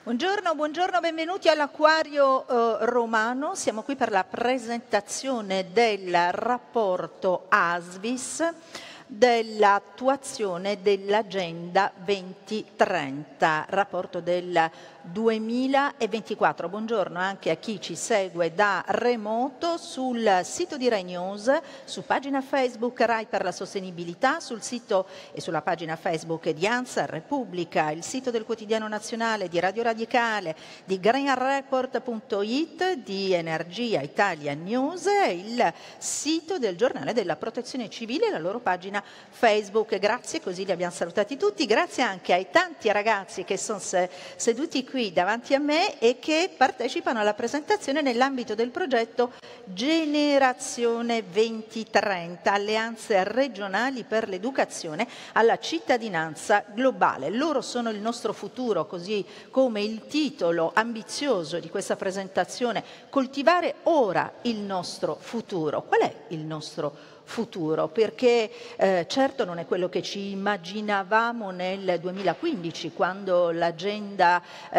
Buongiorno, buongiorno, benvenuti all'Acquario Romano. Siamo qui per la presentazione del rapporto ASVIS dell'attuazione dell'Agenda 2030, rapporto del 2024. Buongiorno anche a chi ci segue da remoto sul sito di Rai News, su pagina Facebook Rai per la Sostenibilità, sul sito e sulla pagina Facebook di ANSA Repubblica, il sito del Quotidiano Nazionale, di Radio Radicale, di greenreport.it, di Energia Italia News e il sito del Giornale della Protezione Civile e la loro pagina Facebook. Grazie, così li abbiamo salutati tutti. Grazie anche ai tanti ragazzi che sono seduti qui davanti a me e che partecipano alla presentazione nell'ambito del progetto Generazione 2030, alleanze regionali per l'educazione alla cittadinanza globale. Loro sono il nostro futuro, così come il titolo ambizioso di questa presentazione, coltivare ora il nostro futuro. Qual è il nostro futuro? Perché certo non è quello che ci immaginavamo nel 2015, quando l'agenda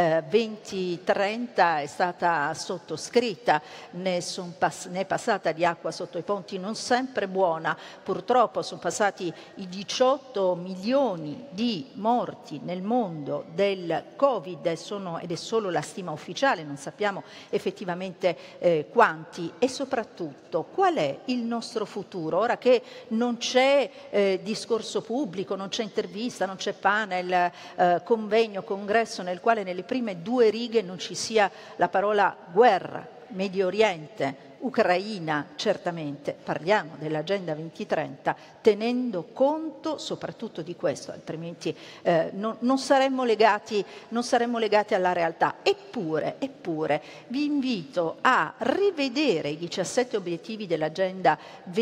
2030 è stata sottoscritta, ne è passata di acqua sotto i ponti non sempre buona. Purtroppo sono passati i 18 milioni di morti nel mondo del Covid ed è solo la stima ufficiale, non sappiamo effettivamente quanti. E soprattutto qual è il nostro futuro? Ora che non c'è discorso pubblico, non c'è intervista, non c'è panel, convegno, congresso nel quale nelle prime due righe non ci sia la parola guerra, Medio Oriente, Ucraina, certamente parliamo dell'Agenda 2030 tenendo conto soprattutto di questo, altrimenti non saremmo legati alla realtà. Eppure vi invito a rivedere i 17 obiettivi dell'Agenda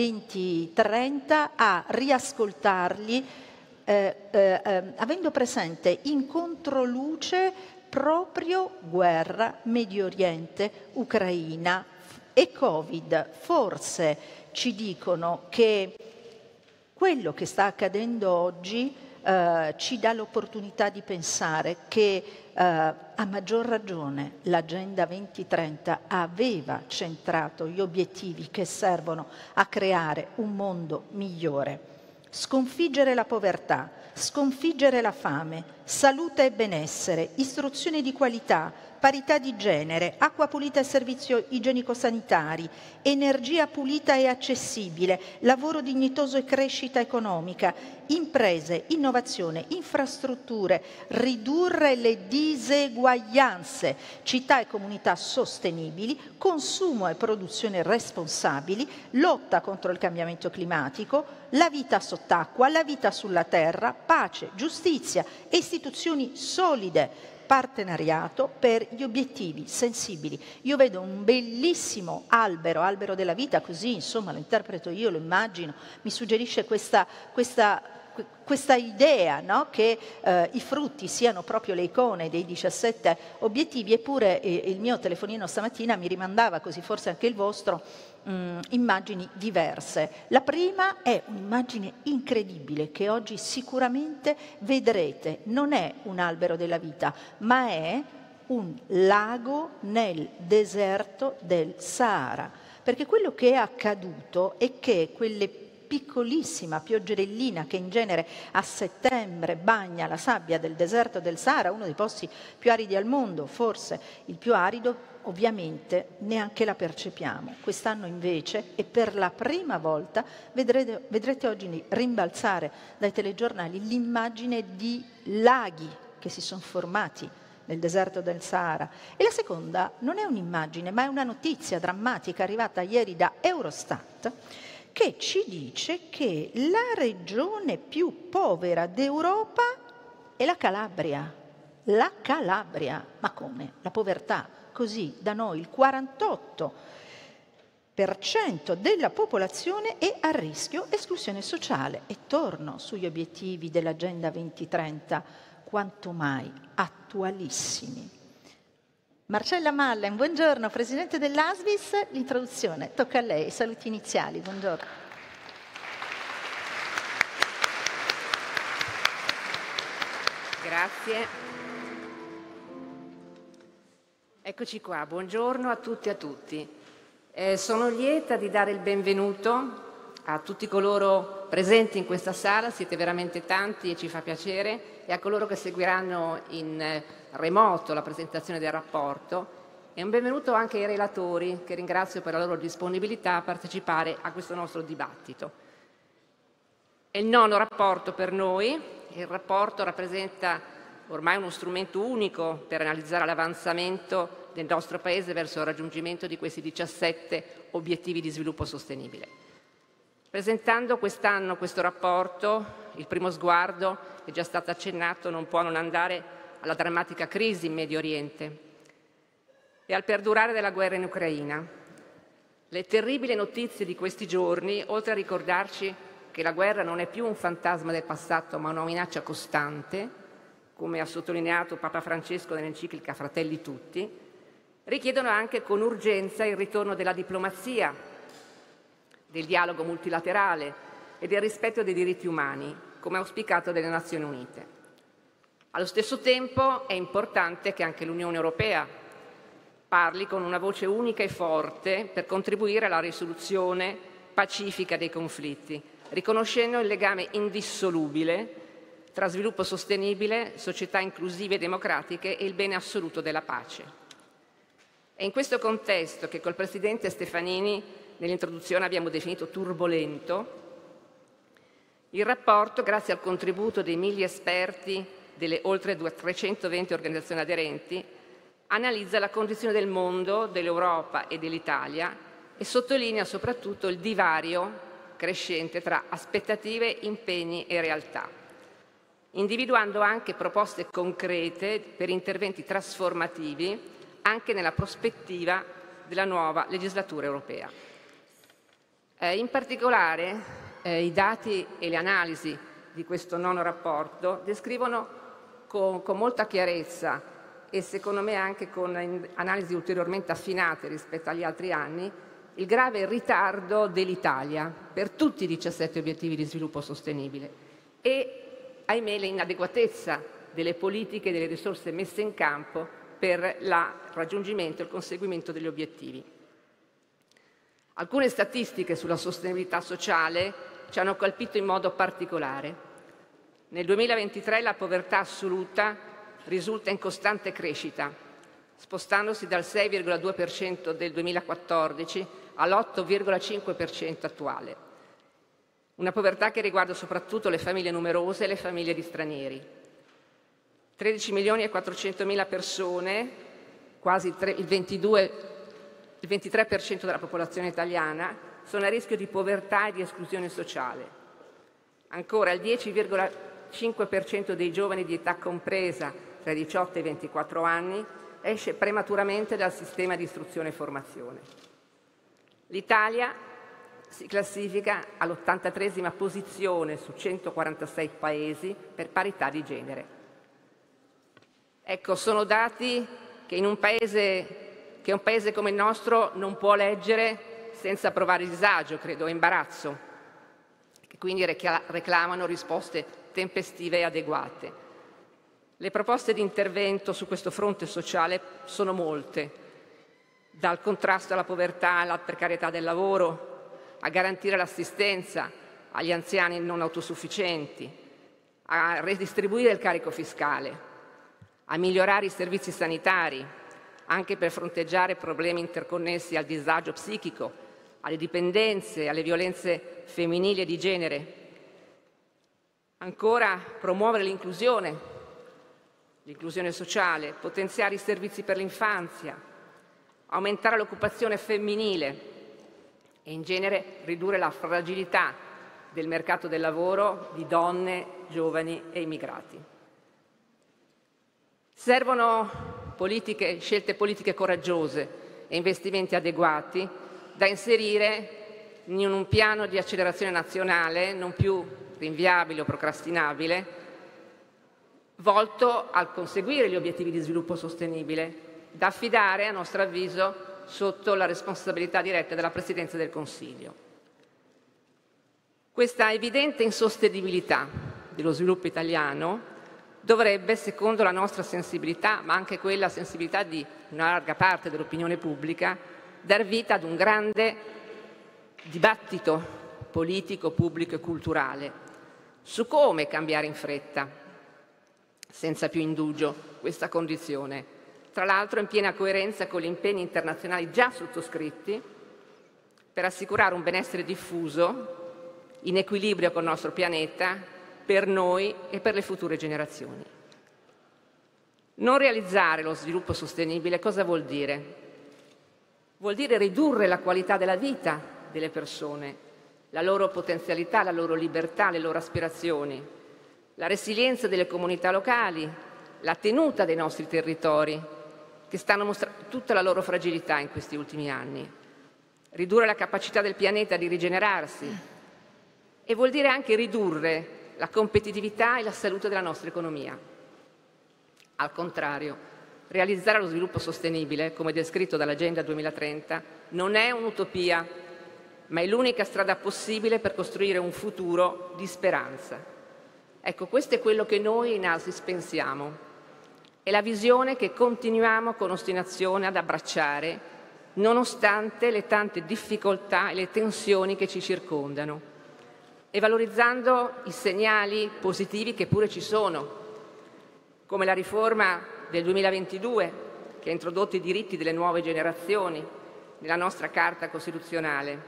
2030, a riascoltarli avendo presente in controluce proprio guerra, Medio Oriente, Ucraina e Covid. Forse ci dicono che quello che sta accadendo oggi ci dà l'opportunità di pensare che a maggior ragione l'Agenda 2030 aveva centrato gli obiettivi che servono a creare un mondo migliore. Sconfiggere la povertà, sconfiggere la fame, salute e benessere, istruzione di qualità, parità di genere, acqua pulita e servizi igienico-sanitari, energia pulita e accessibile, lavoro dignitoso e crescita economica, imprese, innovazione, infrastrutture, ridurre le diseguaglianze, città e comunità sostenibili, consumo e produzione responsabili, lotta contro il cambiamento climatico, la vita sott'acqua, la vita sulla terra, pace, giustizia e istituzioni solide, partenariato per gli obiettivi sensibili. Io vedo un bellissimo albero della vita, così insomma lo interpreto io, lo immagino, mi suggerisce questa idea, no? Che i frutti siano proprio le icone dei 17 obiettivi, eppure il mio telefonino stamattina mi rimandava, così forse anche il vostro, immagini diverse. La prima è un'immagine incredibile che oggi sicuramente vedrete, non è un albero della vita, ma è un lago nel deserto del Sahara, perché quello che è accaduto è che quelle piccolissima pioggerellina che in genere a settembre bagna la sabbia del deserto del Sahara, uno dei posti più aridi al mondo, forse il più arido, ovviamente neanche la percepiamo. Quest'anno invece, e per la prima volta, vedrete oggi rimbalzare dai telegiornali l'immagine di laghi che si sono formati nel deserto del Sahara. E la seconda non è un'immagine, ma è una notizia drammatica arrivata ieri da Eurostat, che ci dice che la regione più povera d'Europa è la Calabria. La Calabria. Ma come? La povertà. Così da noi il 48% della popolazione è a rischio esclusione sociale. E torno sugli obiettivi dell'Agenda 2030, quanto mai attualissimi. Marcella Mallen, buongiorno, Presidente dell'ASVIS, l'introduzione, tocca a lei, saluti iniziali, buongiorno. Grazie. Eccoci qua, buongiorno a tutti e a tutti. Sono lieta di dare il benvenuto a tutti coloro presenti in questa sala, siete veramente tanti e ci fa piacere, e a coloro che seguiranno in remoto la presentazione del rapporto, e un benvenuto anche ai relatori, che ringrazio per la loro disponibilità a partecipare a questo nostro dibattito. È il nono rapporto per noi. Il rapporto rappresenta ormai uno strumento unico per analizzare l'avanzamento del nostro Paese verso il raggiungimento di questi 17 obiettivi di sviluppo sostenibile. Presentando quest'anno questo rapporto, il primo sguardo, è già stato accennato, non può non andare alla drammatica crisi in Medio Oriente e al perdurare della guerra in Ucraina. Le terribili notizie di questi giorni, oltre a ricordarci che la guerra non è più un fantasma del passato ma una minaccia costante, come ha sottolineato Papa Francesco nell'enciclica Fratelli Tutti, richiedono anche con urgenza il ritorno della diplomazia, del dialogo multilaterale e del rispetto dei diritti umani, come auspicato dalle Nazioni Unite. Allo stesso tempo è importante che anche l'Unione Europea parli con una voce unica e forte per contribuire alla risoluzione pacifica dei conflitti, riconoscendo il legame indissolubile tra sviluppo sostenibile, società inclusive e democratiche e il bene assoluto della pace. È in questo contesto che col Presidente Stefanini nell'introduzione abbiamo definito turbolento il rapporto, grazie al contributo dei 1.000 esperti delle oltre 320 organizzazioni aderenti, analizza la condizione del mondo, dell'Europa e dell'Italia e sottolinea soprattutto il divario crescente tra aspettative, impegni e realtà, individuando anche proposte concrete per interventi trasformativi anche nella prospettiva della nuova legislatura europea. In particolare, i dati e le analisi di questo nono rapporto descrivono con molta chiarezza e secondo me anche con analisi ulteriormente affinate rispetto agli altri anni, il grave ritardo dell'Italia per tutti i 17 obiettivi di sviluppo sostenibile e ahimè l'inadeguatezza delle politiche e delle risorse messe in campo per il raggiungimento e il conseguimento degli obiettivi. Alcune statistiche sulla sostenibilità sociale ci hanno colpito in modo particolare. Nel 2023 la povertà assoluta risulta in costante crescita, spostandosi dal 6,2% del 2014 all'8,5% attuale. Una povertà che riguarda soprattutto le famiglie numerose e le famiglie di stranieri. 13.400.000 persone, quasi il 23% della popolazione italiana, sono a rischio di povertà e di esclusione sociale. Ancora il 10,5% dei giovani di età compresa tra i 18 e i 24 anni esce prematuramente dal sistema di istruzione e formazione. L'Italia si classifica all'83esima posizione su 146 paesi per parità di genere. Ecco, sono dati che un paese come il nostro non può leggere senza provare disagio, credo, e imbarazzo, che quindi reclamano risposte tempestive e adeguate. Le proposte di intervento su questo fronte sociale sono molte, dal contrasto alla povertà alla precarietà del lavoro, a garantire l'assistenza agli anziani non autosufficienti, a redistribuire il carico fiscale, a migliorare i servizi sanitari, anche per fronteggiare problemi interconnessi al disagio psichico, alle dipendenze, alle violenze femminili e di genere. Ancora promuovere l'inclusione sociale, potenziare i servizi per l'infanzia, aumentare l'occupazione femminile e in genere ridurre la fragilità del mercato del lavoro di donne, giovani e immigrati. Servono scelte politiche coraggiose e investimenti adeguati da inserire in un piano di accelerazione nazionale non più rinviabile o procrastinabile, volto a conseguire gli obiettivi di sviluppo sostenibile, da affidare, a nostro avviso, sotto la responsabilità diretta della Presidenza del Consiglio. Questa evidente insostenibilità dello sviluppo italiano dovrebbe, secondo la nostra sensibilità, ma anche quella sensibilità di una larga parte dell'opinione pubblica, dar vita ad un grande dibattito politico, pubblico e culturale su come cambiare in fretta, senza più indugio, questa condizione, tra l'altro in piena coerenza con gli impegni internazionali già sottoscritti per assicurare un benessere diffuso, in equilibrio col nostro pianeta, per noi e per le future generazioni. Non realizzare lo sviluppo sostenibile cosa vuol dire? Vuol dire ridurre la qualità della vita delle persone, la loro potenzialità, la loro libertà, le loro aspirazioni, la resilienza delle comunità locali, la tenuta dei nostri territori, che stanno mostrando tutta la loro fragilità in questi ultimi anni, ridurre la capacità del pianeta di rigenerarsi e vuol dire anche ridurre la competitività e la salute della nostra economia. Al contrario, realizzare lo sviluppo sostenibile, come descritto dall'Agenda 2030, non è un'utopia, ma è l'unica strada possibile per costruire un futuro di speranza. Ecco, questo è quello che noi in ASVIS pensiamo. È la visione che continuiamo con ostinazione ad abbracciare, nonostante le tante difficoltà e le tensioni che ci circondano, e valorizzando i segnali positivi che pure ci sono, come la riforma del 2022 che ha introdotto i diritti delle nuove generazioni nella nostra Carta Costituzionale,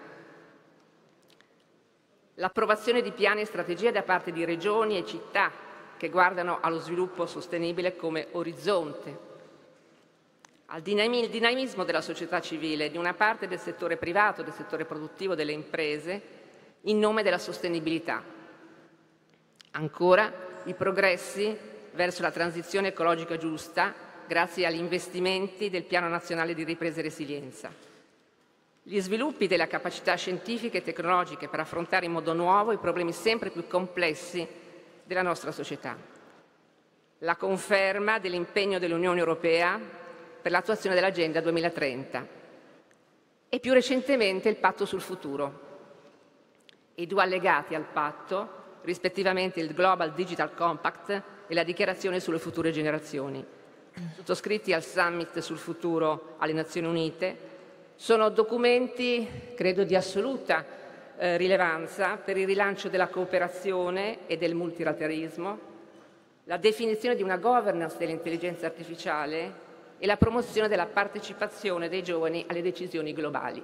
l'approvazione di piani e strategie da parte di regioni e città che guardano allo sviluppo sostenibile come orizzonte, al dinamismo della società civile, di una parte del settore privato, del settore produttivo, delle imprese, in nome della sostenibilità. Ancora, i progressi verso la transizione ecologica giusta grazie agli investimenti del Piano Nazionale di Ripresa e Resilienza. Gli sviluppi delle capacità scientifiche e tecnologiche per affrontare in modo nuovo i problemi sempre più complessi della nostra società. La conferma dell'impegno dell'Unione Europea per l'attuazione dell'Agenda 2030 e più recentemente il Patto sul futuro. I due allegati al patto, rispettivamente il Global Digital Compact e la Dichiarazione sulle future generazioni, sottoscritti al Summit sul futuro alle Nazioni Unite, sono documenti, credo, di assoluta rilevanza per il rilancio della cooperazione e del multilateralismo, la definizione di una governance dell'intelligenza artificiale e la promozione della partecipazione dei giovani alle decisioni globali.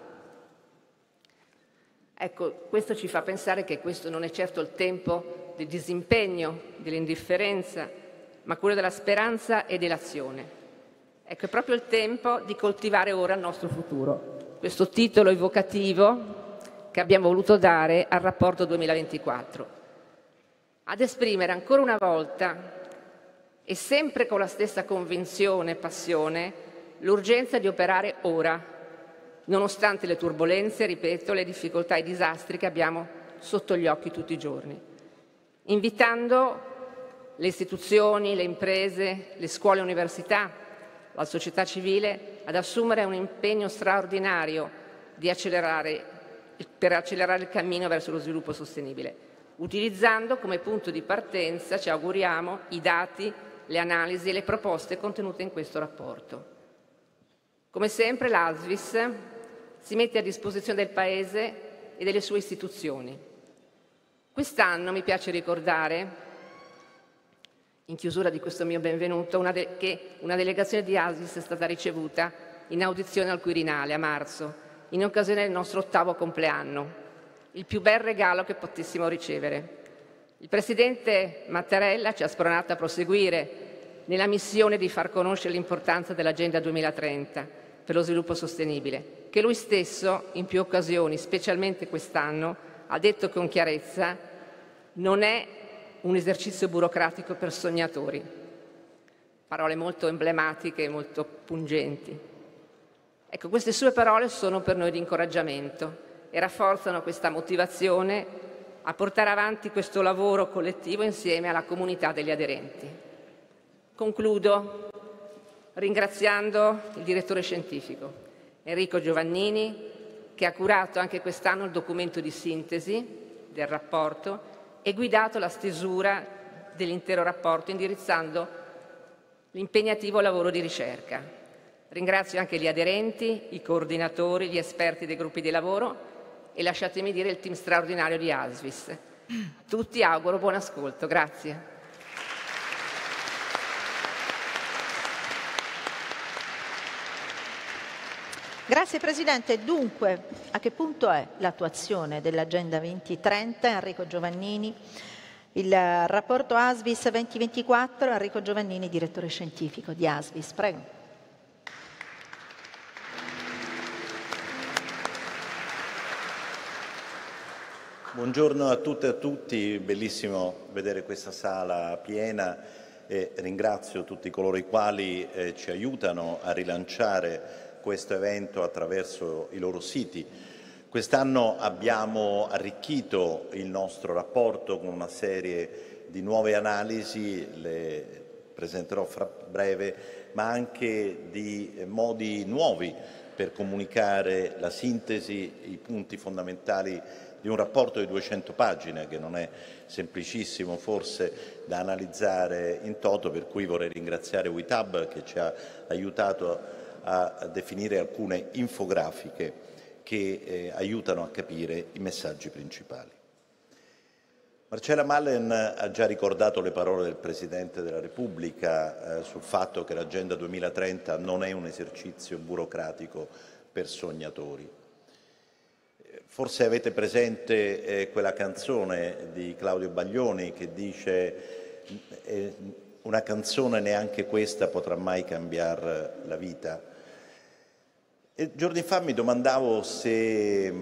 Ecco, questo ci fa pensare che questo non è certo il tempo del disimpegno, dell'indifferenza, ma quello della speranza e dell'azione. Ecco, è proprio il tempo di coltivare ora il nostro futuro. Questo titolo evocativo che abbiamo voluto dare al rapporto 2024, ad esprimere ancora una volta e sempre con la stessa convinzione e passione l'urgenza di operare ora, nonostante le turbolenze, ripeto, le difficoltà e i disastri che abbiamo sotto gli occhi tutti i giorni, invitando le istituzioni, le imprese, le scuole e università, la società civile ad assumere un impegno straordinario per accelerare il cammino verso lo sviluppo sostenibile, utilizzando come punto di partenza, ci auguriamo, i dati, le analisi e le proposte contenute in questo rapporto. Come sempre l'ASVIS si mette a disposizione del Paese e delle sue istituzioni. Quest'anno mi piace ricordare, in chiusura di questo mio benvenuto, che una delegazione di ASVIS è stata ricevuta in audizione al Quirinale a marzo, in occasione del nostro 8° compleanno, il più bel regalo che potessimo ricevere. Il Presidente Mattarella ci ha spronato a proseguire nella missione di far conoscere l'importanza dell'Agenda 2030 per lo sviluppo sostenibile, che lui stesso in più occasioni, specialmente quest'anno, ha detto con chiarezza non è un esercizio burocratico per sognatori. Parole molto emblematiche e molto pungenti. Ecco, queste sue parole sono per noi di incoraggiamento e rafforzano questa motivazione a portare avanti questo lavoro collettivo insieme alla comunità degli aderenti. Concludo ringraziando il direttore scientifico Enrico Giovannini, che ha curato anche quest'anno il documento di sintesi del rapporto e guidato la stesura dell'intero rapporto, indirizzando l'impegnativo lavoro di ricerca. Ringrazio anche gli aderenti, i coordinatori, gli esperti dei gruppi di lavoro e lasciatemi dire il team straordinario di ASVIS. A tutti auguro buon ascolto. Grazie. Grazie Presidente. Dunque, a che punto è l'attuazione dell'Agenda 2030? Enrico Giovannini. Il rapporto ASVIS 2024, Enrico Giovannini, direttore scientifico di ASVIS. Prego. Buongiorno a tutte e a tutti, bellissimo vedere questa sala piena e ringrazio tutti coloro i quali ci aiutano a rilanciare questo evento attraverso i loro siti. Quest'anno abbiamo arricchito il nostro rapporto con una serie di nuove analisi, le presenterò fra breve, ma anche di modi nuovi per comunicare la sintesi, i punti fondamentali di un rapporto di 200 pagine che non è semplicissimo forse da analizzare in toto, per cui vorrei ringraziare WITAB che ci ha aiutato a definire alcune infografiche che aiutano a capire i messaggi principali. Marcella Mallen ha già ricordato le parole del Presidente della Repubblica sul fatto che l'Agenda 2030 non è un esercizio burocratico per sognatori. Forse avete presente quella canzone di Claudio Baglioni che dice una canzone neanche questa potrà mai cambiare la vita. E giorni fa mi domandavo se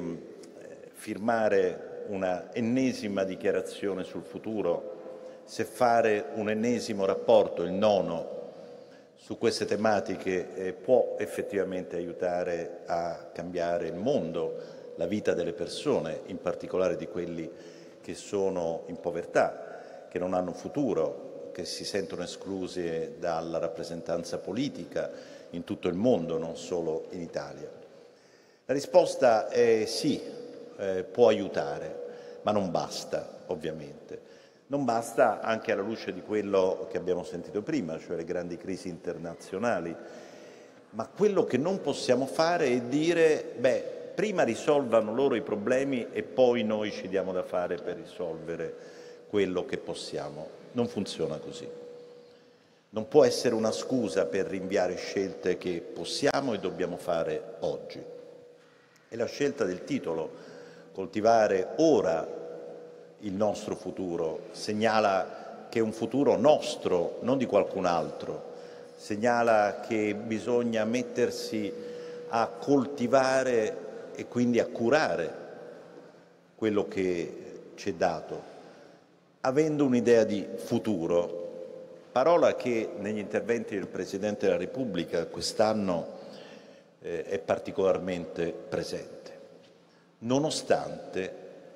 firmare una ennesima dichiarazione sul futuro, se fare un ennesimo rapporto, il nono, su queste tematiche può effettivamente aiutare a cambiare il mondo, la vita delle persone, in particolare di quelli che sono in povertà, che non hanno futuro, che si sentono esclusi dalla rappresentanza politica in tutto il mondo, non solo in Italia. La risposta è sì, può aiutare, ma non basta, ovviamente. Non basta anche alla luce di quello che abbiamo sentito prima, cioè le grandi crisi internazionali. Ma quello che non possiamo fare è dire, prima risolvano loro i problemi e poi noi ci diamo da fare per risolvere quello che possiamo. Non funziona così. Non può essere una scusa per rinviare scelte che possiamo e dobbiamo fare oggi. E la scelta del titolo, coltivare ora il nostro futuro, segnala che è un futuro nostro, non di qualcun altro. Segnala che bisogna mettersi a coltivare e quindi a curare quello che ci è dato, avendo un'idea di futuro, parola che negli interventi del Presidente della Repubblica quest'anno è particolarmente presente, nonostante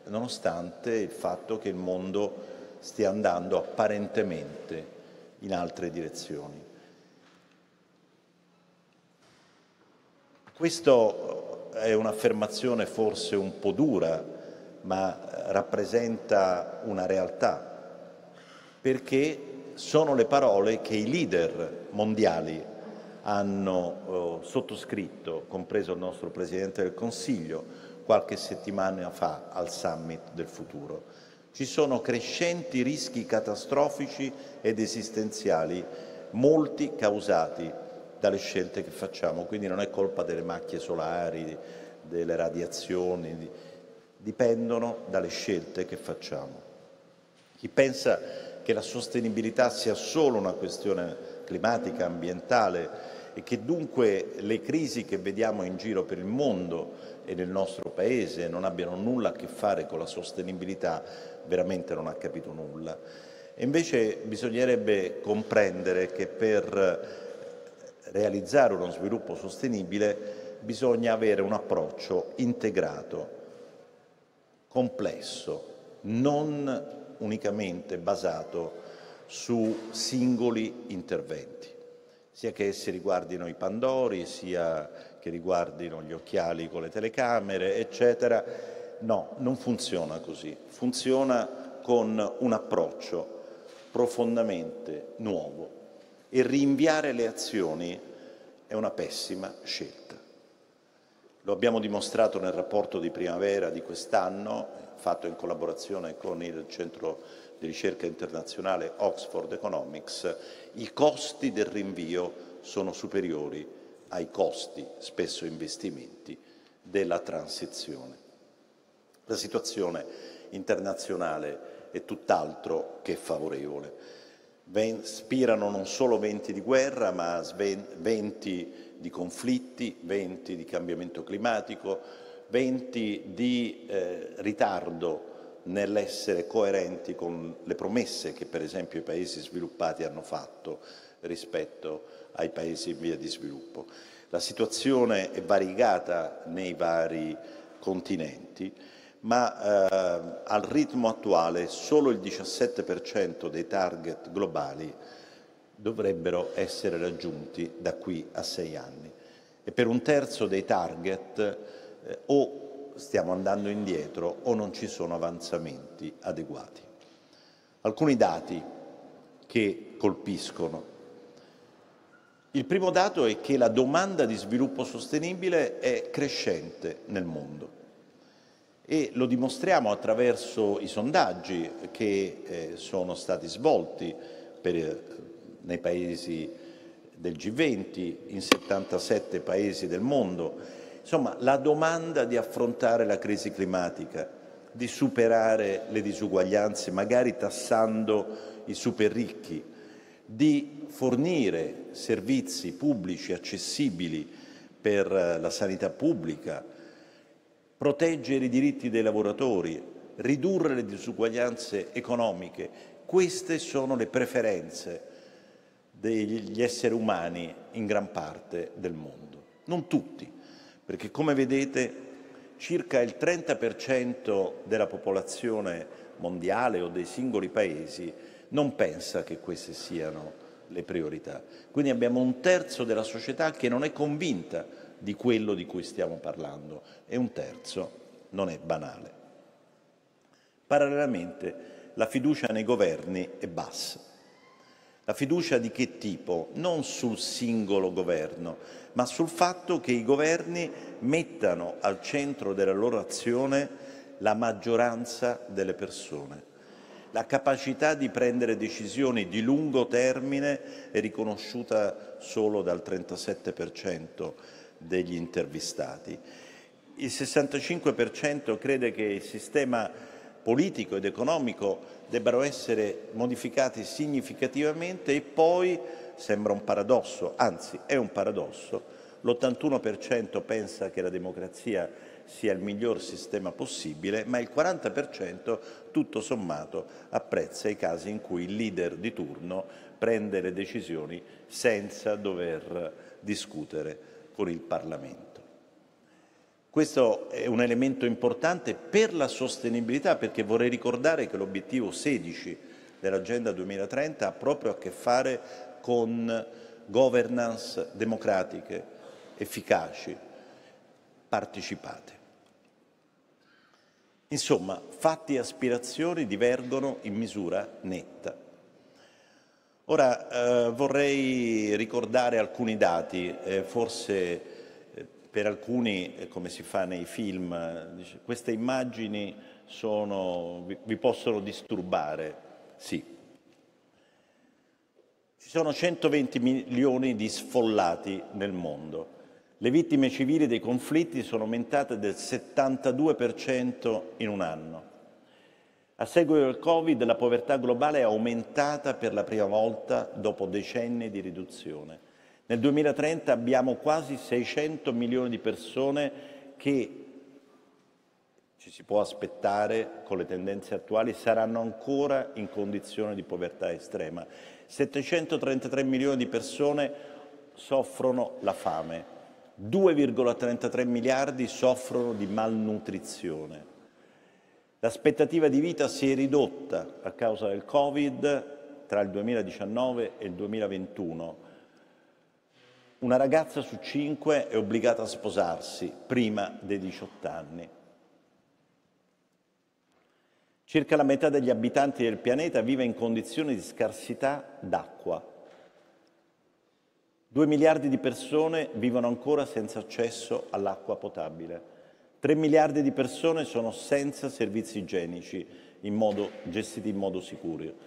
il fatto che il mondo stia andando apparentemente in altre direzioni. Questo è un'affermazione forse un po' dura, ma rappresenta una realtà, perché sono le parole che i leader mondiali hanno sottoscritto, compreso il nostro Presidente del Consiglio, qualche settimana fa al Summit del futuro. Ci sono crescenti rischi catastrofici ed esistenziali, molti causati dalle scelte che facciamo, quindi non è colpa delle macchie solari, delle radiazioni, dipendono dalle scelte che facciamo. Chi pensa che la sostenibilità sia solo una questione climatica, ambientale e che dunque le crisi che vediamo in giro per il mondo e nel nostro Paese non abbiano nulla a che fare con la sostenibilità, veramente non ha capito nulla. E invece bisognerebbe comprendere che per realizzare uno sviluppo sostenibile bisogna avere un approccio integrato, complesso, non unicamente basato su singoli interventi, sia che essi riguardino i pandori, sia che riguardino gli occhiali con le telecamere, eccetera. No, non funziona così. Funziona con un approccio profondamente nuovo e rinviare le azioni è una pessima scelta. Lo abbiamo dimostrato nel rapporto di primavera di quest'anno, fatto in collaborazione con il Centro di Ricerca Internazionale Oxford Economics. I costi del rinvio sono superiori ai costi, spesso investimenti, della transizione. La situazione internazionale è tutt'altro che favorevole. Spirano non solo venti di guerra, ma venti di conflitti, venti di cambiamento climatico, venti di ritardo nell'essere coerenti con le promesse che per esempio i paesi sviluppati hanno fatto rispetto ai paesi in via di sviluppo. La situazione è variegata nei vari continenti, ma al ritmo attuale solo il 17% dei target globali dovrebbero essere raggiunti da qui a 6 anni e per un terzo dei target o stiamo andando indietro o non ci sono avanzamenti adeguati. Alcuni dati che colpiscono. Il primo dato è che la domanda di sviluppo sostenibile è crescente nel mondo e lo dimostriamo attraverso i sondaggi che sono stati svolti nei paesi del G20, in 77 paesi del mondo. Insomma, la domanda di affrontare la crisi climatica, di superare le disuguaglianze, magari tassando i super ricchi, di fornire servizi pubblici accessibili per la sanità pubblica, proteggere i diritti dei lavoratori, ridurre le disuguaglianze economiche. Queste sono le preferenze degli esseri umani in gran parte del mondo. Non tutti, perché come vedete circa il 30% della popolazione mondiale o dei singoli paesi non pensa che queste siano le priorità. Quindi abbiamo un terzo della società che non è convinta di quello di cui stiamo parlando e un terzo non è banale. Parallelamente la fiducia nei governi è bassa. La fiducia di che tipo? Non sul singolo governo, ma sul fatto che i governi mettano al centro della loro azione la maggioranza delle persone. La capacità di prendere decisioni di lungo termine è riconosciuta solo dal 37% degli intervistati. Il 65% crede che il sistema politico ed economico debbano essere modificati significativamente e poi, sembra un paradosso, anzi è un paradosso, l'81% pensa che la democrazia sia il miglior sistema possibile, ma il 40% tutto sommato apprezza i casi in cui il leader di turno prende le decisioni senza dover discutere con il Parlamento. Questo è un elemento importante per la sostenibilità, perché vorrei ricordare che l'obiettivo 16 dell'Agenda 2030 ha proprio a che fare con governance democratiche, efficaci, partecipate. Insomma, fatti e aspirazioni divergono in misura netta. Ora vorrei ricordare alcuni dati, forse per alcuni, come si fa nei film, queste immagini vi possono disturbare. Sì. Ci sono 120 milioni di sfollati nel mondo. Le vittime civili dei conflitti sono aumentate del 72% in un anno. A seguito del Covid, la povertà globale è aumentata per la prima volta dopo decenni di riduzione. Nel 2030 abbiamo quasi 600 milioni di persone che, ci si può aspettare, con le tendenze attuali, saranno ancora in condizione di povertà estrema. 733 milioni di persone soffrono la fame, 2,33 miliardi soffrono di malnutrizione. L'aspettativa di vita si è ridotta a causa del Covid tra il 2019 e il 2021. Una ragazza su 5 è obbligata a sposarsi prima dei 18 anni. Circa la metà degli abitanti del pianeta vive in condizioni di scarsità d'acqua. 2 miliardi di persone vivono ancora senza accesso all'acqua potabile. 3 miliardi di persone sono senza servizi igienici gestiti in modo sicuro.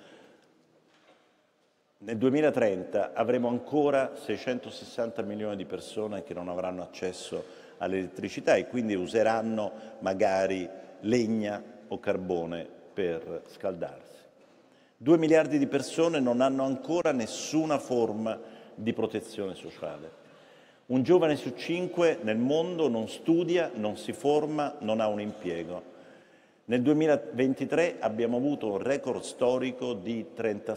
Nel 2030 avremo ancora 660 milioni di persone che non avranno accesso all'elettricità e quindi useranno magari legna o carbone per scaldarsi. 2 miliardi di persone non hanno ancora nessuna forma di protezione sociale. Un giovane su 5 nel mondo non studia, non si forma, non ha un impiego. Nel 2023 abbiamo avuto un record storico di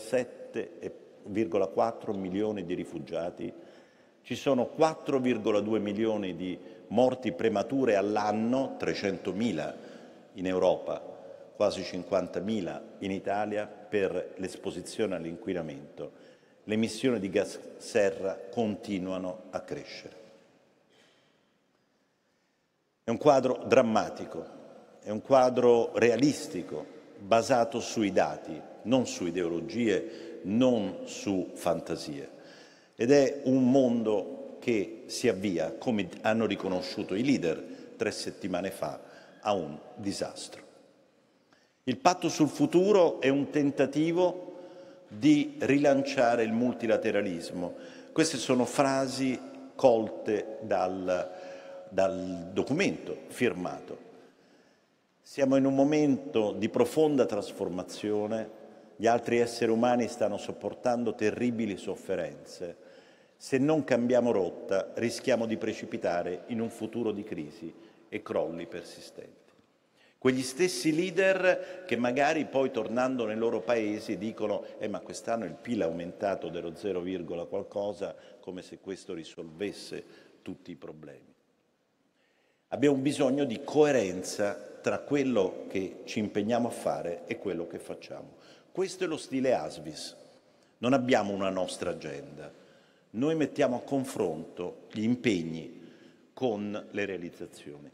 37,4 milioni di rifugiati. Ci sono 4,2 milioni di morti premature all'anno, 300.000 in Europa, quasi 50.000 in Italia per l'esposizione all'inquinamento. Le emissioni di gas serra continuano a crescere. È un quadro drammatico, è un quadro realistico, basato sui dati, non su ideologie, non su fantasie. Ed è un mondo che si avvia, come hanno riconosciuto i leader 3 settimane fa, a un disastro. Il patto sul futuro è un tentativo di rilanciare il multilateralismo. Queste sono frasi colte dal documento firmato. Siamo in un momento di profonda trasformazione, gli altri esseri umani stanno sopportando terribili sofferenze. Se non cambiamo rotta, rischiamo di precipitare in un futuro di crisi e crolli persistenti. Quegli stessi leader che magari poi tornando nei loro paesi dicono ma quest'anno il PIL è aumentato dello 0, qualcosa, come se questo risolvesse tutti i problemi. Abbiamo bisogno di coerenza tra quello che ci impegniamo a fare e quello che facciamo. Questo è lo stile ASVIS. Non abbiamo una nostra agenda. Noi mettiamo a confronto gli impegni con le realizzazioni.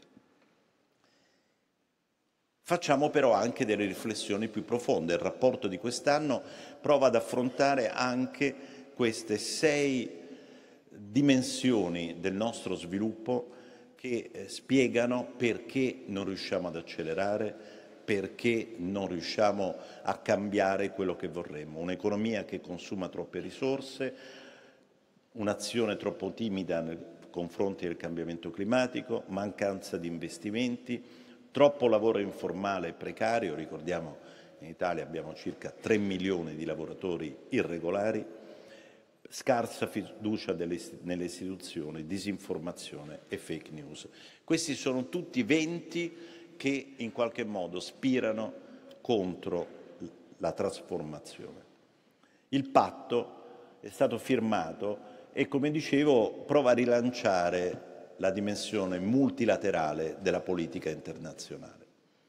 Facciamo però anche delle riflessioni più profonde. Il rapporto di quest'anno prova ad affrontare anche queste 6 dimensioni del nostro sviluppo che spiegano perché non riusciamo ad accelerare, perché non riusciamo a cambiare quello che vorremmo. Un'economia che consuma troppe risorse, un'azione troppo timida nei confronti del cambiamento climatico, mancanza di investimenti, troppo lavoro informale e precario, ricordiamo in Italia abbiamo circa 3 milioni di lavoratori irregolari, scarsa fiducia nelle istituzioni, disinformazione e fake news. Questi sono tutti venti che in qualche modo spirano contro la trasformazione. Il patto è stato firmato e, come dicevo, prova a rilanciare la dimensione multilaterale della politica internazionale.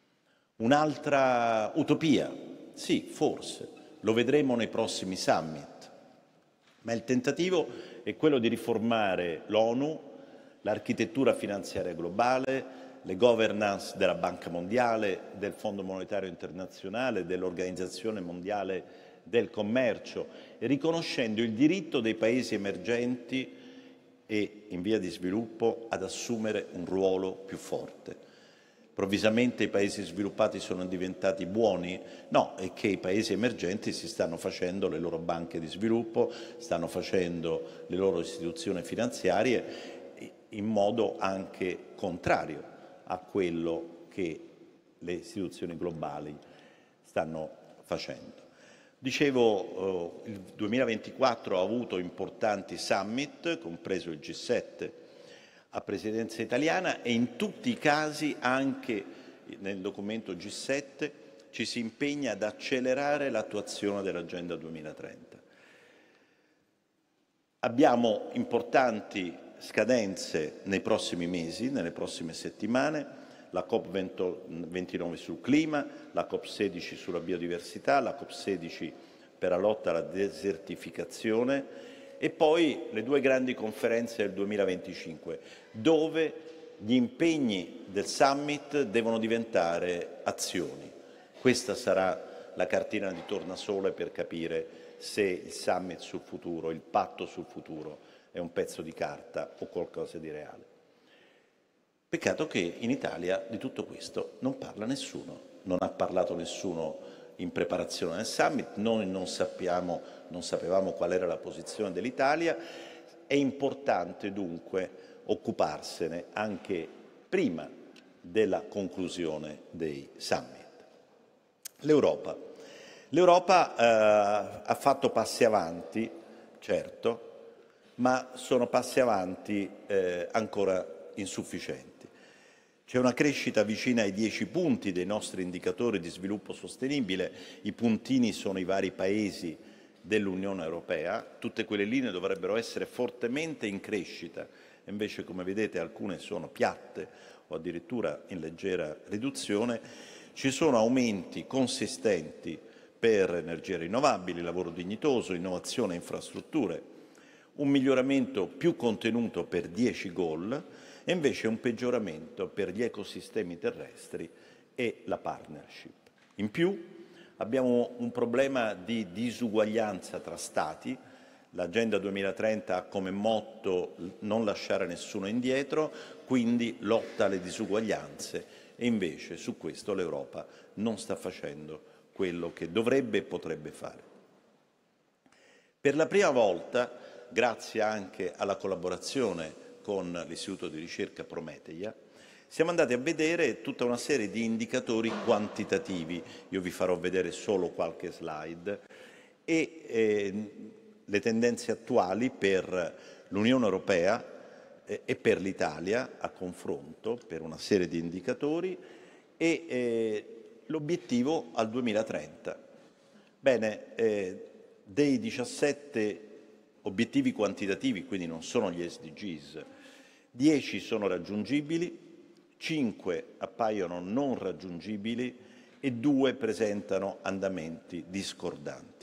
Un'altra utopia? Sì, forse, lo vedremo nei prossimi summit, ma il tentativo è quello di riformare l'ONU, l'architettura finanziaria globale, le governance della Banca Mondiale, del Fondo Monetario Internazionale, dell'Organizzazione Mondiale del Commercio, riconoscendo il diritto dei paesi emergenti e in via di sviluppo ad assumere un ruolo più forte. Improvvisamente i paesi sviluppati sono diventati buoni? No, è che i paesi emergenti si stanno facendo le loro banche di sviluppo, stanno facendo le loro istituzioni finanziarie in modo anche contrario a quello che le istituzioni globali stanno facendo. Dicevo, il 2024 ha avuto importanti summit, compreso il G7 a presidenza italiana, e in tutti i casi, anche nel documento G7, ci si impegna ad accelerare l'attuazione dell'Agenda 2030. Abbiamo importanti scadenze nei prossimi mesi, nelle prossime settimane, la COP29 sul clima, la COP16 sulla biodiversità, la COP16 per la lotta alla desertificazione e poi le 2 grandi conferenze del 2025, dove gli impegni del summit devono diventare azioni. Questa sarà la cartina di tornasole per capire se il summit sul futuro, il patto sul futuro è un pezzo di carta o qualcosa di reale. Peccato che in Italia di tutto questo non parla nessuno, non ha parlato nessuno in preparazione del summit, noi non sapevamo qual era la posizione dell'Italia. È importante dunque occuparsene anche prima della conclusione dei summit. L'Europa ha fatto passi avanti, certo, ma sono passi avanti ancora insufficienti. C'è una crescita vicina ai 10 punti dei nostri indicatori di sviluppo sostenibile, i puntini sono i vari paesi dell'Unione Europea, tutte quelle linee dovrebbero essere fortemente in crescita, invece come vedete alcune sono piatte o addirittura in leggera riduzione. Ci sono aumenti consistenti per energie rinnovabili, lavoro dignitoso, innovazione e infrastrutture, un miglioramento più contenuto per 10 goal e invece un peggioramento per gli ecosistemi terrestri e la partnership. In più abbiamo un problema di disuguaglianza tra Stati. L'Agenda 2030 ha come motto non lasciare nessuno indietro, quindi lotta alle disuguaglianze e invece su questo l'Europa non sta facendo quello che dovrebbe e potrebbe fare. Per la prima volta, grazie anche alla collaborazione con l'Istituto di ricerca Prometeia, siamo andati a vedere tutta una serie di indicatori quantitativi. Io vi farò vedere solo qualche slide e le tendenze attuali per l'Unione Europea e per l'Italia a confronto per una serie di indicatori e l'obiettivo al 2030. Bene, dei 17 obiettivi quantitativi, quindi non sono gli SDGs, 10 sono raggiungibili, 5 appaiono non raggiungibili e 2 presentano andamenti discordanti.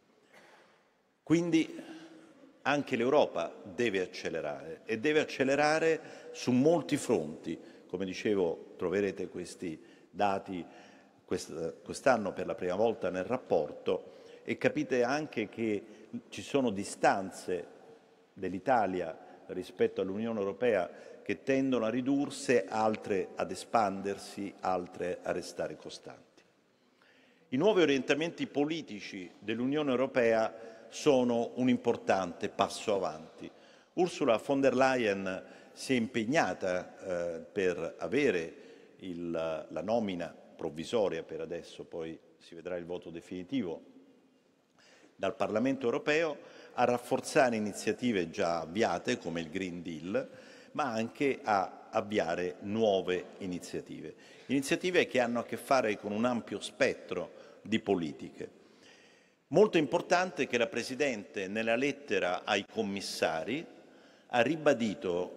Quindi anche l'Europa deve accelerare e deve accelerare su molti fronti. Come dicevo, troverete questi dati quest'anno per la prima volta nel rapporto e capite anche che ci sono distanze dell'Italia rispetto all'Unione Europea che tendono a ridursi, altre ad espandersi, altre a restare costanti. I nuovi orientamenti politici dell'Unione Europea sono un importante passo avanti. Ursula von der Leyen si è impegnata per avere la nomina provvisoria per adesso, poi si vedrà il voto definitivo dal Parlamento europeo, a rafforzare iniziative già avviate come il Green Deal, ma anche a avviare nuove iniziative. Iniziative che hanno a che fare con un ampio spettro di politiche. Molto importante che la Presidente nella lettera ai commissari ha ribadito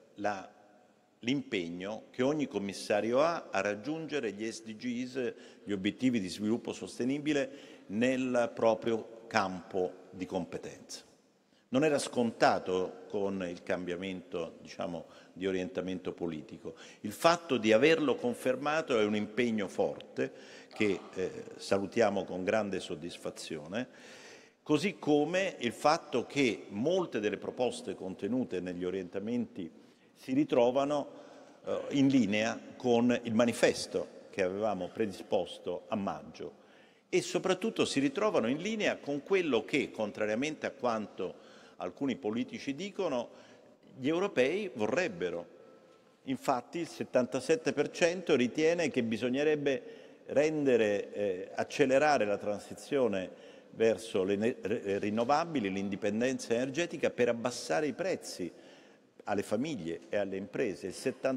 l'impegno che ogni commissario ha a raggiungere gli SDGs, gli obiettivi di sviluppo sostenibile, nel proprio campo di competenza. Non era scontato con il cambiamento, di orientamento politico. Il fatto di averlo confermato è un impegno forte che salutiamo con grande soddisfazione, così come il fatto che molte delle proposte contenute negli orientamenti si ritrovano in linea con il manifesto che avevamo predisposto a maggio e soprattutto si ritrovano in linea con quello che, contrariamente a quanto alcuni politici dicono, gli europei vorrebbero. Infatti il 77% ritiene che bisognerebbe accelerare la transizione verso le rinnovabili, l'indipendenza energetica per abbassare i prezzi alle famiglie e alle imprese. Il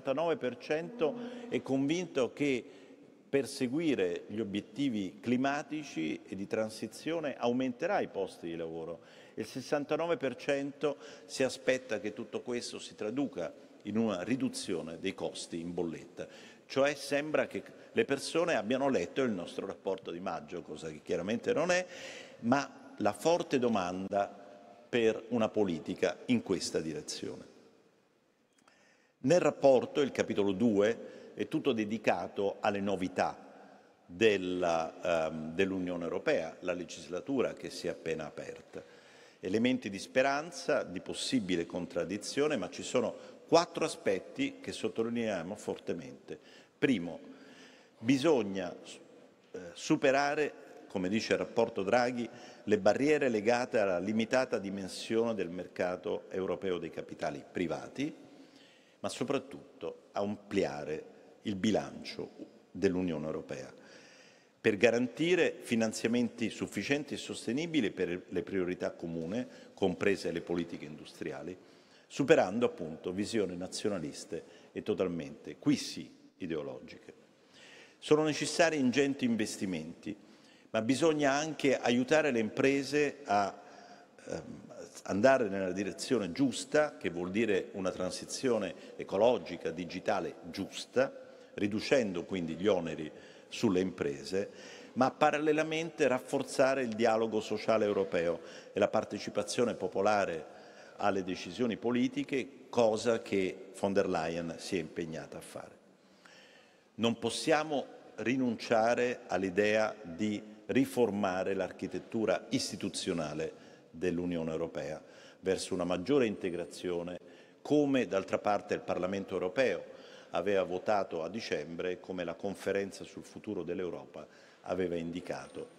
79% è convinto che perseguire gli obiettivi climatici e di transizione aumenterà i posti di lavoro. Il 69% si aspetta che tutto questo si traduca in una riduzione dei costi in bolletta. Cioè sembra che le persone abbiano letto il nostro rapporto di maggio, cosa che chiaramente non è, ma la forte domanda per una politica in questa direzione. Nel rapporto, il capitolo 2 è tutto dedicato alle novità. dell'Unione Europea, la legislatura che si è appena aperta. Elementi di speranza, di possibile contraddizione, ma ci sono 4 aspetti che sottolineiamo fortemente. Primo, bisogna superare, come dice il rapporto Draghi, le barriere legate alla limitata dimensione del mercato europeo dei capitali privati, ma soprattutto ampliare il bilancio dell'Unione Europea per garantire finanziamenti sufficienti e sostenibili per le priorità comuni, comprese le politiche industriali, superando appunto visioni nazionaliste e totalmente, qui sì, ideologiche. Sono necessari ingenti investimenti, ma bisogna anche aiutare le imprese a andare nella direzione giusta, che vuol dire una transizione ecologica, digitale giusta, riducendo quindi gli oneri sulle imprese, ma parallelamente rafforzare il dialogo sociale europeo e la partecipazione popolare alle decisioni politiche, cosa che von der Leyen si è impegnata a fare. Non possiamo rinunciare all'idea di riformare l'architettura istituzionale dell'Unione Europea verso una maggiore integrazione, come d'altra parte il Parlamento europeo aveva votato a dicembre, come la conferenza sul futuro dell'Europa aveva indicato.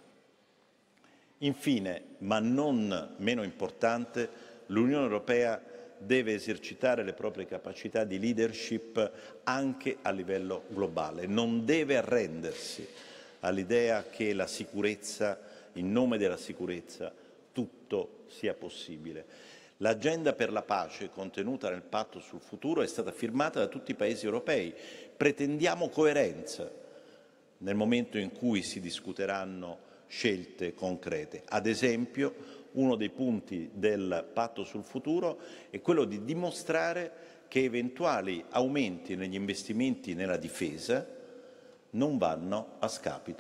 Infine, ma non meno importante, l'Unione Europea deve esercitare le proprie capacità di leadership anche a livello globale, non deve arrendersi all'idea che la sicurezza, in nome della sicurezza, tutto sia possibile. L'agenda per la pace contenuta nel patto sul futuro è stata firmata da tutti i Paesi europei. Pretendiamo coerenza nel momento in cui si discuteranno scelte concrete. Ad esempio, uno dei punti del patto sul futuro è quello di dimostrare che eventuali aumenti negli investimenti nella difesa non andranno a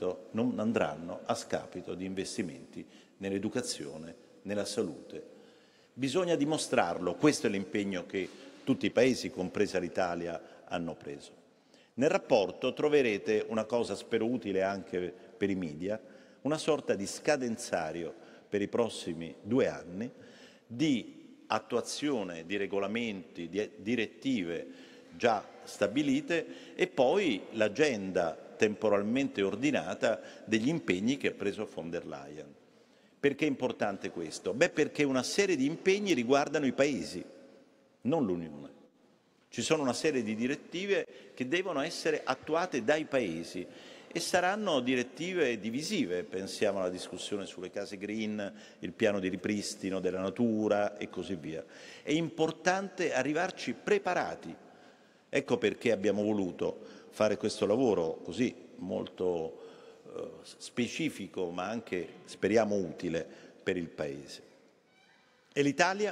scapito di investimenti nell'educazione, nella salute. Bisogna dimostrarlo, questo è l'impegno che tutti i Paesi, compresa l'Italia, hanno preso. Nel rapporto troverete una cosa, spero utile anche per i media, una sorta di scadenzario per i prossimi 2 anni di attuazione di regolamenti, di direttive già stabilite e poi l'agenda temporalmente ordinata degli impegni che ha preso von der Leyen. Perché è importante questo? Beh, perché una serie di impegni riguardano i Paesi, non l'Unione. Ci sono una serie di direttive che devono essere attuate dai Paesi e saranno direttive divisive, pensiamo alla discussione sulle case green, il piano di ripristino della natura e così via. È importante arrivarci preparati. Ecco perché abbiamo voluto fare questo lavoro così molto specifico, ma anche, speriamo, utile per il Paese. E l'Italia?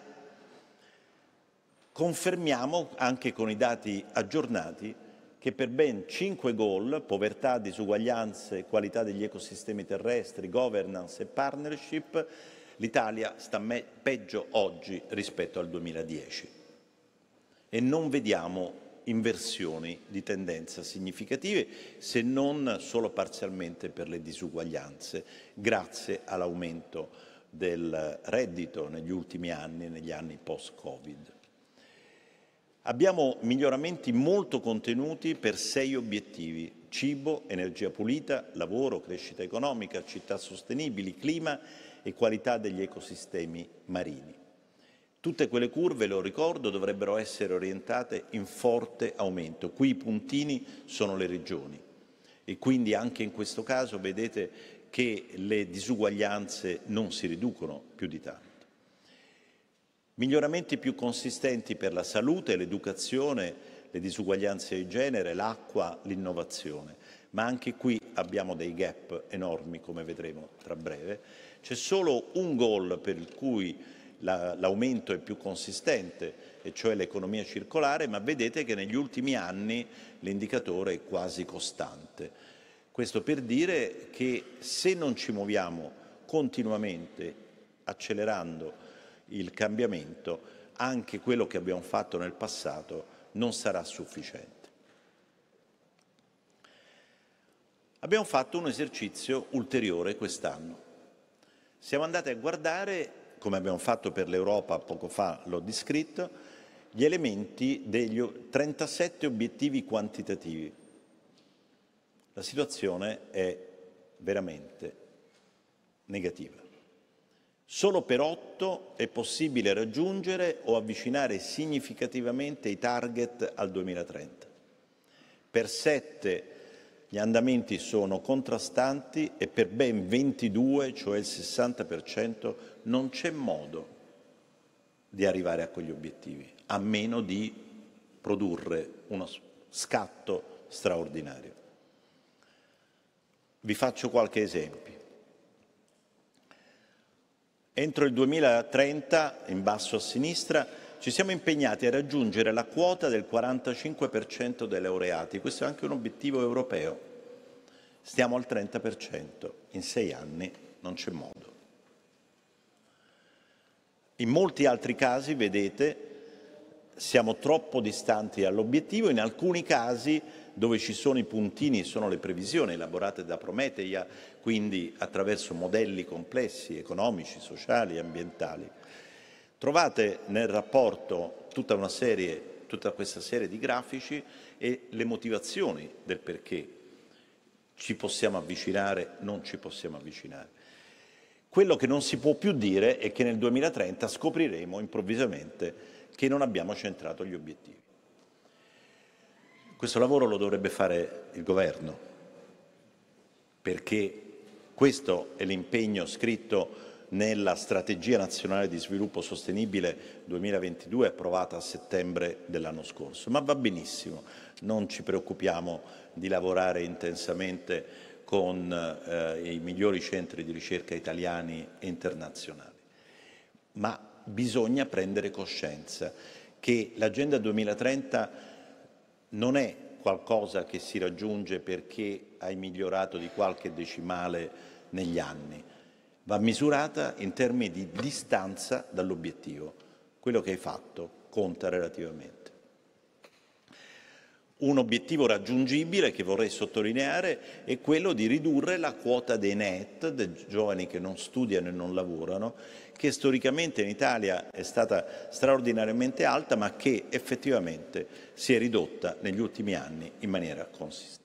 Confermiamo, anche con i dati aggiornati, che per ben 5 goal, povertà, disuguaglianze, qualità degli ecosistemi terrestri, governance e partnership, l'Italia sta peggio oggi rispetto al 2010. E non vediamo inversioni di tendenza significative, se non solo parzialmente per le disuguaglianze, grazie all'aumento del reddito negli ultimi anni, negli anni post-Covid. Abbiamo miglioramenti molto contenuti per 6 obiettivi: cibo, energia pulita, lavoro, crescita economica, città sostenibili, clima e qualità degli ecosistemi marini. Tutte quelle curve, lo ricordo, dovrebbero essere orientate in forte aumento. Qui i puntini sono le regioni e quindi anche in questo caso vedete che le disuguaglianze non si riducono più di tanto. Miglioramenti più consistenti per la salute, l'educazione, le disuguaglianze di genere, l'acqua, l'innovazione. Ma anche qui abbiamo dei gap enormi, come vedremo tra breve. C'è solo un goal per cui l'aumento è più consistente, e cioè l'economia circolare, ma vedete che negli ultimi anni l'indicatore è quasi costante. Questo per dire che se non ci muoviamo continuamente, accelerando il cambiamento, anche quello che abbiamo fatto nel passato non sarà sufficiente. Abbiamo fatto un esercizio ulteriore quest'anno. Siamo andati a guardare, come abbiamo fatto per l'Europa poco fa, l'ho descritto, gli elementi degli 37 obiettivi quantitativi. La situazione è veramente negativa. Solo per 8 è possibile raggiungere o avvicinare significativamente i target al 2030. Per 7 gli andamenti sono contrastanti e per ben 22, cioè il 60%, non c'è modo di arrivare a quegli obiettivi, a meno di produrre uno scatto straordinario. Vi faccio qualche esempio. Entro il 2030, in basso a sinistra, ci siamo impegnati a raggiungere la quota del 45% dei laureati. Questo è anche un obiettivo europeo. Stiamo al 30%. In 6 anni non c'è modo. In molti altri casi, vedete, siamo troppo distanti dall'obiettivo. In alcuni casi, dove ci sono i puntini, sono le previsioni elaborate da Prometeia, quindi attraverso modelli complessi, economici, sociali, ambientali. Trovate nel rapporto tutta questa serie di grafici e le motivazioni del perché ci possiamo avvicinare, non ci possiamo avvicinare. Quello che non si può più dire è che nel 2030 scopriremo improvvisamente che non abbiamo centrato gli obiettivi. Questo lavoro lo dovrebbe fare il Governo, perché questo è l'impegno scritto nella Strategia Nazionale di Sviluppo Sostenibile 2022 approvata a settembre dell'anno scorso. Ma va benissimo, non ci preoccupiamo di lavorare intensamente con i migliori centri di ricerca italiani e internazionali. Ma bisogna prendere coscienza che l'Agenda 2030 non è qualcosa che si raggiunge perché hai migliorato di qualche decimale negli anni. Va misurata in termini di distanza dall'obiettivo. Quello che hai fatto conta relativamente. Un obiettivo raggiungibile che vorrei sottolineare è quello di ridurre la quota dei NEET, dei giovani che non studiano e non lavorano, che storicamente in Italia è stata straordinariamente alta, ma che effettivamente si è ridotta negli ultimi anni in maniera consistente.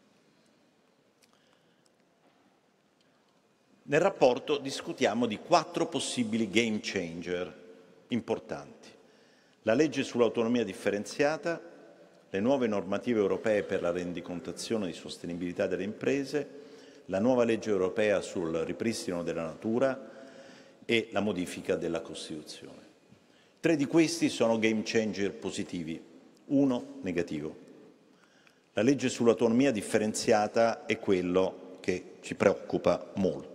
Nel rapporto discutiamo di 4 possibili game changer importanti. La legge sull'autonomia differenziata, le nuove normative europee per la rendicontazione di sostenibilità delle imprese, la nuova legge europea sul ripristino della natura e la modifica della Costituzione. 3 di questi sono game changer positivi, 1 negativo. La legge sull'autonomia differenziata è quello che ci preoccupa molto.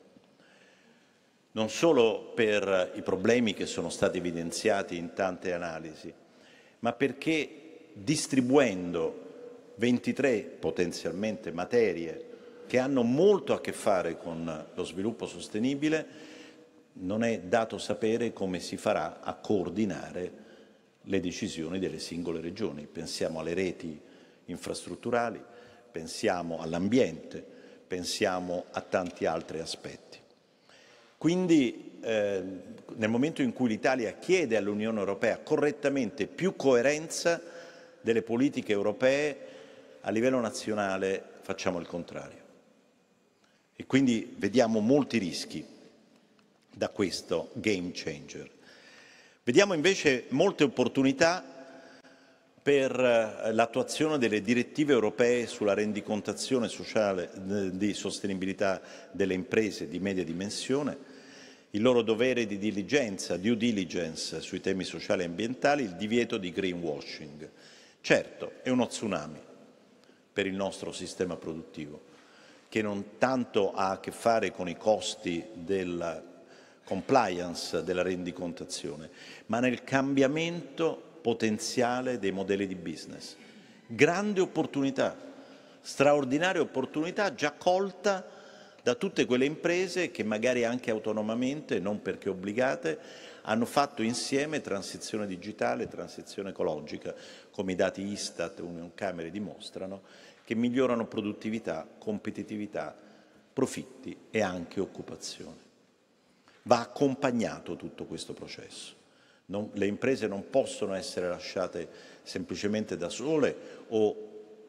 Non solo per i problemi che sono stati evidenziati in tante analisi, ma perché distribuendo 23 potenzialmente materie che hanno molto a che fare con lo sviluppo sostenibile, non è dato sapere come si farà a coordinare le decisioni delle singole regioni. Pensiamo alle reti infrastrutturali, pensiamo all'ambiente, pensiamo a tanti altri aspetti. Quindi nel momento in cui l'Italia chiede all'Unione Europea correttamente più coerenza delle politiche europee, a livello nazionale facciamo il contrario. E quindi vediamo molti rischi da questo game changer. Vediamo invece molte opportunità per l'attuazione delle direttive europee sulla rendicontazione sociale di sostenibilità delle imprese di media dimensione, il loro dovere di diligenza, due diligence sui temi sociali e ambientali, il divieto di greenwashing. Certo, è uno tsunami per il nostro sistema produttivo, che non tanto ha a che fare con i costi della compliance della rendicontazione, ma nel cambiamento potenziale dei modelli di business. Grande opportunità, straordinaria opportunità già colta da tutte quelle imprese che magari anche autonomamente, non perché obbligate, hanno fatto insieme transizione digitale e transizione ecologica, come i dati Istat e Unioncamere dimostrano, che migliorano produttività, competitività, profitti e anche occupazione. Va accompagnato tutto questo processo. Le imprese non possono essere lasciate semplicemente da sole o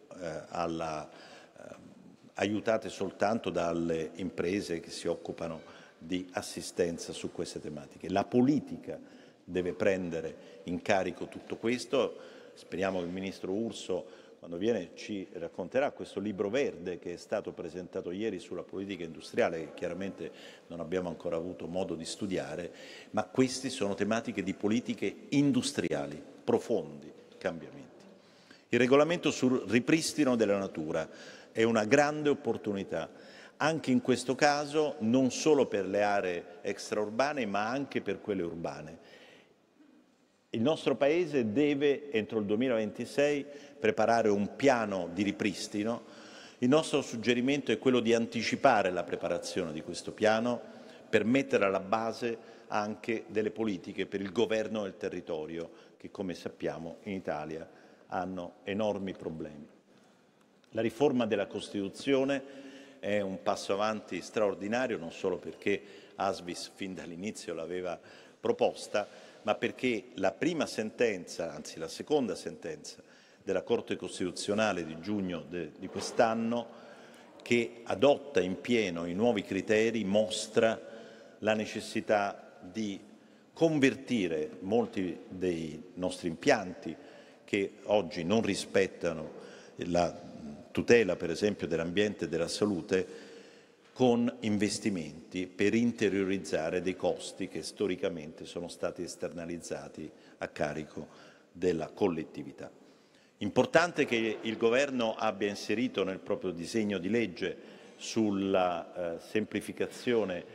aiutate soltanto dalle imprese che si occupano di assistenza su queste tematiche. La politica deve prendere in carico tutto questo. Speriamo che il Ministro Urso, quando viene, ci racconterà questo libro verde che è stato presentato ieri sulla politica industriale, che chiaramente non abbiamo ancora avuto modo di studiare, ma queste sono tematiche di politiche industriali, profondi cambiamenti. Il regolamento sul ripristino della natura è una grande opportunità, anche in questo caso non solo per le aree extraurbane, ma anche per quelle urbane. Il nostro Paese deve, entro il 2026, preparare un piano di ripristino. Il nostro suggerimento è quello di anticipare la preparazione di questo piano per mettere alla base anche delle politiche per il governo del territorio, che come sappiamo in Italia hanno enormi problemi. La riforma della Costituzione è un passo avanti straordinario, non solo perché Asvis fin dall'inizio l'aveva proposta, ma perché la prima sentenza, anzi la seconda sentenza della Corte Costituzionale di giugno di quest'anno, che adotta in pieno i nuovi criteri, mostra la necessità di convertire molti dei nostri impianti che oggi non rispettano la tutela, per esempio, dell'ambiente e della salute, con investimenti per interiorizzare dei costi che storicamente sono stati esternalizzati a carico della collettività. Importante che il Governo abbia inserito nel proprio disegno di legge sulla semplificazione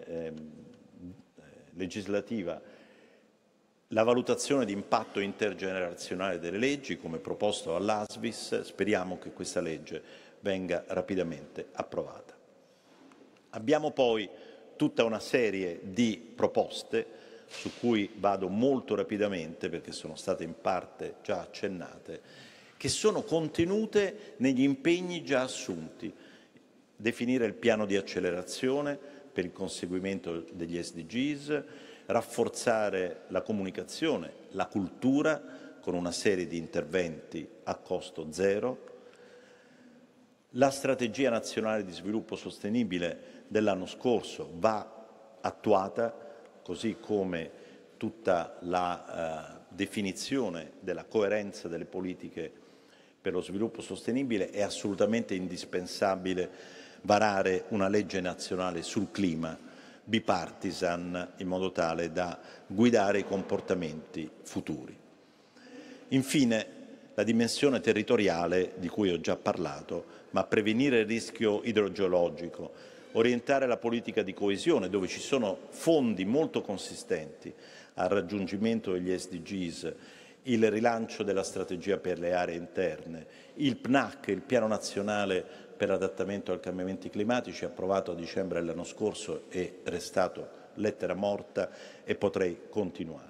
legislativa la valutazione di impatto intergenerazionale delle leggi, come proposto all'Asvis. Speriamo che questa legge venga rapidamente approvata. Abbiamo poi tutta una serie di proposte su cui vado molto rapidamente perché sono state in parte già accennate, che sono contenute negli impegni già assunti. Definire il piano di accelerazione per il conseguimento degli SDGs, rafforzare la comunicazione, la cultura con una serie di interventi a costo zero, la strategia nazionale di sviluppo sostenibile dell'anno scorso va attuata, così come tutta la definizione della coerenza delle politiche per lo sviluppo sostenibile. È assolutamente indispensabile varare una legge nazionale sul clima bipartisan in modo tale da guidare i comportamenti futuri. Infine, la dimensione territoriale di cui ho già parlato, ma prevenire il rischio idrogeologico, orientare la politica di coesione, dove ci sono fondi molto consistenti al raggiungimento degli SDGs, il rilancio della strategia per le aree interne, il PNAC, il Piano Nazionale per l'adattamento ai cambiamenti climatici, approvato a dicembre dell'anno scorso, è restato lettera morta e potrei continuare.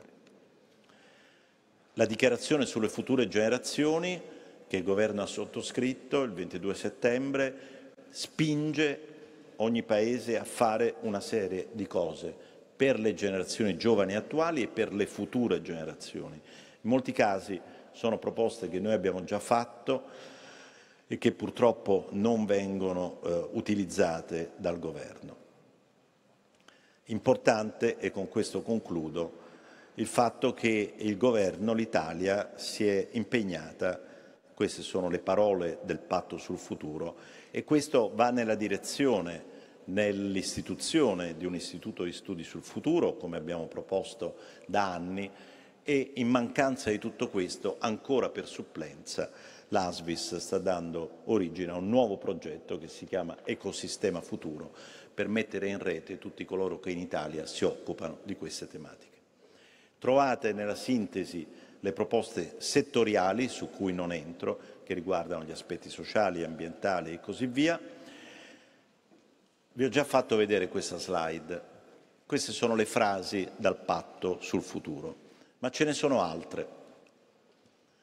La dichiarazione sulle future generazioni, che il Governo ha sottoscritto il 22 settembre, spinge ogni Paese a fare una serie di cose per le generazioni giovani attuali e per le future generazioni. In molti casi sono proposte che noi abbiamo già fatto e che purtroppo non vengono utilizzate dal Governo. Importante, e con questo concludo, il fatto che il Governo, l'Italia, si è impegnata, queste sono le parole del Patto sul futuro, e questo va nella direzione nell'istituzione di un istituto di studi sul futuro, come abbiamo proposto da anni, e in mancanza di tutto questo, ancora per supplenza, l'Asvis sta dando origine a un nuovo progetto che si chiama Ecosistema Futuro, per mettere in rete tutti coloro che in Italia si occupano di queste tematiche. Trovate nella sintesi le proposte settoriali, su cui non entro, che riguardano gli aspetti sociali, ambientali e così via. Vi ho già fatto vedere questa slide. Queste sono le frasi dal Patto sul futuro, ma ce ne sono altre.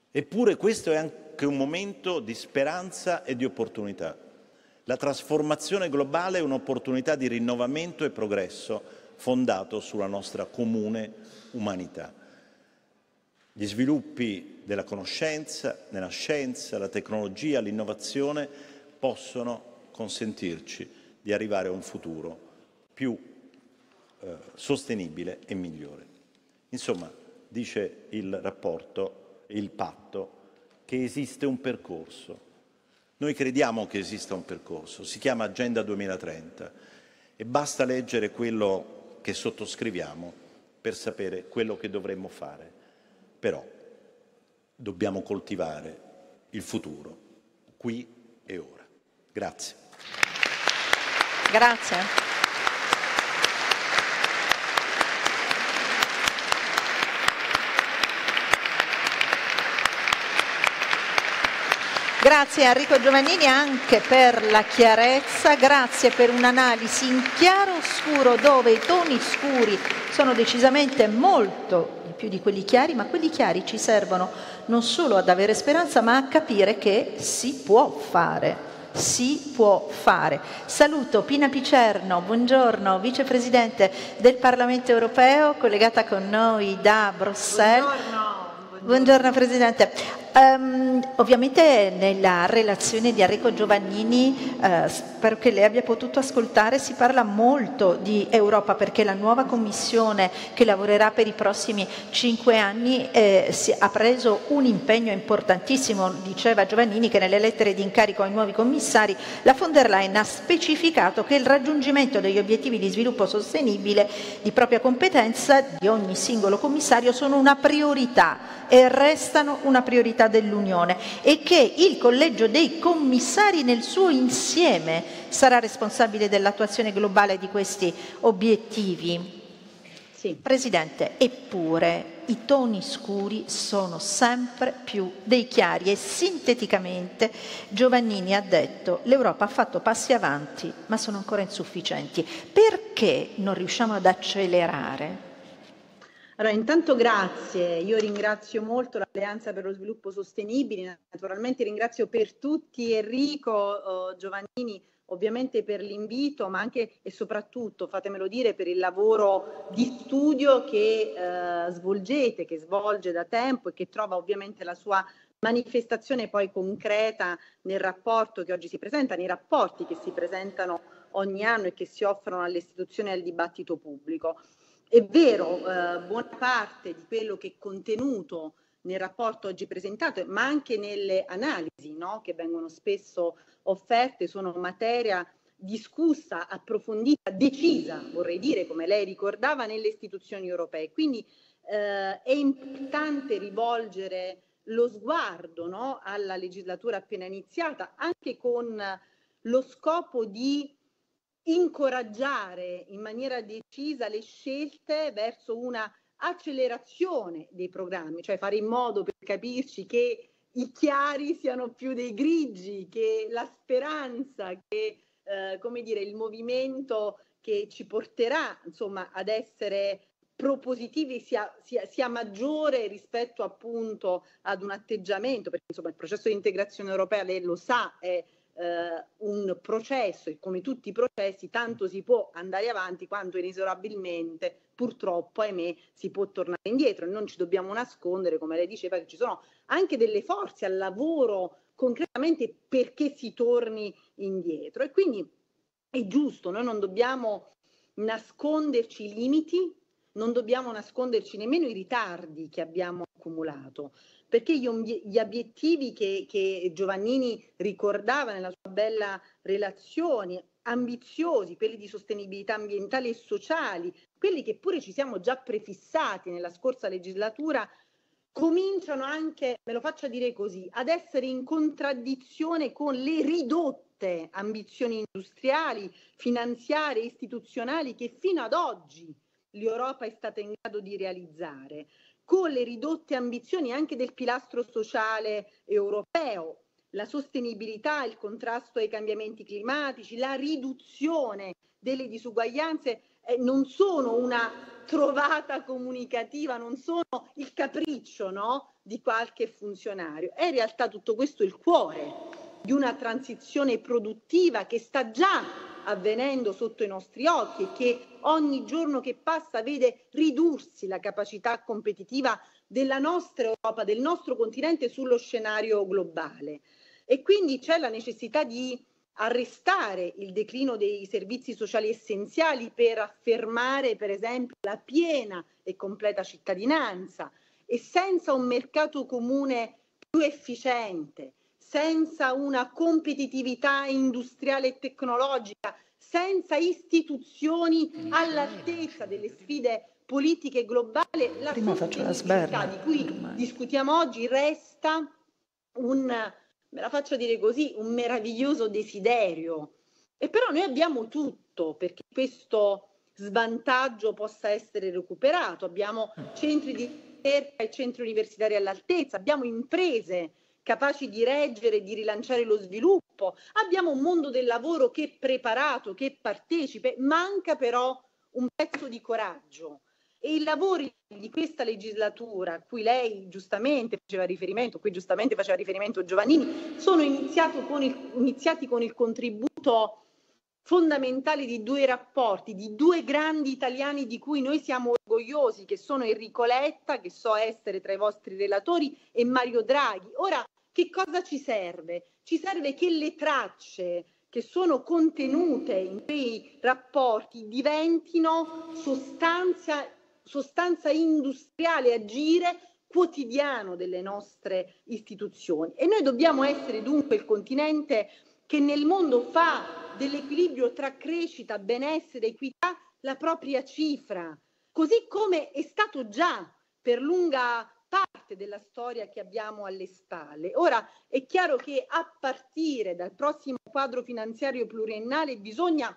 Eppure questo è anche un momento di speranza e di opportunità. La trasformazione globale è un'opportunità di rinnovamento e progresso fondato sulla nostra comune umanità. Gli sviluppi della conoscenza, nella scienza, la tecnologia, l'innovazione possono consentirci di arrivare a un futuro più sostenibile e migliore. Insomma, dice il rapporto, il patto, che esiste un percorso. Noi crediamo che esista un percorso, si chiama Agenda 2030 e basta leggere quello che sottoscriviamo per sapere quello che dovremmo fare. Però dobbiamo coltivare il futuro, qui e ora. Grazie. Grazie. Grazie a Enrico Giovannini anche per la chiarezza, grazie per un'analisi in chiaro scuro dove i toni scuri sono decisamente molto di più di quelli chiari, ma quelli chiari ci servono non solo ad avere speranza ma a capire che si può fare. Si può fare. Saluto Pina Picerno, buongiorno, vicepresidente del Parlamento europeo, collegata con noi da Bruxelles. Buongiorno Presidente. Ovviamente nella relazione di Enrico Giovannini, spero che lei abbia potuto ascoltare, si parla molto di Europa perché la nuova Commissione che lavorerà per i prossimi 5 anni ha preso un impegno importantissimo. Diceva Giovannini che nelle lettere di incarico ai nuovi commissari la von der Leyen ha specificato che il raggiungimento degli obiettivi di sviluppo sostenibile di propria competenza di ogni singolo commissario sono una priorità e restano una priorità dell'Unione e che il collegio dei commissari nel suo insieme sarà responsabile dell'attuazione globale di questi obiettivi. Sì. Presidente, eppure i toni scuri sono sempre più dei chiari e sinteticamente Giovannini ha detto l'Europa ha fatto passi avanti ma sono ancora insufficienti. Perché non riusciamo ad accelerare? Allora, intanto grazie, io ringrazio molto l'Alleanza per lo Sviluppo Sostenibile, naturalmente ringrazio per tutti Enrico Giovannini, ovviamente per l'invito, ma anche e soprattutto, fatemelo dire, per il lavoro di studio che svolgete, che svolge da tempo e che trova ovviamente la sua manifestazione poi concreta nel rapporto che oggi si presenta, nei rapporti che si presentano ogni anno e che si offrono alle istituzioni e al dibattito pubblico. È vero, buona parte di quello che è contenuto nel rapporto oggi presentato, ma anche nelle analisi, no, che vengono spesso offerte, sono materia discussa, approfondita, decisa, vorrei dire, come lei ricordava, nelle istituzioni europee. Quindi è importante rivolgere lo sguardo, no, alla legislatura appena iniziata, anche con lo scopo di incoraggiare in maniera decisa le scelte verso una accelerazione dei programmi, cioè fare in modo, per capirci, che i chiari siano più dei grigi, che la speranza, che come dire, il movimento che ci porterà insomma ad essere propositivi sia maggiore rispetto appunto ad un atteggiamento, perché insomma il processo di integrazione europea, lei lo sa, è un processo e come tutti i processi tanto si può andare avanti quanto inesorabilmente purtroppo, ahimè, si può tornare indietro e non ci dobbiamo nascondere, come lei diceva, che ci sono anche delle forze al lavoro concretamente perché si torni indietro e quindi è giusto, noi non dobbiamo nasconderci i limiti, non dobbiamo nasconderci nemmeno i ritardi che abbiamo accumulato, perché gli obiettivi che Giovannini ricordava nella sua bella relazione, ambiziosi, quelli di sostenibilità ambientale e sociali, quelli che pure ci siamo già prefissati nella scorsa legislatura, cominciano anche, me lo faccia dire così, ad essere in contraddizione con le ridotte ambizioni industriali, finanziarie, istituzionali che fino ad oggi l'Europa è stata in grado di realizzare, con le ridotte ambizioni anche del pilastro sociale europeo, la sostenibilità, il contrasto ai cambiamenti climatici, la riduzione delle disuguaglianze. non sono una trovata comunicativa, non sono il capriccio, no, di qualche funzionario. È in realtà tutto questo il cuore di una transizione produttiva che sta già avvenendo sotto i nostri occhi e che ogni giorno che passa vede ridursi la capacità competitiva della nostra Europa, del nostro continente sullo scenario globale. E quindi c'è la necessità di arrestare il declino dei servizi sociali essenziali per affermare, per esempio, la piena e completa cittadinanza. E senza un mercato comune più efficiente, senza una competitività industriale e tecnologica, senza istituzioni all'altezza delle sfide politiche globali, la sostenibilità di cui discutiamo oggi resta me la faccio dire così, un meraviglioso desiderio. E però noi abbiamo tutto perché questo svantaggio possa essere recuperato. Abbiamo centri di ricerca e centri universitari all'altezza, abbiamo imprese capaci di reggere e di rilanciare lo sviluppo, abbiamo un mondo del lavoro che è preparato, che partecipe, manca però un pezzo di coraggio. E i lavori di questa legislatura, a cui lei giustamente faceva riferimento, Giovannini, sono iniziati con il contributo fondamentale di due rapporti, di due grandi italiani di cui noi siamo orgogliosi, che sono Enrico Letta, che so essere tra i vostri relatori, e Mario Draghi. Ora, che cosa ci serve? Ci serve che le tracce che sono contenute in quei rapporti diventino sostanza industriale, agire quotidiano delle nostre istituzioni. E noi dobbiamo essere dunque il continente che nel mondo fa dell'equilibrio tra crescita, benessere e equità la propria cifra, così come è stato già per lunga parte della storia che abbiamo alle spalle. Ora è chiaro che a partire dal prossimo quadro finanziario pluriennale bisogna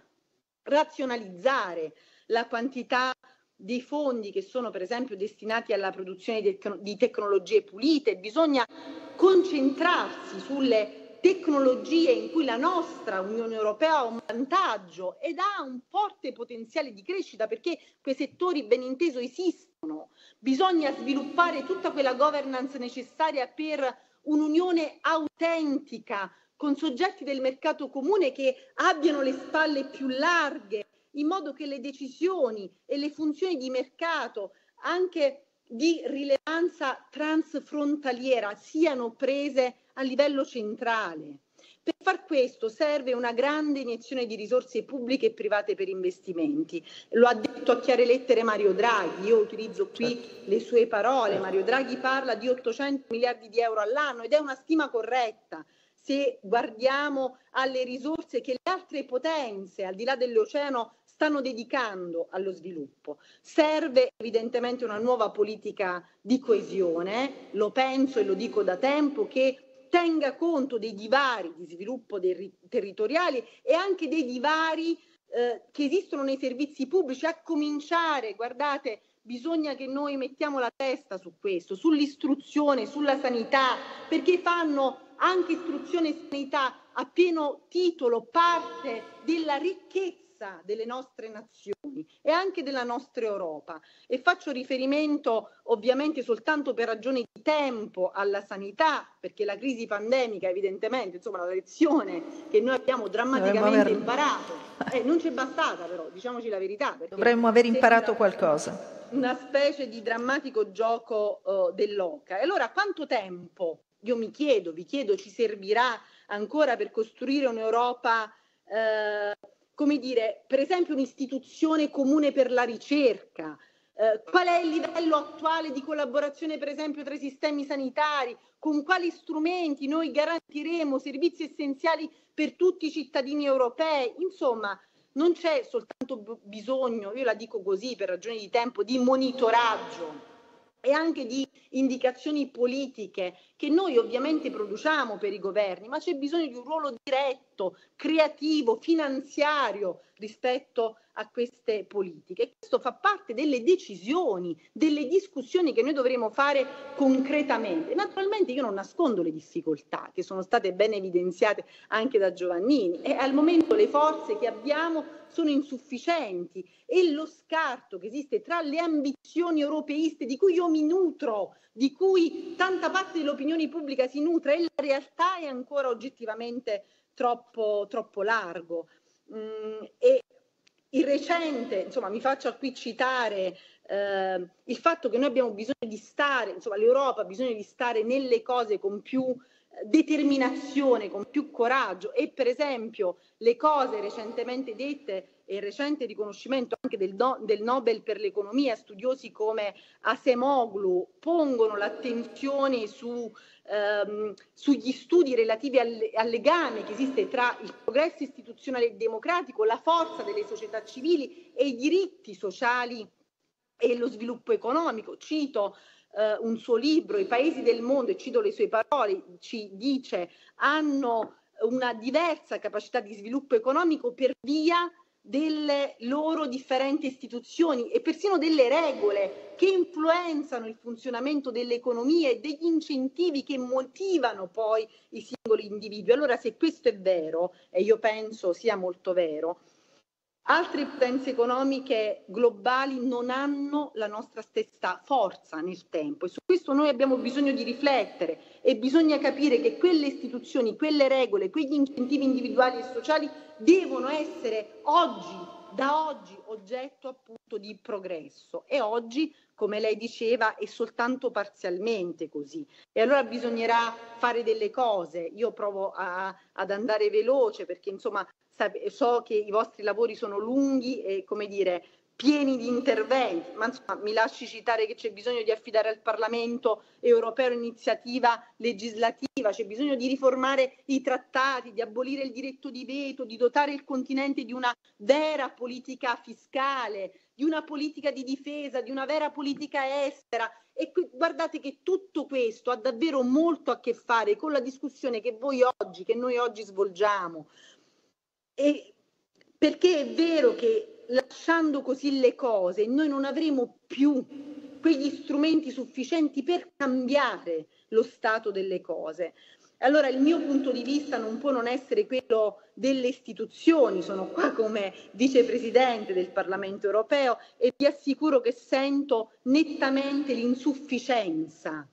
razionalizzare la quantità dei fondi che sono per esempio destinati alla produzione di tecnologie pulite, bisogna concentrarsi sulle tecnologie in cui la nostra Unione Europea ha un vantaggio ed ha un forte potenziale di crescita, perché quei settori ben inteso esistono. Bisogna sviluppare tutta quella governance necessaria per un'unione autentica, con soggetti del mercato comune che abbiano le spalle più larghe, in modo che le decisioni e le funzioni di mercato, anche di rilevanza transfrontaliera, siano prese a livello centrale. Per far questo serve una grande iniezione di risorse pubbliche e private per investimenti. Lo ha detto a chiare lettere Mario Draghi, io utilizzo qui le sue parole. Mario Draghi parla di 800 miliardi di euro all'anno ed è una stima corretta se guardiamo alle risorse che le altre potenze al di là dell'oceano stanno dedicando allo sviluppo. Serve evidentemente una nuova politica di coesione, lo penso e lo dico da tempo, che tenga conto dei divari di sviluppo territoriali e anche dei divari che esistono nei servizi pubblici, a cominciare, guardate, bisogna che noi mettiamo la testa su questo, sull'istruzione, sulla sanità, perché fanno anche istruzione e sanità a pieno titolo parte della ricchezza delle nostre nazioni e anche della nostra Europa. E faccio riferimento ovviamente soltanto per ragioni di tempo alla sanità, perché la crisi pandemica evidentemente, insomma, la lezione che noi abbiamo drammaticamente imparato non ci è bastata, però diciamoci la verità, dovremmo aver imparato qualcosa, una specie di drammatico gioco dell'oca. E allora quanto tempo, io vi chiedo, ci servirà ancora per costruire un'Europa come dire, per esempio un'istituzione comune per la ricerca? Qual è il livello attuale di collaborazione, per esempio, tra i sistemi sanitari? Con quali strumenti noi garantiremo servizi essenziali per tutti i cittadini europei? Insomma, non c'è soltanto bisogno, io la dico così per ragioni di tempo, di monitoraggio e anche di indicazioni politiche che noi ovviamente produciamo per i governi, ma c'è bisogno di un ruolo diretto, creativo, finanziario rispetto a queste politiche. E questo fa parte delle decisioni, delle discussioni che noi dovremo fare concretamente. Naturalmente io non nascondo le difficoltà che sono state ben evidenziate anche da Giovannini, e al momento le forze che abbiamo sono insufficienti e lo scarto che esiste tra le ambizioni europeiste di cui io mi nutro, di cui tanta parte dell'opinione pubblica si nutre, e la realtà è ancora oggettivamente troppo largo. E il recente, insomma, mi faccio qui citare il fatto che noi abbiamo bisogno di stare, insomma, l'Europa ha bisogno di stare nelle cose con più determinazione, con più coraggio, e per esempio le cose recentemente dette e il recente riconoscimento anche del Nobel per l'economia, studiosi come Acemoglu pongono l'attenzione sugli studi relativi al legame che esiste tra il progresso istituzionale e democratico, la forza delle società civili e i diritti sociali e lo sviluppo economico. Cito un suo libro, I paesi del mondo, e cito le sue parole, ci dice hanno una diversa capacità di sviluppo economico per via delle loro differenti istituzioni e persino delle regole che influenzano il funzionamento dell'economia e degli incentivi che motivano poi i singoli individui. Allora, se questo è vero, e io penso sia molto vero, altre potenze economiche globali non hanno la nostra stessa forza nel tempo, e su questo noi abbiamo bisogno di riflettere, e bisogna capire che quelle istituzioni, quelle regole, quegli incentivi individuali e sociali devono essere da oggi oggetto appunto di progresso, e oggi, come lei diceva, è soltanto parzialmente così, e allora bisognerà fare delle cose. Io provo ad andare veloce perché insomma so che i vostri lavori sono lunghi e, come dire, pieni di interventi, ma insomma mi lasci citare che c'è bisogno di affidare al Parlamento europeo l'iniziativa legislativa, c'è bisogno di riformare i trattati, di abolire il diritto di veto, di dotare il continente di una vera politica fiscale, di una politica di difesa, di una vera politica estera. E guardate che tutto questo ha davvero molto a che fare con la discussione che noi oggi svolgiamo. E perché è vero che lasciando così le cose noi non avremo più quegli strumenti sufficienti per cambiare lo stato delle cose. Allora il mio punto di vista non può non essere quello delle istituzioni. Sono qua come vicepresidente del Parlamento europeo e vi assicuro che sento nettamente l'insufficienza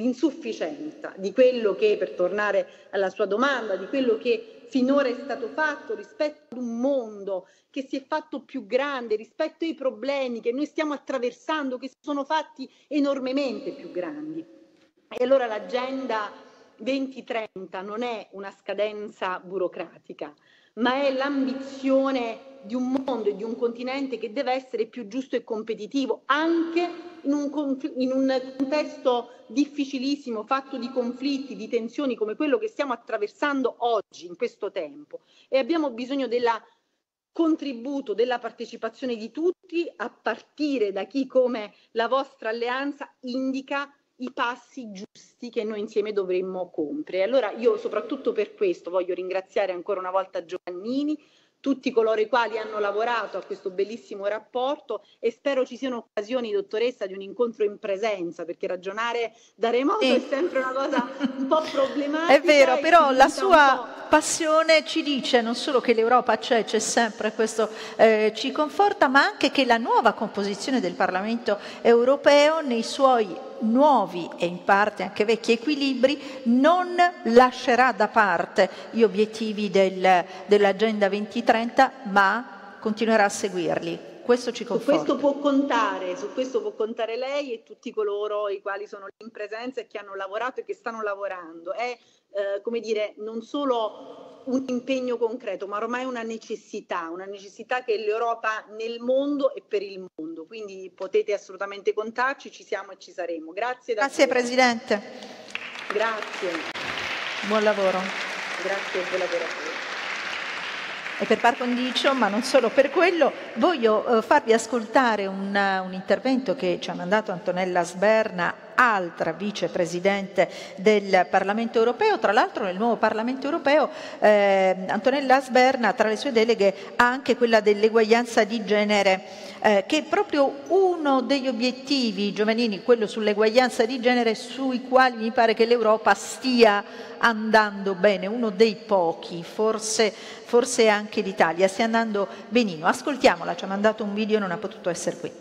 di quello che, per tornare alla sua domanda, di quello che finora è stato fatto rispetto ad un mondo che si è fatto più grande, rispetto ai problemi che noi stiamo attraversando, che si sono fatti enormemente più grandi. E allora l'agenda 2030 non è una scadenza burocratica, ma è l'ambizione di un mondo e di un continente che deve essere più giusto e competitivo, anche in un contesto difficilissimo, fatto di conflitti, di tensioni come quello che stiamo attraversando oggi, in questo tempo. E abbiamo bisogno del contributo, della partecipazione di tutti, a partire da chi, come la vostra alleanza, indica i passi giusti che noi insieme dovremmo compiere. Allora io soprattutto per questo voglio ringraziare ancora una volta Giovannini, tutti coloro i quali hanno lavorato a questo bellissimo rapporto, e spero ci siano occasioni, dottoressa, di un incontro in presenza, perché ragionare da remoto è sempre una cosa un po' problematica. È vero, però la sua passione ci dice non solo che l'Europa c'è sempre, questo ci conforta, ma anche che la nuova composizione del Parlamento europeo, nei suoi nuovi e in parte anche vecchi equilibri, non lascerà da parte gli obiettivi dell'Agenda 2030, ma continuerà a seguirli. Questo ci conforta. Su questo può contare lei e tutti coloro i quali sono in presenza e che hanno lavorato e che stanno lavorando. È come dire, non solo un impegno concreto, ma ormai una necessità che l'Europa nel mondo e per il mondo. Quindi potete assolutamente contarci, ci siamo e ci saremo. Grazie. Grazie Presidente. Grazie. Buon lavoro. Grazie e buon lavoro a voi. E per par condicio, ma non solo per quello, voglio farvi ascoltare un intervento che ci ha mandato Antonella Sberna altra vicepresidente del Parlamento europeo. Tra l'altro nel nuovo Parlamento europeo Antonella Sberna tra le sue deleghe ha anche quella dell'eguaglianza di genere, che è proprio uno degli obiettivi giovanili, quello sull'eguaglianza di genere, sui quali mi pare che l'Europa stia andando bene, uno dei pochi, forse anche l'Italia stia andando benino. Ascoltiamola, ci ha mandato un video, non ha potuto essere qui.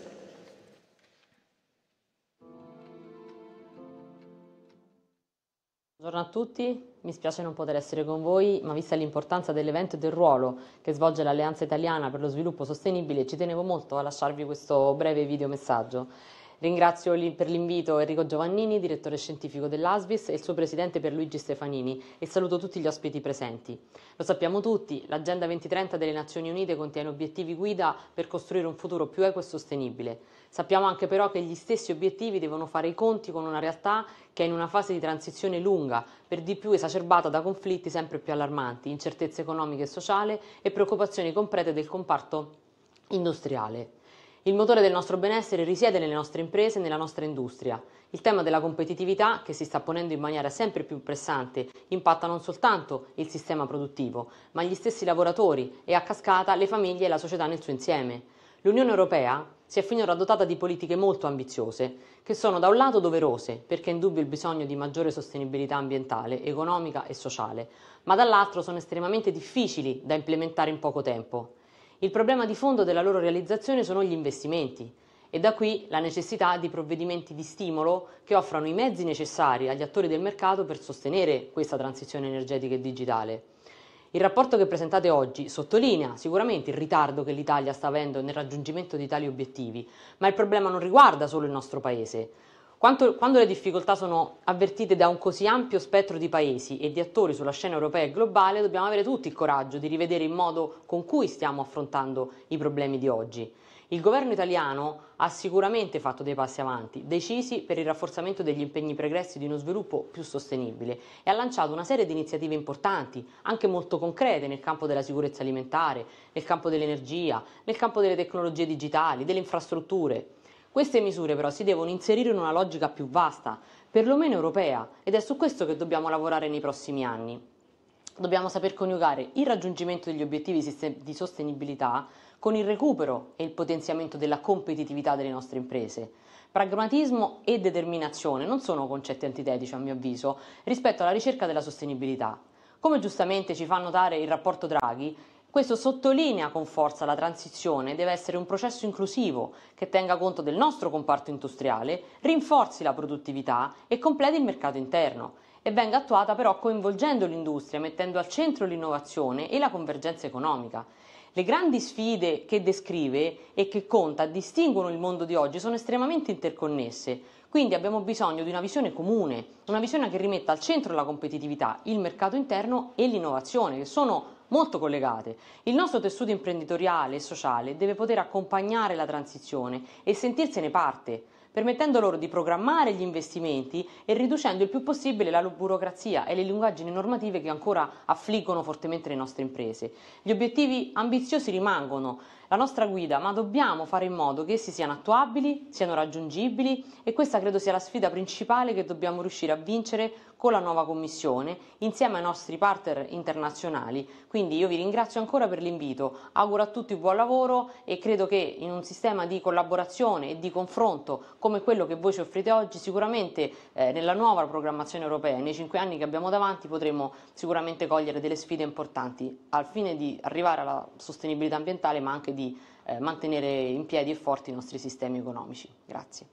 Buongiorno a tutti, mi spiace non poter essere con voi, ma vista l'importanza dell'evento e del ruolo che svolge l'Alleanza Italiana per lo Sviluppo Sostenibile, ci tenevo molto a lasciarvi questo breve videomessaggio. Ringrazio per l'invito Enrico Giovannini, direttore scientifico dell'ASVIS, e il suo presidente Pierluigi Stefanini, e saluto tutti gli ospiti presenti. Lo sappiamo tutti, l'Agenda 2030 delle Nazioni Unite contiene obiettivi guida per costruire un futuro più equo e sostenibile. Sappiamo anche però che gli stessi obiettivi devono fare i conti con una realtà che è in una fase di transizione lunga, per di più esacerbata da conflitti sempre più allarmanti, incertezza economica e sociale e preoccupazioni concrete del comparto industriale. Il motore del nostro benessere risiede nelle nostre imprese e nella nostra industria. Il tema della competitività, che si sta ponendo in maniera sempre più pressante, impatta non soltanto il sistema produttivo, ma gli stessi lavoratori e a cascata le famiglie e la società nel suo insieme. L'Unione Europea si è finora dotata di politiche molto ambiziose, che sono da un lato doverose, perché è indubbio il bisogno di maggiore sostenibilità ambientale, economica e sociale, ma dall'altro sono estremamente difficili da implementare in poco tempo. Il problema di fondo della loro realizzazione sono gli investimenti e da qui la necessità di provvedimenti di stimolo che offrano i mezzi necessari agli attori del mercato per sostenere questa transizione energetica e digitale. Il rapporto che presentate oggi sottolinea sicuramente il ritardo che l'Italia sta avendo nel raggiungimento di tali obiettivi, ma il problema non riguarda solo il nostro Paese. Quando le difficoltà sono avvertite da un così ampio spettro di paesi e di attori sulla scena europea e globale, dobbiamo avere tutti il coraggio di rivedere il modo con cui stiamo affrontando i problemi di oggi. Il governo italiano ha sicuramente fatto dei passi avanti, decisi per il rafforzamento degli impegni pregressi di uno sviluppo più sostenibile, e ha lanciato una serie di iniziative importanti, anche molto concrete nel campo della sicurezza alimentare, nel campo dell'energia, nel campo delle tecnologie digitali, delle infrastrutture. Queste misure però si devono inserire in una logica più vasta, perlomeno europea, ed è su questo che dobbiamo lavorare nei prossimi anni. Dobbiamo saper coniugare il raggiungimento degli obiettivi di sostenibilità con il recupero e il potenziamento della competitività delle nostre imprese. Pragmatismo e determinazione non sono concetti antitetici, a mio avviso, rispetto alla ricerca della sostenibilità. Come giustamente ci fa notare il rapporto Draghi, questo sottolinea con forza la transizione deve essere un processo inclusivo che tenga conto del nostro comparto industriale, rinforzi la produttività e completi il mercato interno, e venga attuata però coinvolgendo l'industria, mettendo al centro l'innovazione e la convergenza economica. Le grandi sfide che descrive e che conta distinguono il mondo di oggi sono estremamente interconnesse, quindi abbiamo bisogno di una visione comune, una visione che rimetta al centro la competitività, il mercato interno e l'innovazione, che sono molto collegate. Il nostro tessuto imprenditoriale e sociale deve poter accompagnare la transizione e sentirsene parte, permettendo loro di programmare gli investimenti e riducendo il più possibile la burocrazia e le lungaggini normative che ancora affliggono fortemente le nostre imprese. Gli obiettivi ambiziosi rimangono la nostra guida, ma dobbiamo fare in modo che essi siano attuabili, siano raggiungibili, e questa credo sia la sfida principale che dobbiamo riuscire a vincere con la nuova Commissione, insieme ai nostri partner internazionali. Quindi io vi ringrazio ancora per l'invito, auguro a tutti buon lavoro e credo che in un sistema di collaborazione e di confronto come quello che voi ci offrite oggi, sicuramente nella nuova programmazione europea, nei 5 anni che abbiamo davanti, potremo sicuramente cogliere delle sfide importanti al fine di arrivare alla sostenibilità ambientale, ma anche di mantenere in piedi e forti i nostri sistemi economici. Grazie.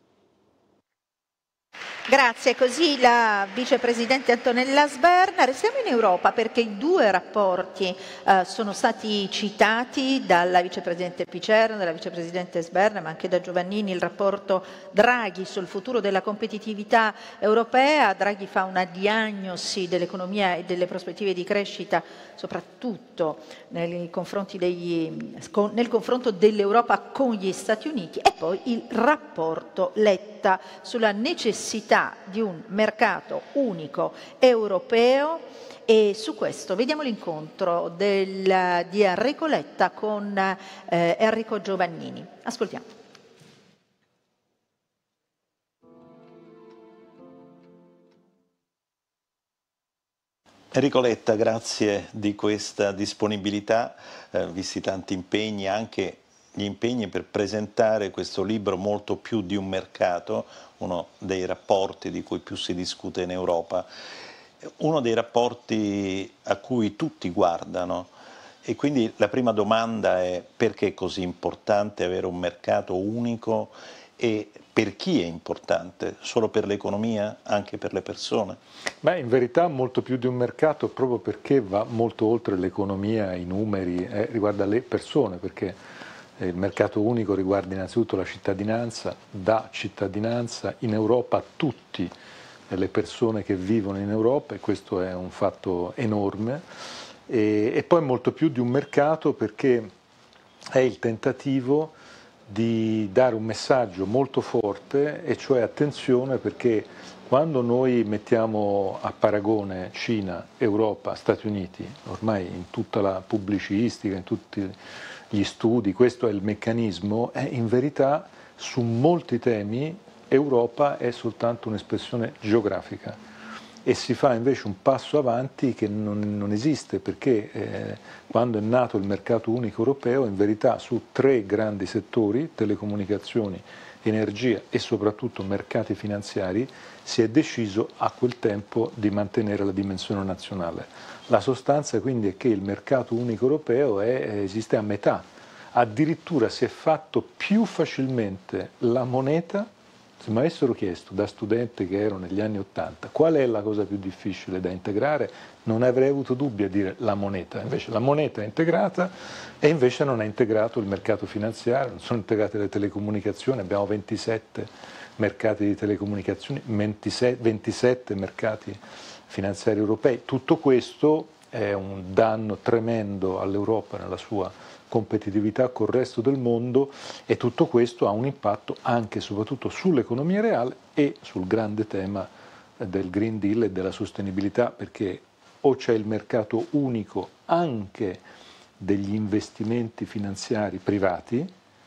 Grazie, così la vicepresidente Antonella Sberna. Restiamo in Europa perché i due rapporti sono stati citati dalla vicepresidente Picerno, dalla vicepresidente Sberna, ma anche da Giovannini, il rapporto Draghi sul futuro della competitività europea. Draghi fa una diagnosi dell'economia e delle prospettive di crescita, soprattutto nel confronto dell'Europa con gli Stati Uniti, e poi il rapporto Letta sulla necessità di un mercato unico europeo. E su questo vediamo l'incontro di Enrico Letta con Enrico Giovannini. Ascoltiamo. Enrico Letta, grazie di questa disponibilità, visti tanti impegni, anche gli impegni per presentare questo libro Molto più di un mercato, uno dei rapporti di cui più si discute in Europa, uno dei rapporti a cui tutti guardano. E quindi la prima domanda è: perché è così importante avere un mercato unico e per chi è importante? Solo per l'economia? Anche per le persone? Beh, in verità molto più di un mercato, proprio perché va molto oltre l'economia, i numeri, riguarda le persone, perché il mercato unico riguarda innanzitutto la cittadinanza, dà cittadinanza in Europa a tutti le persone che vivono in Europa, e questo è un fatto enorme. E poi molto più di un mercato perché è il tentativo di dare un messaggio molto forte, e cioè attenzione, perché quando noi mettiamo a paragone Cina, Europa, Stati Uniti, ormai in tutta la pubblicistica, in tutti gli studi, questo è il meccanismo, in verità su molti temi Europa è soltanto un'espressione geografica. E si fa invece un passo avanti che non esiste, perché quando è nato il mercato unico europeo, in verità su 3 grandi settori, telecomunicazioni, energia e soprattutto mercati finanziari, si è deciso a quel tempo di mantenere la dimensione nazionale. La sostanza quindi è che il mercato unico europeo esiste a metà, addirittura si è fatto più facilmente la moneta. Se mi avessero chiesto da studente che ero negli anni '80 qual è la cosa più difficile da integrare, non avrei avuto dubbi a dire la moneta. Invece la moneta è integrata, e invece non è integrato il mercato finanziario, non sono integrate le telecomunicazioni, abbiamo 27 mercati di telecomunicazioni, 27 mercati finanziari europei. Tutto questo è un danno tremendo all'Europa nella sua competitività col resto del mondo, e tutto questo ha un impatto anche e soprattutto sull'economia reale e sul grande tema del Green Deal e della sostenibilità, perché o c'è il mercato unico anche degli investimenti finanziari privati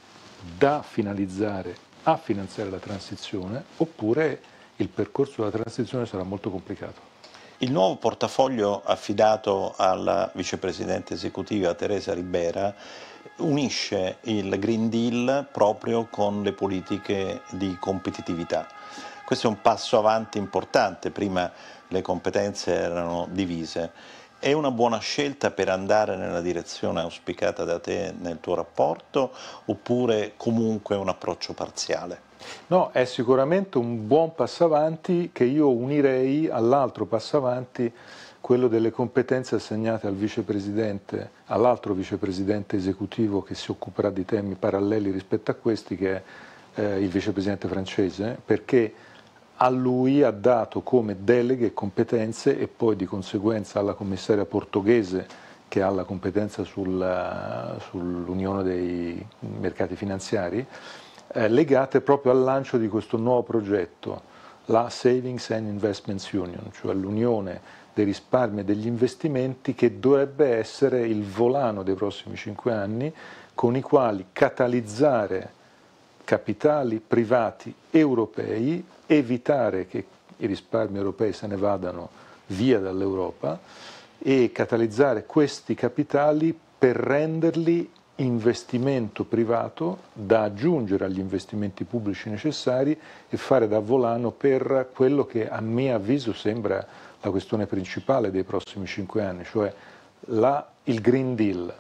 da finalizzare a finanziare la transizione, oppure il percorso della transizione sarà molto complicato. Il nuovo portafoglio affidato alla vicepresidente esecutiva Teresa Ribera unisce il Green Deal proprio con le politiche di competitività. Questo è un passo avanti importante, prima le competenze erano divise. È una buona scelta per andare nella direzione auspicata da te nel tuo rapporto, oppure comunque un approccio parziale? No, è sicuramente un buon passo avanti, che io unirei all'altro passo avanti, quello delle competenze assegnate al vicepresidente, all'altro vicepresidente esecutivo che si occuperà di temi paralleli rispetto a questi, che è il vicepresidente francese, perché a lui ha dato come deleghe e competenze, e poi di conseguenza alla commissaria portoghese che ha la competenza sull'unione dei mercati finanziari, legate proprio al lancio di questo nuovo progetto, la Savings and Investments Union, cioè l'unione dei risparmi e degli investimenti, che dovrebbe essere il volano dei prossimi 5 anni, con i quali catalizzare capitali privati europei, evitare che i risparmi europei se ne vadano via dall'Europa, e catalizzare questi capitali per renderli investimento privato da aggiungere agli investimenti pubblici necessari, e fare da volano per quello che a mio avviso sembra la questione principale dei prossimi 5 anni, cioè il Green Deal.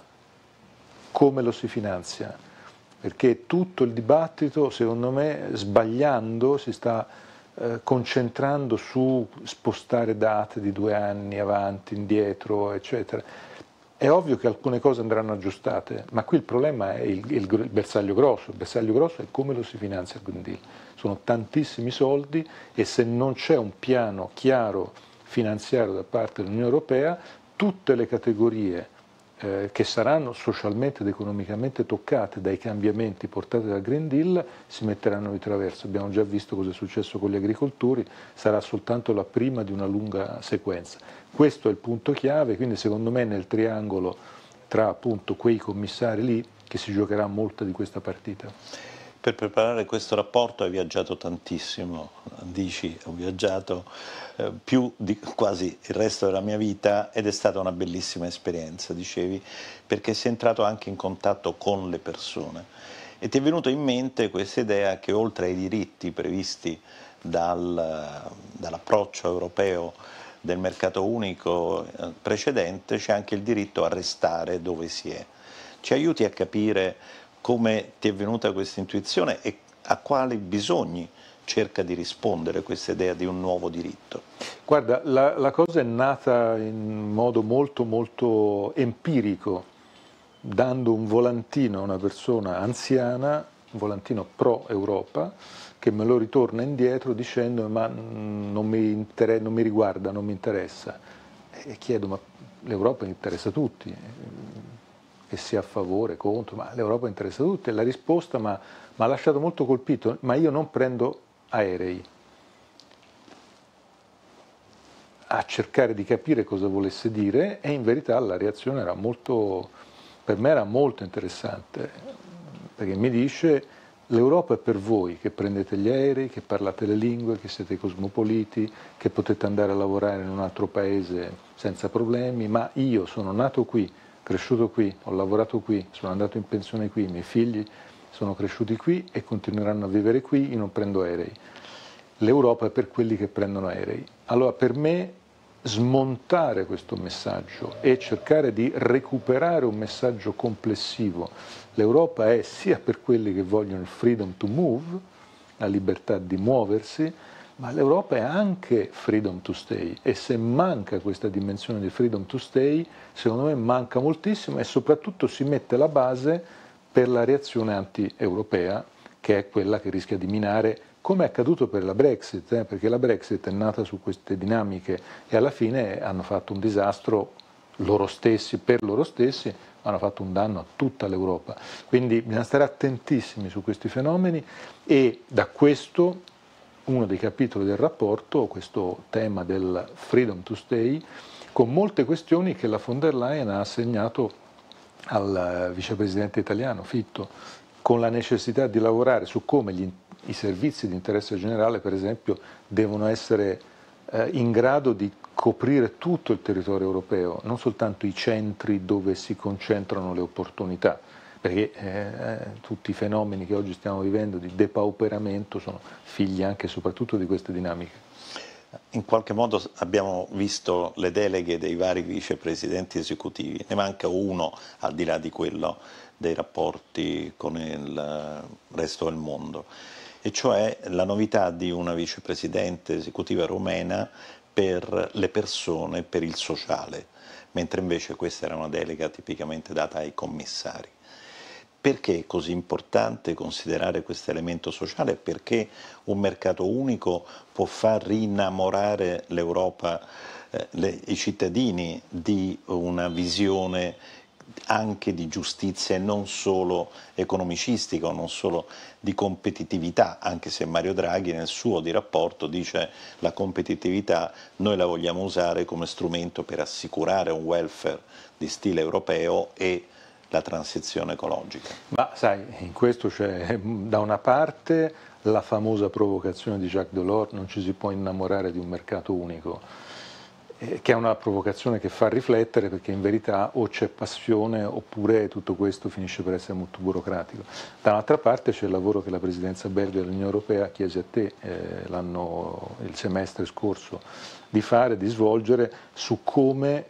Come lo si finanzia? Perché tutto il dibattito, secondo me, sbagliando, si sta concentrando su spostare date di 2 anni avanti, indietro, eccetera. È ovvio che alcune cose andranno aggiustate, ma qui il problema è il bersaglio grosso. Il bersaglio grosso è come lo si finanzia il Green Deal. Sono tantissimi soldi, e se non c'è un piano chiaro finanziario da parte dell'Unione Europea, tutte le categorie che saranno socialmente ed economicamente toccate dai cambiamenti portati dal Green Deal si metteranno di traverso. Abbiamo già visto cosa è successo con gli agricoltori, sarà soltanto la prima di una lunga sequenza. Questo è il punto chiave, quindi secondo me nel triangolo tra appunto quei commissari lì che si giocherà molta di questa partita. Per preparare questo rapporto hai viaggiato tantissimo, dici ho viaggiato più di quasi il resto della mia vita ed è stata una bellissima esperienza, dicevi, perché sei entrato anche in contatto con le persone e ti è venuta in mente questa idea che oltre ai diritti previsti dall'approccio europeo del mercato unico precedente c'è anche il diritto a restare dove si è. Ci aiuti a capire come ti è venuta questa intuizione e a quali bisogni cerca di rispondere questa idea di un nuovo diritto? Guarda, la cosa è nata in modo molto molto empirico, dando un volantino a una persona anziana, un volantino pro Europa, che me lo ritorna indietro dicendo ma non mi riguarda, non mi interessa. E chiedo, ma l'Europa interessa a tutti? Che sia a favore, contro, ma l'Europa interessa a tutti. E la risposta mi ha lasciato molto colpito, ma io non prendo aerei. A cercare di capire cosa volesse dire e in verità la reazione era per me era molto interessante, perché mi dice l'Europa è per voi che prendete gli aerei, che parlate le lingue, che siete cosmopoliti, che potete andare a lavorare in un altro paese senza problemi, ma io sono nato qui, cresciuto qui, ho lavorato qui, sono andato in pensione qui, i miei figli sono cresciuti qui e continueranno a vivere qui, io non prendo aerei. L'Europa è per quelli che prendono aerei. Allora per me smontare questo messaggio e cercare di recuperare un messaggio complessivo, l'Europa è sia per quelli che vogliono il freedom to move, la libertà di muoversi, ma l'Europa è anche freedom to stay e se manca questa dimensione di freedom to stay, secondo me manca moltissimo e soprattutto si mette la base per la reazione anti-europea che è quella che rischia di minare, come è accaduto per la Brexit, perché la Brexit è nata su queste dinamiche e alla fine hanno fatto un disastro loro stessi, per loro stessi, hanno fatto un danno a tutta l'Europa. Quindi bisogna stare attentissimi su questi fenomeni e da questo uno dei capitoli del rapporto, questo tema del freedom to stay, con molte questioni che la von der Leyen ha assegnato al vicepresidente italiano Fitto, con la necessità di lavorare su come i servizi di interesse generale, per esempio, devono essere in grado di coprire tutto il territorio europeo, non soltanto i centri dove si concentrano le opportunità, perché tutti i fenomeni che oggi stiamo vivendo di depauperamento sono figli anche e soprattutto di queste dinamiche. In qualche modo abbiamo visto le deleghe dei vari vicepresidenti esecutivi, ne manca uno al di là di quello dei rapporti con il resto del mondo, e cioè la novità di una vicepresidente esecutiva rumena per le persone, per il sociale, mentre invece questa era una delega tipicamente data ai commissari. Perché è così importante considerare questo elemento sociale? Perché un mercato unico può far rinnamorare l'Europa, i cittadini di una visione anche di giustizia e non solo economicistica o non solo di competitività, anche se Mario Draghi nel suo di rapporto dice la competitività noi la vogliamo usare come strumento per assicurare un welfare di stile europeo e la transizione ecologica. Ma sai, in questo c'è da una parte la famosa provocazione di Jacques Delors, non ci si può innamorare di un mercato unico, che è una provocazione che fa riflettere perché in verità o c'è passione oppure tutto questo finisce per essere molto burocratico. Dall'altra parte c'è il lavoro che la Presidenza belga dell'Unione Europea chiese a te il semestre scorso di fare, di svolgere su come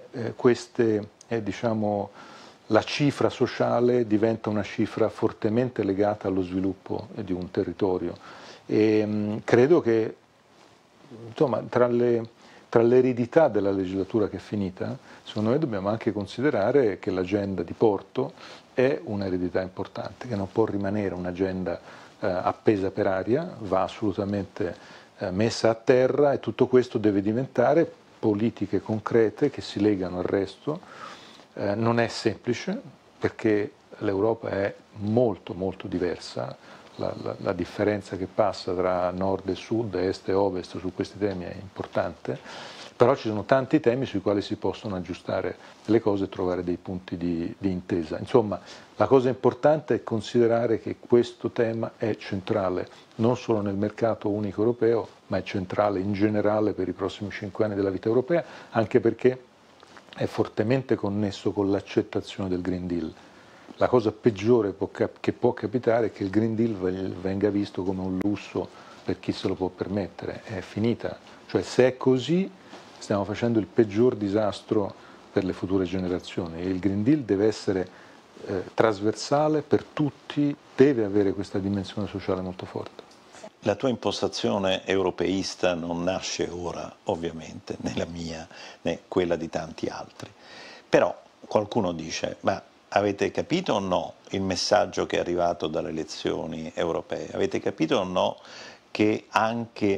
la cifra sociale diventa una cifra fortemente legata allo sviluppo di un territorio e credo che insomma, tra l'eredità della legislatura che è finita, secondo me dobbiamo anche considerare che l'agenda di Porto è un'eredità importante, che non può rimanere un'agenda appesa per aria, va assolutamente messa a terra e tutto questo deve diventare politiche concrete che si legano al resto. Non è semplice perché l'Europa è molto molto diversa, la differenza che passa tra nord e sud, est e ovest su questi temi è importante, Però ci sono tanti temi sui quali si possono aggiustare le cose e trovare dei punti di intesa. Insomma, la cosa importante è considerare che questo tema è centrale, non solo nel mercato unico europeo, ma è centrale in generale per i prossimi 5 anni della vita europea, anche perché è fortemente connesso con l'accettazione del Green Deal. La cosa peggiore che può capitare è che il Green Deal venga visto come un lusso per chi se lo può permettere. È finita. Cioè, se è così, stiamo facendo il peggior disastro per le future generazioni. E il Green Deal deve essere trasversale per tutti, deve avere questa dimensione sociale molto forte. La tua impostazione europeista non nasce ora, ovviamente, né la mia né quella di tanti altri. Però qualcuno dice, ma avete capito o no il messaggio che è arrivato dalle elezioni europee? Avete capito o no che anche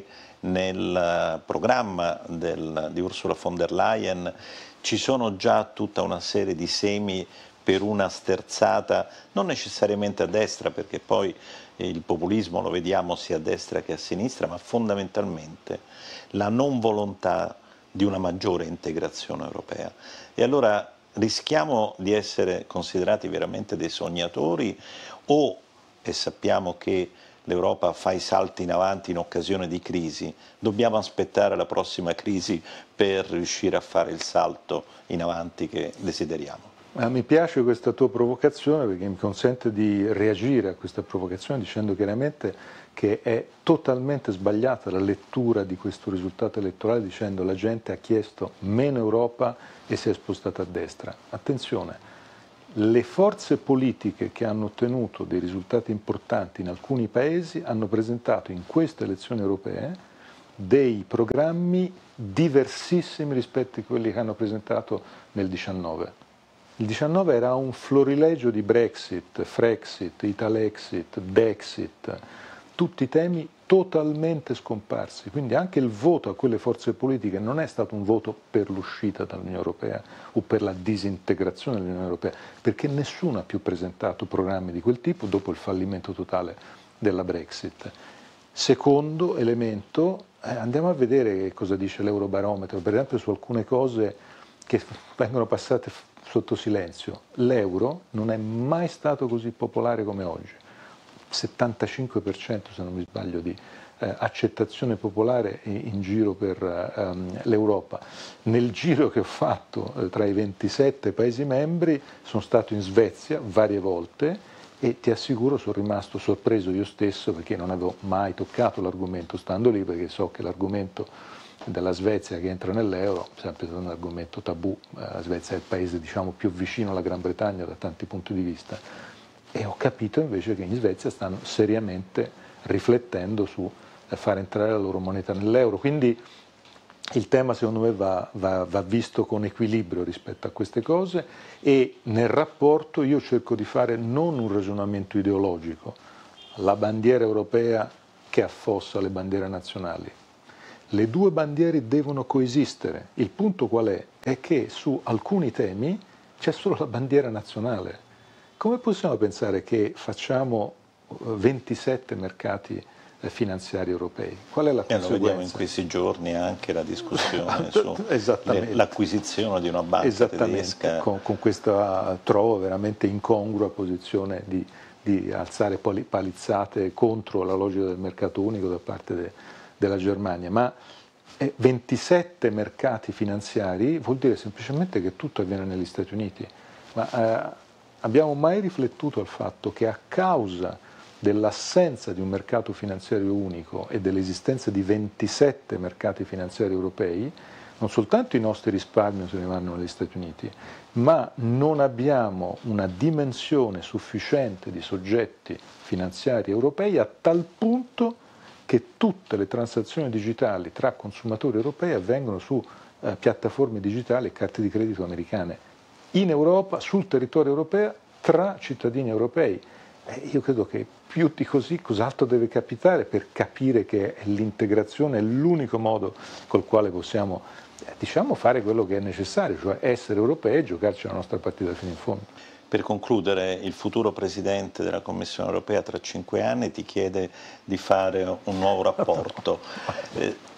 nel programma di Ursula von der Leyen ci sono già tutta una serie di semi per una sterzata, non necessariamente a destra, perché poi il populismo lo vediamo sia a destra che a sinistra, ma fondamentalmente la non volontà di una maggiore integrazione europea. E allora rischiamo di essere considerati veramente dei sognatori e sappiamo che l'Europa fa i salti in avanti in occasione di crisi, dobbiamo aspettare la prossima crisi per riuscire a fare il salto in avanti che desideriamo. Mi piace questa tua provocazione perché mi consente di reagire a questa provocazione dicendo chiaramente che è totalmente sbagliata la lettura di questo risultato elettorale dicendo la gente ha chiesto meno Europa e si è spostata a destra. Attenzione, le forze politiche che hanno ottenuto dei risultati importanti in alcuni paesi hanno presentato in queste elezioni europee dei programmi diversissimi rispetto a quelli che hanno presentato nel 2019. Il 19 era un florilegio di Brexit, Frexit, Italexit, Dexit, tutti temi totalmente scomparsi, quindi anche il voto a quelle forze politiche non è stato un voto per l'uscita dall'Unione Europea o per la disintegrazione dell'Unione Europea, perché nessuno ha più presentato programmi di quel tipo dopo il fallimento totale della Brexit. Secondo elemento, andiamo a vedere che cosa dice l'Eurobarometro, per esempio su alcune cose che vengono passate sotto silenzio. L'euro non è mai stato così popolare come oggi. 75% se non mi sbaglio di accettazione popolare in giro per l'Europa. Nel giro che ho fatto tra i 27 Paesi membri sono stato in Svezia varie volte e ti assicuro sono rimasto sorpreso io stesso perché non avevo mai toccato l'argomento stando lì, perché so che l'argomento della Svezia che entra nell'euro è sempre stato un argomento tabù. La Svezia è il paese diciamo più vicino alla Gran Bretagna da tanti punti di vista e ho capito invece che in Svezia stanno seriamente riflettendo su far entrare la loro moneta nell'euro, quindi il tema secondo me va visto con equilibrio rispetto a queste cose e nel rapporto io cerco di fare non un ragionamento ideologico, la bandiera europea che affossa le bandiere nazionali. Le due bandiere devono coesistere. Il punto qual è? È che su alcuni temi c'è solo la bandiera nazionale. Come possiamo pensare che facciamo 27 mercati finanziari europei? Qual è la conseguenza? Lo vediamo in questi giorni anche la discussione sull'acquisizione di una banca tedesca. Con questa trovo veramente incongrua posizione di alzare palizzate contro la logica del mercato unico da parte della Germania, ma 27 mercati finanziari vuol dire semplicemente che tutto avviene negli Stati Uniti. Ma abbiamo mai riflettuto al fatto che a causa dell'assenza di un mercato finanziario unico e dell'esistenza di 27 mercati finanziari europei, non soltanto i nostri risparmi se ne vanno negli Stati Uniti, ma non abbiamo una dimensione sufficiente di soggetti finanziari europei a tal punto che tutte le transazioni digitali tra consumatori europei avvengono su piattaforme digitali e carte di credito americane, in Europa, sul territorio europeo, tra cittadini europei. Io credo che più di così cos'altro deve capitare per capire che l'integrazione è l'unico modo col quale possiamo fare quello che è necessario, cioè essere europei e giocarci la nostra partita fino in fondo. Per concludere, il futuro Presidente della Commissione europea tra 5 anni ti chiede di fare un nuovo rapporto.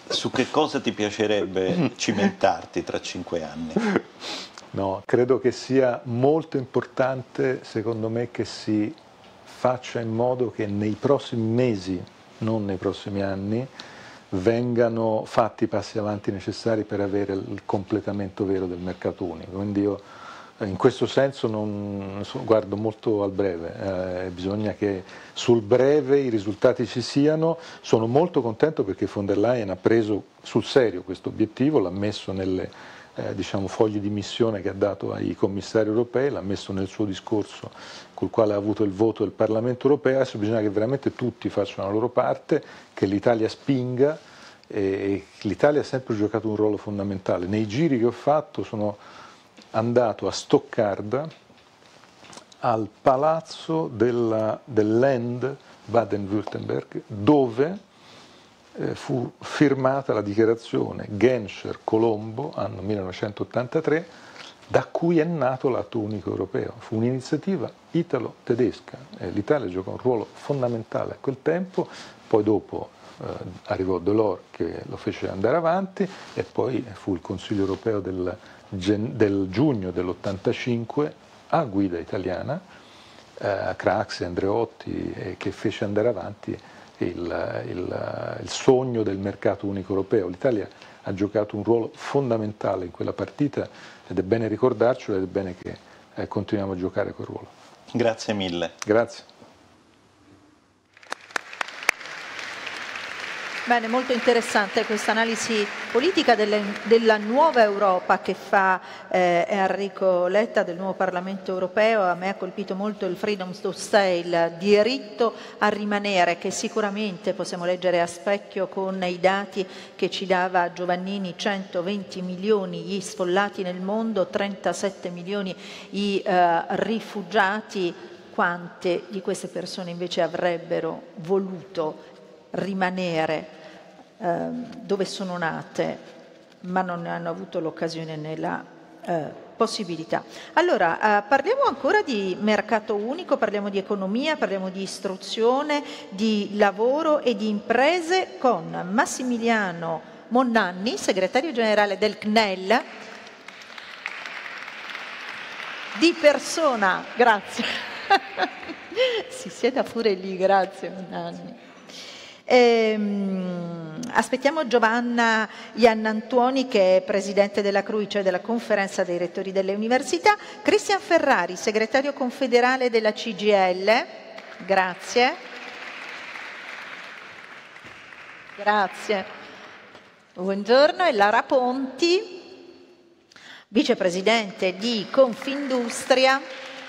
Su che cosa ti piacerebbe cimentarti tra 5 anni? No, credo che sia molto importante, secondo me, che si faccia in modo che nei prossimi mesi, non nei prossimi anni, vengano fatti i passi avanti necessari per avere il completamento vero del mercato unico. Quindi io in questo senso guardo molto al breve, bisogna che sul breve i risultati ci siano. Sono molto contento perché von der Leyen ha preso sul serio questo obiettivo, l'ha messo nelle fogli di missione che ha dato ai commissari europei, l'ha messo nel suo discorso col quale ha avuto il voto del Parlamento europeo. Adesso bisogna che veramente tutti facciano la loro parte, che l'Italia spinga, e l'Italia ha sempre giocato un ruolo fondamentale. Nei giri che ho fatto sono andato a Stoccarda, al palazzo del Land Baden-Württemberg, dove fu firmata la dichiarazione Genscher-Colombo, anno 1983, da cui è nato l'atto unico europeo. Fu un'iniziativa italo-tedesca e l'Italia giocò un ruolo fondamentale a quel tempo. Poi dopo arrivò Delors che lo fece andare avanti, e poi fu il Consiglio europeo del giugno dell'85 a guida italiana, Craxi, Andreotti, che fece andare avanti il sogno del mercato unico europeo. L'Italia ha giocato un ruolo fondamentale in quella partita ed è bene ricordarcelo, ed è bene che continuiamo a giocare quel ruolo. Grazie mille. Grazie. Bene, molto interessante questa analisi politica della nuova Europa che fa Enrico Letta, del nuovo Parlamento europeo. A me ha colpito molto il freedom to stay, il diritto a rimanere, che sicuramente possiamo leggere a specchio con i dati che ci dava Giovannini: 120 milioni gli sfollati nel mondo, 37 milioni i rifugiati. Quante di queste persone invece avrebbero voluto rimanere dove sono nate, ma non ne hanno avuto l'occasione né la possibilità. Allora, parliamo ancora di mercato unico, parliamo di economia, parliamo di istruzione, di lavoro e di imprese con Massimiliano Monnanni, segretario generale del CNEL, di persona. Grazie. Si sieda pure lì, grazie Monnanni. Aspettiamo Giovanna Iannantuoni, che è presidente della CRUI, cioè della Conferenza dei Rettori delle Università. Cristian Ferrari, segretario confederale della CGIL. Grazie. Grazie. Buongiorno. E Lara Ponti, vicepresidente di Confindustria.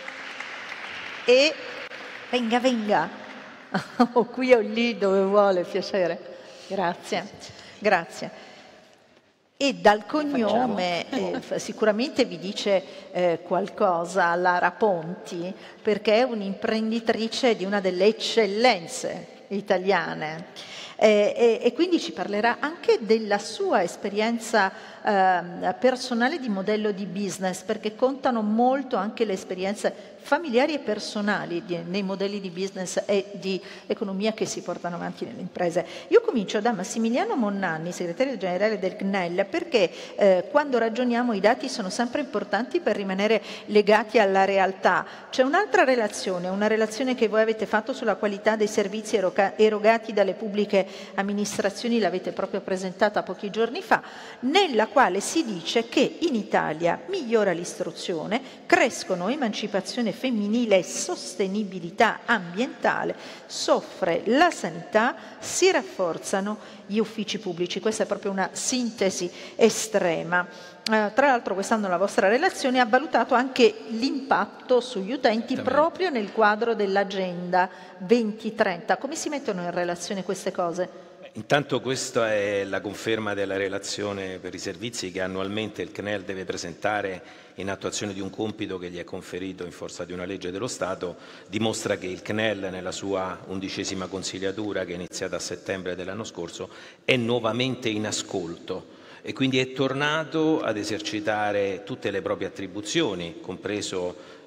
E venga. O qui o lì, dove vuole, piacere. Grazie. E dal cognome sicuramente vi dice qualcosa Lara Ponti, perché è un'imprenditrice di una delle eccellenze italiane. E quindi ci parlerà anche della sua esperienza personale di modello di business, perché contano molto anche le esperienze familiari e personali nei modelli di business e di economia che si portano avanti nelle imprese. Io comincio da Massimiliano Monnanni, segretario generale del CNEL, perché quando ragioniamo i dati sono sempre importanti per rimanere legati alla realtà. C'è un'altra relazione, una relazione che voi avete fatto sulla qualità dei servizi erogati dalle pubbliche amministrazioni, l'avete proprio presentata pochi giorni fa, nella quale si dice che in Italia migliora l'istruzione, crescono emancipazione femminile e sostenibilità ambientale, soffre la sanità, si rafforzano gli uffici pubblici. Questa è proprio una sintesi estrema. Tra l'altro quest'anno la vostra relazione ha valutato anche l'impatto sugli utenti proprio nel quadro dell'Agenda 2030. Come si mettono in relazione queste cose? Intanto questa è la conferma della relazione per i servizi che annualmente il CNEL deve presentare in attuazione di un compito che gli è conferito in forza di una legge dello Stato. Dimostra che il CNEL nella sua 11ª consigliatura, che è iniziata a settembre dell'anno scorso, è nuovamente in ascolto e quindi è tornato ad esercitare tutte le proprie attribuzioni, compreso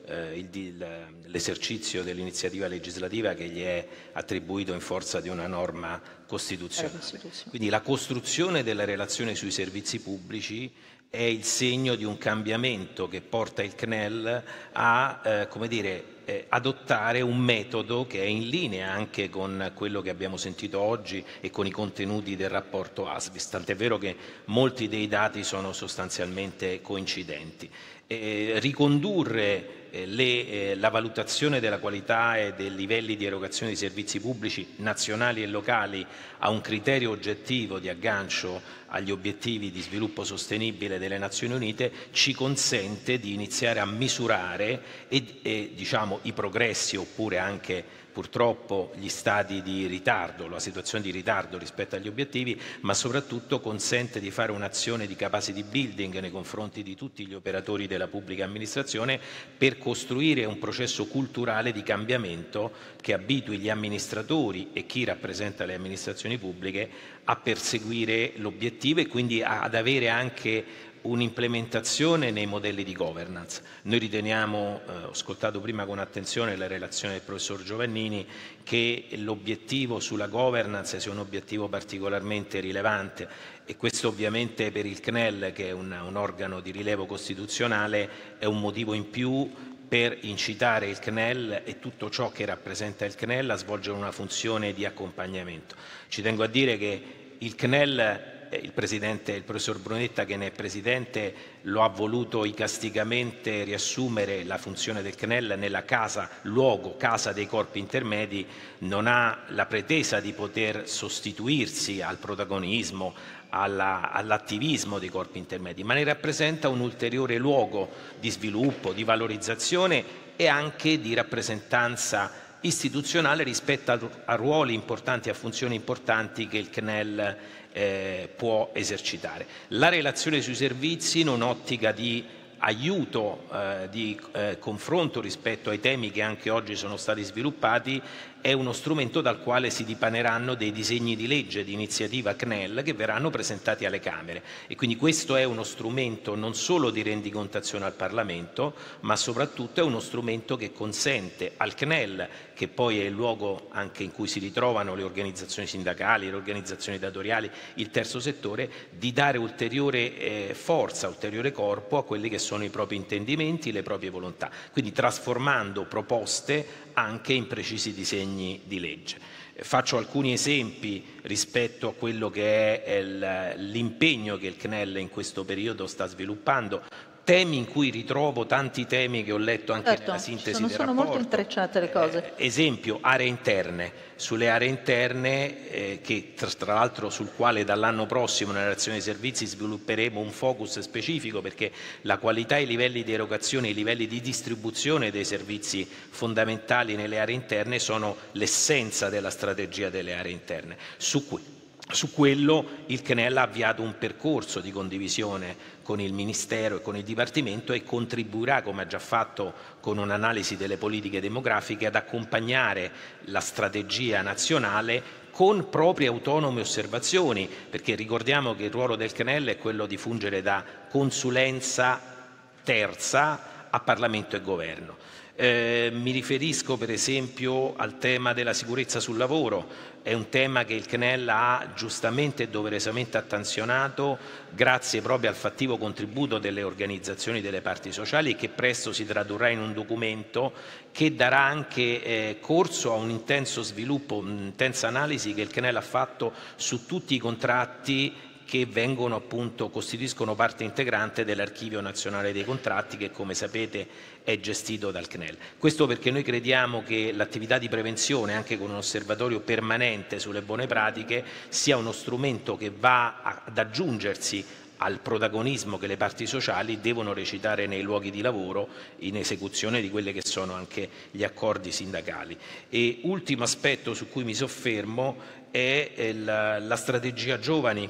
l'esercizio dell'iniziativa legislativa che gli è attribuito in forza di una norma costituzionale. Quindi la costruzione della relazione sui servizi pubblici è il segno di un cambiamento che porta il CNEL a adottare un metodo che è in linea anche con quello che abbiamo sentito oggi e con i contenuti del rapporto ASVIS, tant'è vero che molti dei dati sono sostanzialmente coincidenti. Ricondurre la valutazione della qualità e dei livelli di erogazione di servizi pubblici nazionali e locali a un criterio oggettivo di aggancio agli obiettivi di sviluppo sostenibile delle Nazioni Unite ci consente di iniziare a misurare i progressi oppure anche purtroppo gli stadi di ritardo, la situazione di ritardo rispetto agli obiettivi, ma soprattutto consente di fare un'azione di capacity building nei confronti di tutti gli operatori della pubblica amministrazione per costruire un processo culturale di cambiamento che abitui gli amministratori e chi rappresenta le amministrazioni pubbliche a perseguire l'obiettivo e quindi ad avere anche un'implementazione nei modelli di governance. Noi riteniamo, ho ascoltato prima con attenzione la relazione del professor Giovannini, che l'obiettivo sulla governance sia un obiettivo particolarmente rilevante e questo ovviamente per il CNEL, che è un organo di rilievo costituzionale, è un motivo in più per incitare il CNEL e tutto ciò che rappresenta il CNEL a svolgere una funzione di accompagnamento. Ci tengo a dire che il CNEL, il professor Brunetta che ne è presidente lo ha voluto icasticamente riassumere la funzione del CNEL nella casa dei corpi intermedi, non ha la pretesa di poter sostituirsi al protagonismo, all'attivismo dei corpi intermedi, ma ne rappresenta un ulteriore luogo di sviluppo, di valorizzazione e anche di rappresentanza istituzionale rispetto a ruoli importanti, a funzioni importanti che il CNEL può esercitare. La relazione sui servizi in un'ottica di aiuto, di confronto rispetto ai temi che anche oggi sono stati sviluppati, è uno strumento dal quale si dipaneranno dei disegni di legge di iniziativa CNEL che verranno presentati alle Camere e quindi questo è uno strumento non solo di rendicontazione al Parlamento, ma soprattutto è uno strumento che consente al CNEL, che poi è il luogo anche in cui si ritrovano le organizzazioni sindacali, le organizzazioni datoriali, il terzo settore, di dare ulteriore forza, ulteriore corpo a quelli che sono i propri intendimenti, le proprie volontà, quindi trasformando proposte anche in precisi disegni di legge. Faccio alcuni esempi rispetto a quello che è l'impegno che il CNEL in questo periodo sta sviluppando, temi in cui ritrovo tanti temi che ho letto anche nella sintesi del rapporto. Sono molto intrecciate le cose. Esempio, aree interne. Sulle aree interne, che tra l'altro sul quale dall'anno prossimo nella relazione dei servizi svilupperemo un focus specifico perché la qualità e i livelli di erogazione, i livelli di distribuzione dei servizi fondamentali nelle aree interne sono l'essenza della strategia delle aree interne. Su quello il CNEL ha avviato un percorso di condivisione con il Ministero e con il Dipartimento e contribuirà, come ha già fatto con un'analisi delle politiche demografiche, ad accompagnare la strategia nazionale con proprie autonome osservazioni, perché ricordiamo che il ruolo del CNEL è quello di fungere da consulenza terza a Parlamento e Governo. Mi riferisco per esempio al tema della sicurezza sul lavoro, è un tema che il CNEL ha giustamente e doverosamente attenzionato grazie proprio al fattivo contributo delle organizzazioni delle parti sociali e che presto si tradurrà in un documento che darà anche corso a un intenso sviluppo, un'intensa analisi che il CNEL ha fatto su tutti i contratti che vengono appunto, costituiscono parte integrante dell'Archivio Nazionale dei Contratti che come sapete è gestito dal CNEL. Questo perché noi crediamo che l'attività di prevenzione, anche con un osservatorio permanente sulle buone pratiche, sia uno strumento che va ad aggiungersi al protagonismo che le parti sociali devono recitare nei luoghi di lavoro in esecuzione di quelli che sono anche gli accordi sindacali. E ultimo aspetto su cui mi soffermo è la strategia giovani.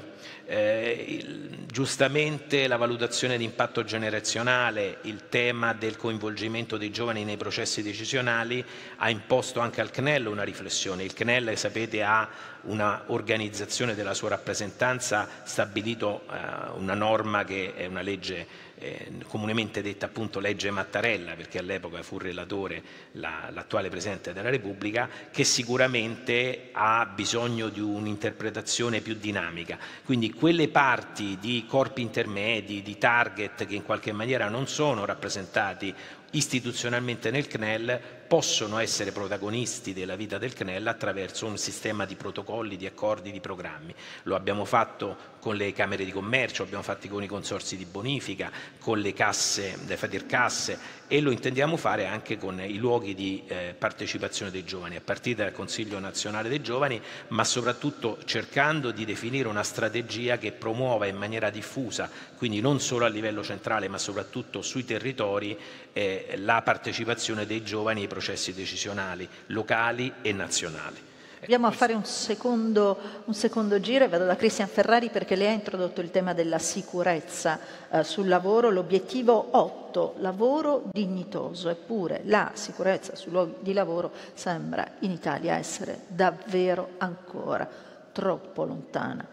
Giustamente la valutazione di impatto generazionale, il tema del coinvolgimento dei giovani nei processi decisionali ha imposto anche al CNEL una riflessione. Il CNEL, sapete, ha una organizzazione della sua rappresentanza stabilito una norma che è una legge comunemente detta appunto legge Mattarella, perché all'epoca fu relatore l'attuale Presidente della Repubblica, che sicuramente ha bisogno di un'interpretazione più dinamica. Quindi quelle parti di corpi intermedi, di target che in qualche maniera non sono rappresentati istituzionalmente nel CNEL possono essere protagonisti della vita del CNEL attraverso un sistema di protocolli, di accordi, di programmi. Lo abbiamo fatto con le camere di commercio, abbiamo fatto con i consorzi di bonifica, con le casse, le Fatircasse, e lo intendiamo fare anche con i luoghi di partecipazione dei giovani, a partire dal Consiglio nazionale dei giovani, ma soprattutto cercando di definire una strategia che promuova in maniera diffusa, quindi non solo a livello centrale ma soprattutto sui territori, la partecipazione dei giovani ai processi decisionali locali e nazionali. Proviamo a fare un secondo giro e vado da Cristian Ferrari, perché lei ha introdotto il tema della sicurezza sul lavoro, l'obiettivo 8, lavoro dignitoso, eppure la sicurezza sui luoghi di lavoro sembra in Italia essere davvero ancora troppo lontana.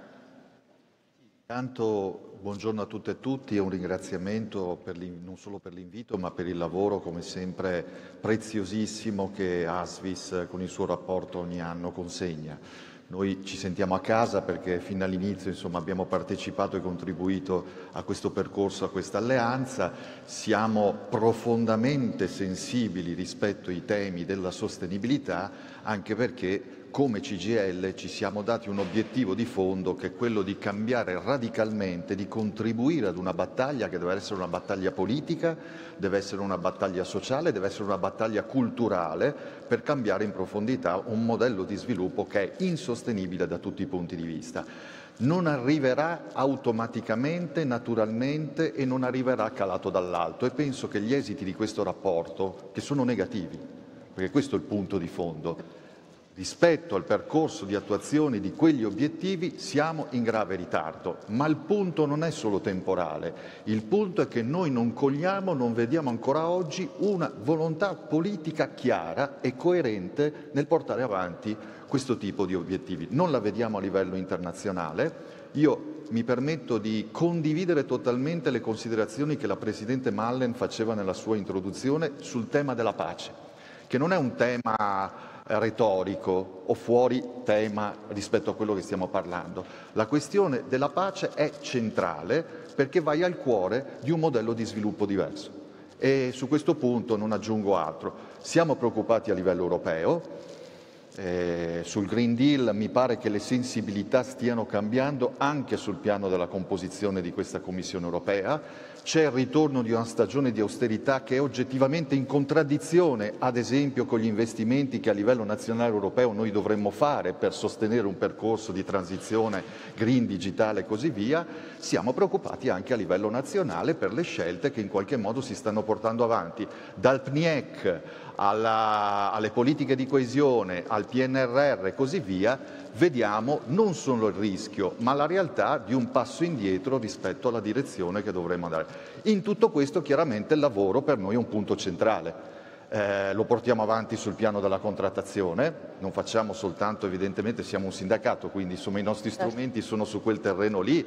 Intanto buongiorno a tutte e tutti e un ringraziamento non solo per l'invito ma per il lavoro come sempre preziosissimo che ASVIS con il suo rapporto ogni anno consegna. Noi ci sentiamo a casa perché fin dall'inizio abbiamo partecipato e contribuito a questo percorso, a questa alleanza. Siamo profondamente sensibili rispetto ai temi della sostenibilità, anche perché come CGIL ci siamo dati un obiettivo di fondo che è quello di cambiare radicalmente, di contribuire ad una battaglia che deve essere una battaglia politica, deve essere una battaglia sociale, deve essere una battaglia culturale per cambiare in profondità un modello di sviluppo che è insostenibile da tutti i punti di vista. Non arriverà automaticamente, naturalmente e non arriverà calato dall'alto, e penso che gli esiti di questo rapporto, che sono negativi, perché questo è il punto di fondo, rispetto al percorso di attuazione di quegli obiettivi siamo in grave ritardo, ma il punto non è solo temporale, il punto è che noi non cogliamo, non vediamo ancora oggi una volontà politica chiara e coerente nel portare avanti questo tipo di obiettivi. Non la vediamo a livello internazionale. Io mi permetto di condividere totalmente le considerazioni che la Presidente Mallen faceva nella sua introduzione sul tema della pace, che non è un tema retorico o fuori tema rispetto a quello che stiamo parlando. La questione della pace è centrale perché va al cuore di un modello di sviluppo diverso e su questo punto non aggiungo altro. Siamo preoccupati a livello europeo. Sul Green Deal mi pare che le sensibilità stiano cambiando anche sul piano della composizione di questa Commissione europea. C'è il ritorno di una stagione di austerità che è oggettivamente in contraddizione, ad esempio, con gli investimenti che a livello nazionale e europeo noi dovremmo fare per sostenere un percorso di transizione green, digitale e così via. Siamo preoccupati anche a livello nazionale per le scelte che in qualche modo si stanno portando avanti, dal PNIEC alle politiche di coesione, al PNRR e così via. Vediamo non solo il rischio, ma la realtà di un passo indietro rispetto alla direzione che dovremmo andare. In tutto questo chiaramente il lavoro per noi è un punto centrale. Lo portiamo avanti sul piano della contrattazione, non facciamo soltanto, evidentemente siamo un sindacato, quindi i nostri strumenti sono su quel terreno lì.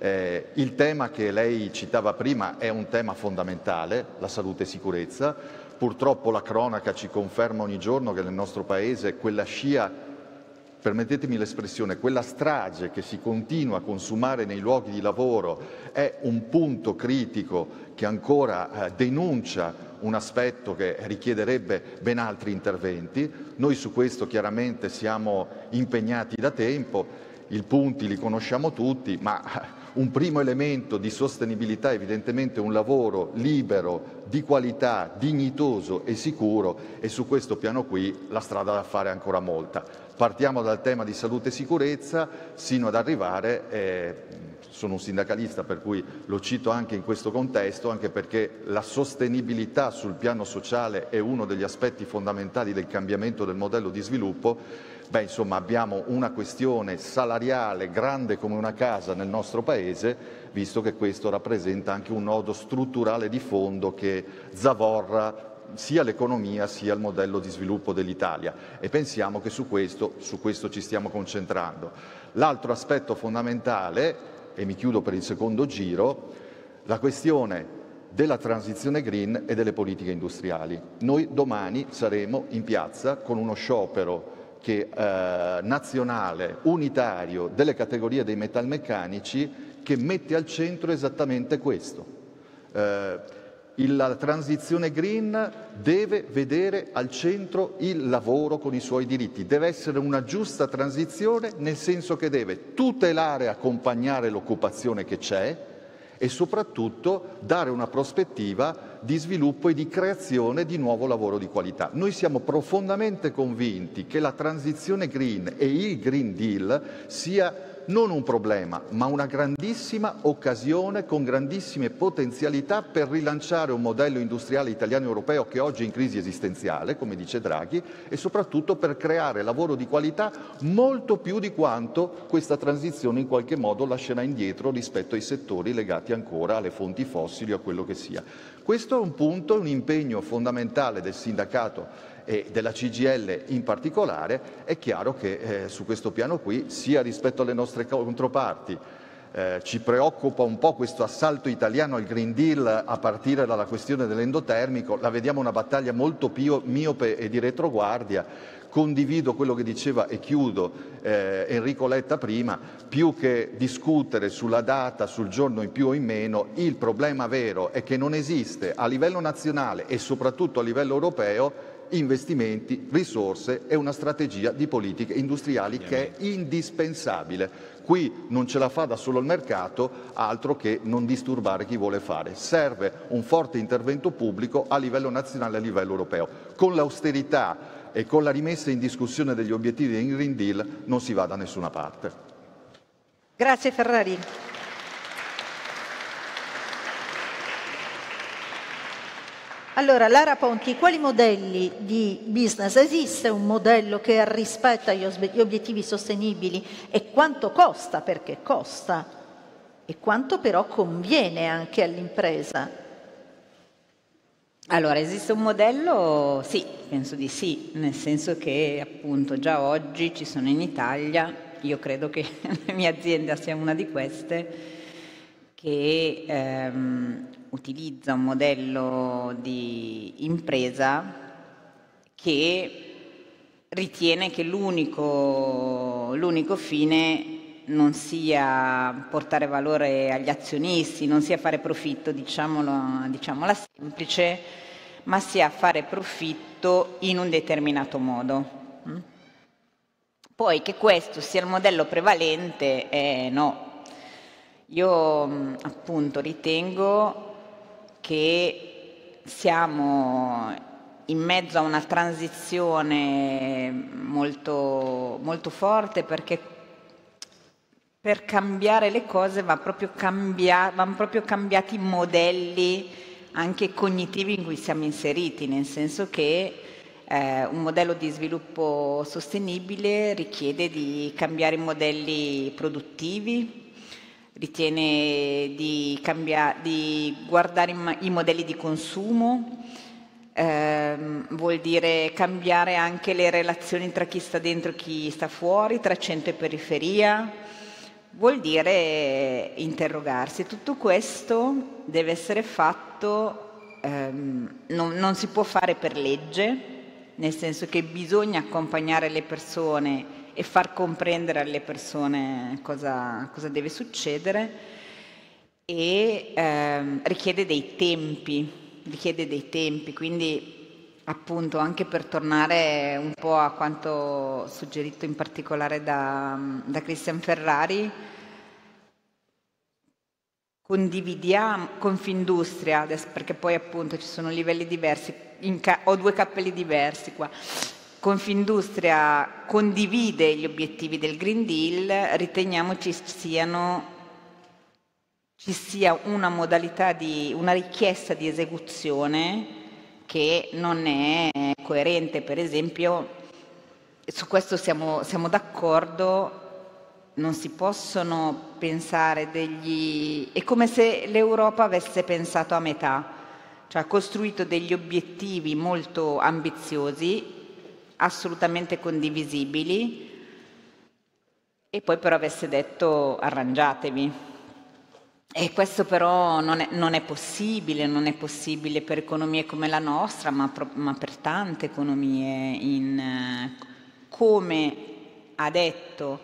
Il tema che lei citava prima è un tema fondamentale, la salute e sicurezza. Purtroppo la cronaca ci conferma ogni giorno che nel nostro Paese quella scia, permettetemi l'espressione, quella strage che si continua a consumare nei luoghi di lavoro è un punto critico che ancora denuncia un aspetto che richiederebbe ben altri interventi. Noi su questo chiaramente siamo impegnati da tempo, i punti li conosciamo tutti, ma un primo elemento di sostenibilità è evidentemente un lavoro libero, di qualità, dignitoso e sicuro, e su questo piano qui la strada da fare è ancora molta. Partiamo dal tema di salute e sicurezza sino ad arrivare, sono un sindacalista per cui lo cito anche in questo contesto, anche perché la sostenibilità sul piano sociale è uno degli aspetti fondamentali del cambiamento del modello di sviluppo. Abbiamo una questione salariale grande come una casa nel nostro Paese, visto che questo rappresenta anche un nodo strutturale di fondo che zavorra sia l'economia sia il modello di sviluppo dell'Italia, e pensiamo che su questo ci stiamo concentrando. L'altro aspetto fondamentale, e mi chiudo per il secondo giro, la questione della transizione green e delle politiche industriali. Noi domani saremo in piazza con uno sciopero nazionale, unitario, delle categorie dei metalmeccanici, che mette al centro esattamente questo. La transizione green deve vedere al centro il lavoro con i suoi diritti, deve essere una giusta transizione, nel senso che deve tutelare e accompagnare l'occupazione che c'è e soprattutto dare una prospettiva di sviluppo e di creazione di nuovo lavoro di qualità. Noi siamo profondamente convinti che la transizione green e il Green Deal sia non un problema, ma una grandissima occasione con grandissime potenzialità per rilanciare un modello industriale italiano e europeo che oggi è in crisi esistenziale, come dice Draghi, e soprattutto per creare lavoro di qualità molto più di quanto questa transizione in qualche modo lascerà indietro rispetto ai settori legati ancora alle fonti fossili o a quello che sia. Questo è un punto, un impegno fondamentale del sindacato e della CGIL in particolare. È chiaro che su questo piano qui, sia rispetto alle nostre controparti, ci preoccupa un po' questo assalto italiano al Green Deal a partire dalla questione dell'endotermico, la vediamo una battaglia molto più miope e di retroguardia. Condivido quello che diceva, e chiudo, Enrico Letta prima: più che discutere sulla data, sul giorno in più o in meno, il problema vero è che non esiste a livello nazionale e soprattutto a livello europeo investimenti, risorse e una strategia di politiche industriali che è indispensabile. Qui non ce la fa da solo il mercato, altro che non disturbare chi vuole fare. Serve un forte intervento pubblico a livello nazionale e a livello europeo. Con l'austerità e con la rimessa in discussione degli obiettivi del Green Deal non si va da nessuna parte. Grazie Ferrari. Allora, Lara Ponti, quali modelli di business? Esiste un modello che rispetta gli obiettivi sostenibili e quanto costa? Perché costa, e quanto però conviene anche all'impresa? Allora, esiste un modello? Sì, penso di sì, nel senso che appunto già oggi ci sono in Italia, io credo che la mia azienda sia una di queste, che utilizza un modello di impresa che ritiene che l'unico fine non sia portare valore agli azionisti, non sia fare profitto, diciamola semplice, ma sia fare profitto in un determinato modo. Poi che questo sia il modello prevalente, no. Io appunto ritengo che siamo in mezzo a una transizione molto, molto forte, perché per cambiare le cose vanno proprio cambiati i modelli anche cognitivi in cui siamo inseriti, nel senso che un modello di sviluppo sostenibile richiede di cambiare i modelli produttivi, ritiene di guardare i modelli di consumo, vuol dire cambiare anche le relazioni tra chi sta dentro e chi sta fuori, tra centro e periferia, vuol dire interrogarsi. Tutto questo deve essere fatto, non si può fare per legge, nel senso che bisogna accompagnare le persone e far comprendere alle persone cosa deve succedere, e richiede dei tempi, quindi appunto, anche per tornare un po' a quanto suggerito in particolare da Cristian Ferrari, condividiamo Confindustria, perché poi appunto ci sono livelli diversi, ho due cappelli diversi qua. Confindustria condivide gli obiettivi del Green Deal, riteniamo ci sia una modalità una richiesta di esecuzione che non è coerente. Per esempio, su questo siamo d'accordo, non si possono pensare è come se l'Europa avesse pensato a metà, cioè ha costruito degli obiettivi molto ambiziosi, assolutamente condivisibili, e poi però avesse detto arrangiatevi. E questo però non è possibile per economie come la nostra, ma per tante economie. Come ha detto,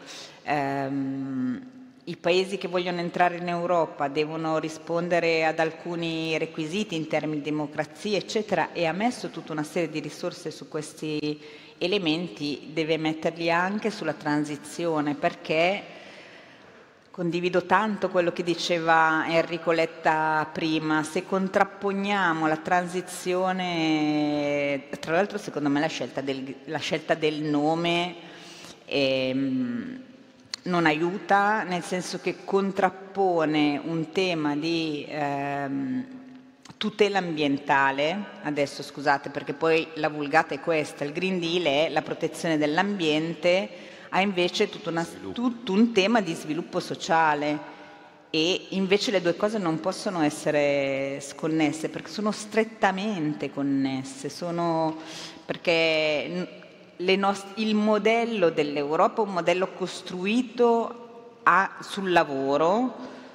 i paesi che vogliono entrare in Europa devono rispondere ad alcuni requisiti in termini di democrazia, eccetera, e ha messo tutta una serie di risorse su questi elementi, deve metterli anche sulla transizione, perché condivido tanto quello che diceva Enrico Letta prima. Se contrapponiamo la transizione, tra l'altro secondo me la scelta del nome non aiuta, nel senso che contrappone un tema di tutela ambientale. Adesso scusate, perché poi la vulgata è questa: il Green Deal è la protezione dell'ambiente, ha invece tutto un tema di sviluppo sociale, e invece le due cose non possono essere sconnesse, perché sono strettamente connesse, perché il modello dell'Europa è un modello costruito sul lavoro,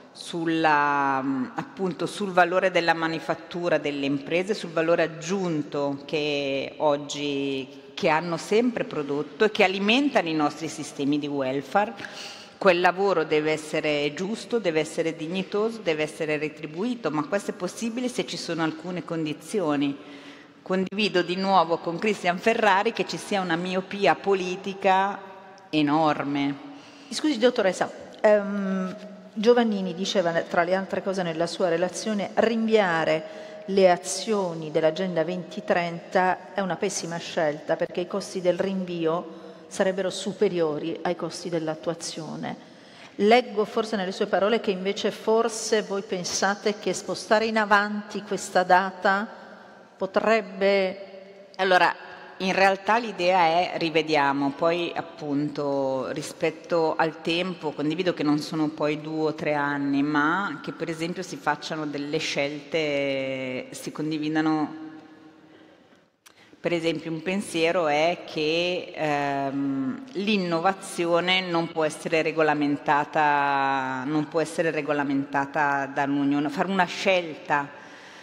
appunto sul valore della manifattura delle imprese, sul valore aggiunto che hanno sempre prodotto e che alimentano i nostri sistemi di welfare. Quel lavoro deve essere giusto, deve essere dignitoso, deve essere retribuito, ma questo è possibile se ci sono alcune condizioni. Condivido di nuovo con Cristian Ferrari che ci sia una miopia politica enorme. Scusi dottoressa, Giovannini diceva tra le altre cose nella sua relazione: rinviare le azioni dell'Agenda 2030 è una pessima scelta, perché i costi del rinvio sarebbero superiori ai costi dell'attuazione. Leggo forse nelle sue parole che invece forse voi pensate che spostare in avanti questa data potrebbe... Allora, in realtà l'idea è rivediamo, poi appunto rispetto al tempo condivido che non sono poi 2 o 3 anni, ma che per esempio si facciano delle scelte, si condividano. Per esempio un pensiero è che l'innovazione non può essere regolamentata dall'Unione. Fare una scelta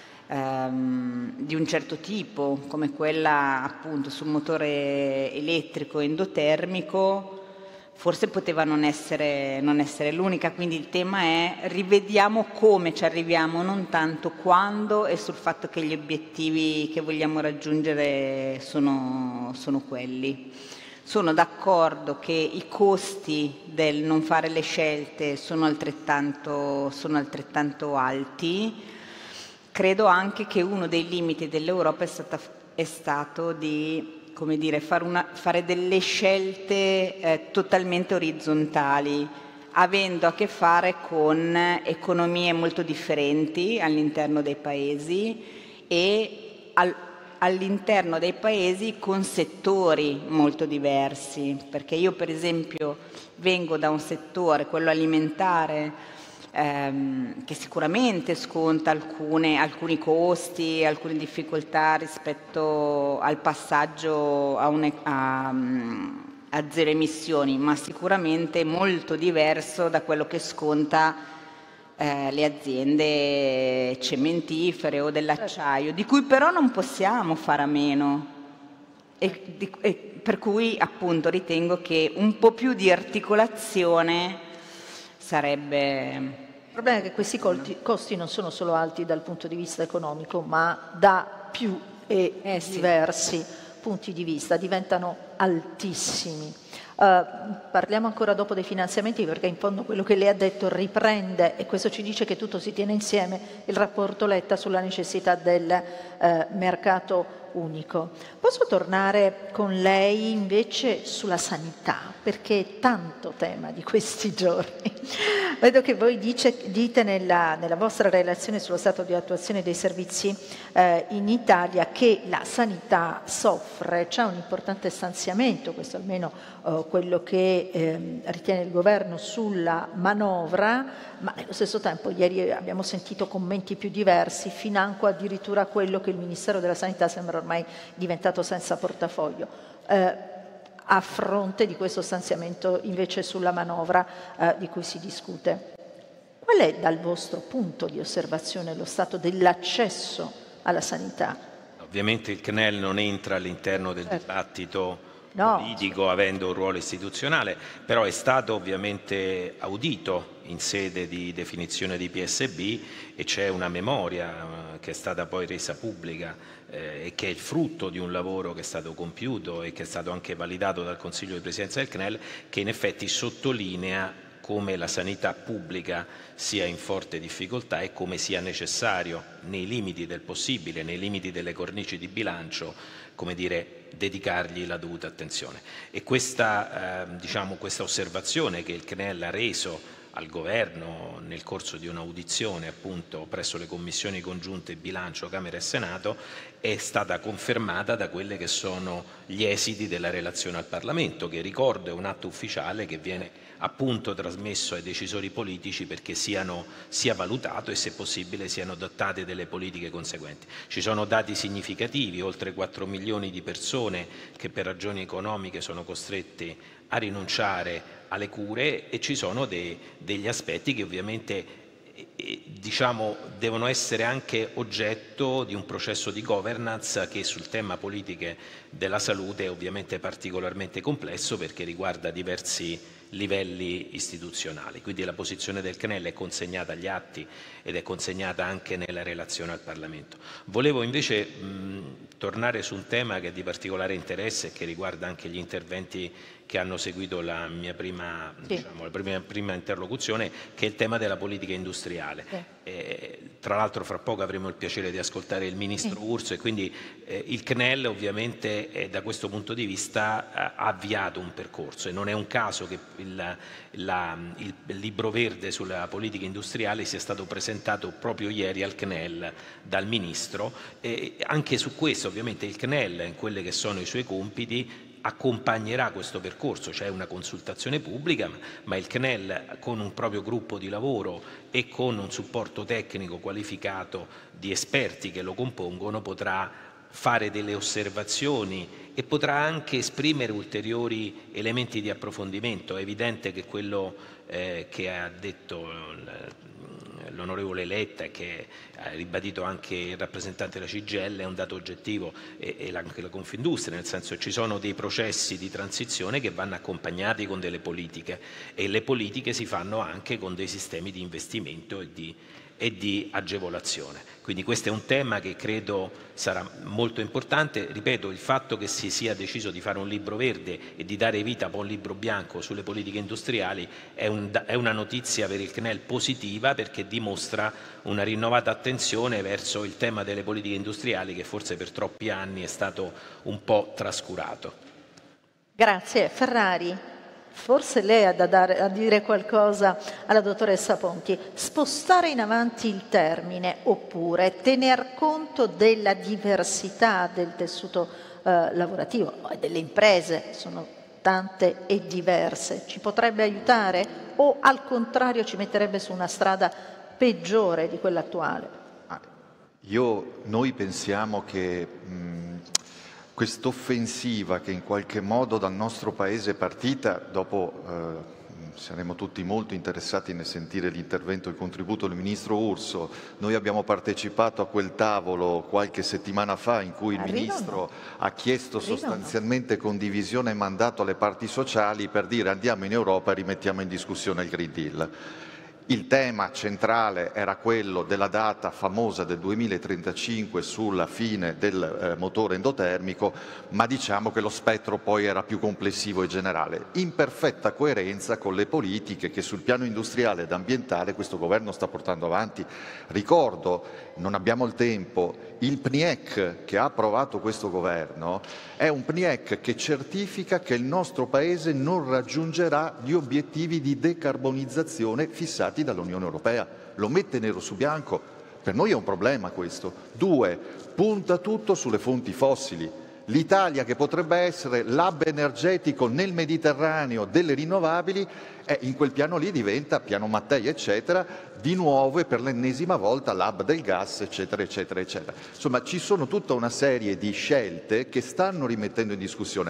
di un certo tipo, come quella appunto sul motore elettrico endotermico, forse poteva non essere l'unica. Quindi il tema è rivediamo come ci arriviamo, non tanto quando, e sul fatto che gli obiettivi che vogliamo raggiungere sono quelli. Sono d'accordo che i costi del non fare le scelte sono altrettanto alti. Credo anche che uno dei limiti dell'Europa è stato di, come dire, fare delle scelte totalmente orizzontali, avendo a che fare con economie molto differenti all'interno dei paesi e all'interno dei paesi con settori molto diversi. Perché io per esempio vengo da un settore, quello alimentare, che sicuramente sconta alcuni costi, alcune difficoltà rispetto al passaggio a zero emissioni, ma sicuramente molto diverso da quello che sconta le aziende cementifere o dell'acciaio, di cui però non possiamo fare a meno, e per cui appunto ritengo che un po' più di articolazione sarebbe... Il problema è che questi costi non sono solo alti dal punto di vista economico, ma da più e diversi punti di vista, diventano altissimi. Parliamo ancora dopo dei finanziamenti, perché in fondo quello che lei ha detto riprende, e questo ci dice che tutto si tiene insieme, il rapporto Letta sulla necessità del mercato unico. Posso tornare con lei invece sulla sanità, perché è tanto tema di questi giorni. Vedo che voi dite nella vostra relazione sullo stato di attuazione dei servizi in Italia che la sanità soffre. C'è un importante stanziamento, questo almeno quello che ritiene il governo sulla manovra, ma nello stesso tempo ieri abbiamo sentito commenti più diversi, financo addirittura quello che il Ministero della Sanità sembra ormai diventato senza portafoglio. A fronte di questo stanziamento invece sulla manovra di cui si discute, Qual è dal vostro punto di osservazione lo stato dell'accesso alla sanità? Ovviamente il CNEL non entra all'interno del dibattito politico avendo un ruolo istituzionale, però è stato ovviamente audito in sede di definizione di PSB e c'è una memoria che è stata poi resa pubblica e che è il frutto di un lavoro che è stato compiuto e che è stato anche validato dal Consiglio di Presidenza del CNEL, che in effetti sottolinea come la sanità pubblica sia in forte difficoltà e come sia necessario, nei limiti del possibile, nei limiti delle cornici di bilancio, come dire, dedicargli la dovuta attenzione. E questa osservazione che il CNEL ha reso al Governo nel corso di un'audizione appunto presso le commissioni congiunte bilancio Camera e Senato è stata confermata da quelli che sono gli esiti della relazione al Parlamento, che ricordo è un atto ufficiale che viene appunto trasmesso ai decisori politici perché sia valutato e se possibile siano adottate delle politiche conseguenti. Ci sono dati significativi, oltre 4 milioni di persone che per ragioni economiche sono costrette a rinunciare alle cure e ci sono degli aspetti che ovviamente devono essere anche oggetto di un processo di governance che sul tema politiche della salute è ovviamente particolarmente complesso perché riguarda diversi livelli istituzionali. Quindi la posizione del CNEL è consegnata agli atti ed è consegnata anche nella relazione al Parlamento. Volevo invece tornare su un tema che è di particolare interesse e che riguarda anche gli interventi che hanno seguito la mia prima, prima interlocuzione, che è il tema della politica industriale. Tra l'altro fra poco avremo il piacere di ascoltare il Ministro Urso e quindi il CNEL ovviamente da questo punto di vista ha avviato un percorso e non è un caso che il libro verde sulla politica industriale sia stato presentato proprio ieri al CNEL dal Ministro e anche su questo ovviamente il CNEL in quelli che sono i suoi compiti accompagnerà questo percorso, c'è una consultazione pubblica, ma il CNEL con un proprio gruppo di lavoro e con un supporto tecnico qualificato di esperti che lo compongono potrà fare delle osservazioni e potrà anche esprimere ulteriori elementi di approfondimento. È evidente che quello che ha detto l'onorevole Letta e che ha ribadito anche il rappresentante della CGIL è un dato oggettivo e anche la Confindustria, nel senso che ci sono dei processi di transizione che vanno accompagnati con delle politiche e le politiche si fanno anche con dei sistemi di investimento e di agevolazione. Quindi questo è un tema che credo sarà molto importante. Ripeto, il fatto che si sia deciso di fare un libro verde e di dare vita a un libro bianco sulle politiche industriali è una notizia per il CNEL positiva perché dimostra una rinnovata attenzione verso il tema delle politiche industriali che forse per troppi anni è stato un po' trascurato. Grazie. Ferrari. Forse lei ha da dire qualcosa alla dottoressa Ponti. Spostare in avanti il termine oppure tener conto della diversità del tessuto lavorativo e delle imprese, sono tante e diverse, ci potrebbe aiutare o al contrario ci metterebbe su una strada peggiore di quella attuale? Noi pensiamo che quest'offensiva che in qualche modo dal nostro Paese è partita, dopo saremo tutti molto interessati nel sentire l'intervento e il contributo del Ministro Urso, noi abbiamo partecipato a quel tavolo qualche settimana fa in cui il Ministro ha chiesto sostanzialmente condivisione e mandato alle parti sociali per dire andiamo in Europa e rimettiamo in discussione il Green Deal. Il tema centrale era quello della data famosa del 2035 sulla fine del motore endotermico, ma diciamo che lo spettro poi era più complessivo e generale, in perfetta coerenza con le politiche che sul piano industriale ed ambientale questo Governo sta portando avanti. Ricordo, non abbiamo il tempo, il PNIEC che ha approvato questo Governo è un PNIEC che certifica che il nostro Paese non raggiungerà gli obiettivi di decarbonizzazione fissati dall'Unione Europea. Lo mette nero su bianco. Per noi è un problema questo. 2. Punta tutto sulle fonti fossili. L'Italia, che potrebbe essere l'hub energetico nel Mediterraneo delle rinnovabili, in quel piano lì diventa, piano Mattei eccetera, di nuovo e per l'ennesima volta l'hub del gas eccetera eccetera eccetera. Insomma ci sono tutta una serie di scelte che stanno rimettendo in discussione.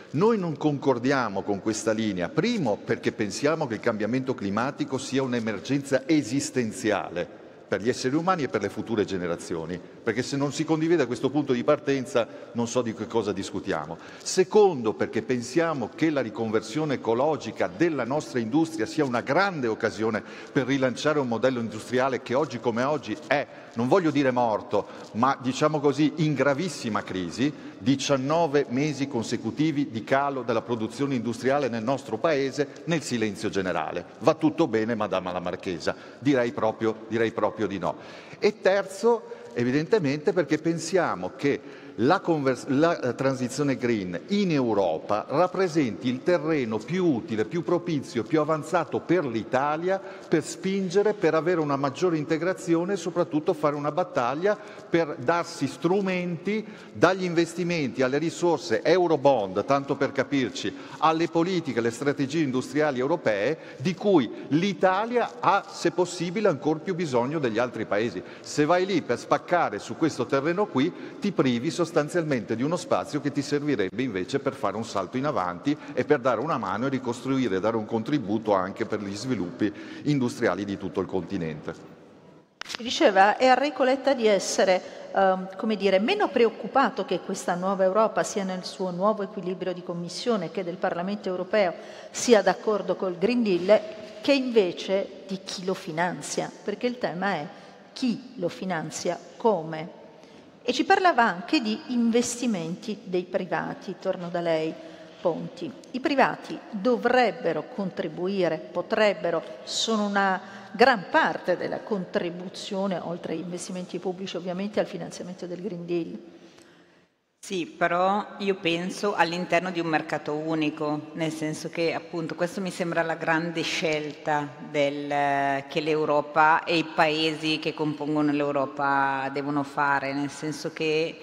Noi non concordiamo con questa linea, primo perché pensiamo che il cambiamento climatico sia un'emergenza esistenziale per gli esseri umani e per le future generazioni, perché se non si condivide questo punto di partenza non so di che cosa discutiamo. Secondo, perché pensiamo che la riconversione ecologica della nostra industria sia una grande occasione per rilanciare un modello industriale che oggi come oggi è, non voglio dire morto, ma diciamo così, in gravissima crisi, 19 mesi consecutivi di calo della produzione industriale nel nostro Paese nel silenzio generale. Va tutto bene, Madama la Marchesa? Direi proprio di no. E terzo, evidentemente perché pensiamo che la transizione green in Europa rappresenti il terreno più utile, più propizio, più avanzato per l'Italia per spingere, per avere una maggiore integrazione e soprattutto fare una battaglia per darsi strumenti dagli investimenti alle risorse Eurobond, tanto per capirci, alle politiche, alle strategie industriali europee di cui l'Italia ha, se possibile, ancora più bisogno degli altri paesi. Se vai lì per spaccare su questo terreno qui, ti privi sostanzialmente di uno spazio che ti servirebbe invece per fare un salto in avanti e per dare una mano e ricostruire e dare un contributo anche per gli sviluppi industriali di tutto il continente. Diceva Enrico Letta di essere meno preoccupato che questa nuova Europa sia nel suo nuovo equilibrio di Commissione, che del Parlamento europeo sia d'accordo col Green Deal, che invece di chi lo finanzia, perché il tema è chi lo finanzia, come. E ci parlava anche di investimenti dei privati, torno da lei, Ponti. I privati dovrebbero contribuire, potrebbero, sono una gran parte della contribuzione, oltre agli investimenti pubblici ovviamente, al finanziamento del Green Deal. Sì, però io penso all'interno di un mercato unico, nel senso che appunto questo mi sembra la grande scelta che l'Europa e i paesi che compongono l'Europa devono fare, nel senso che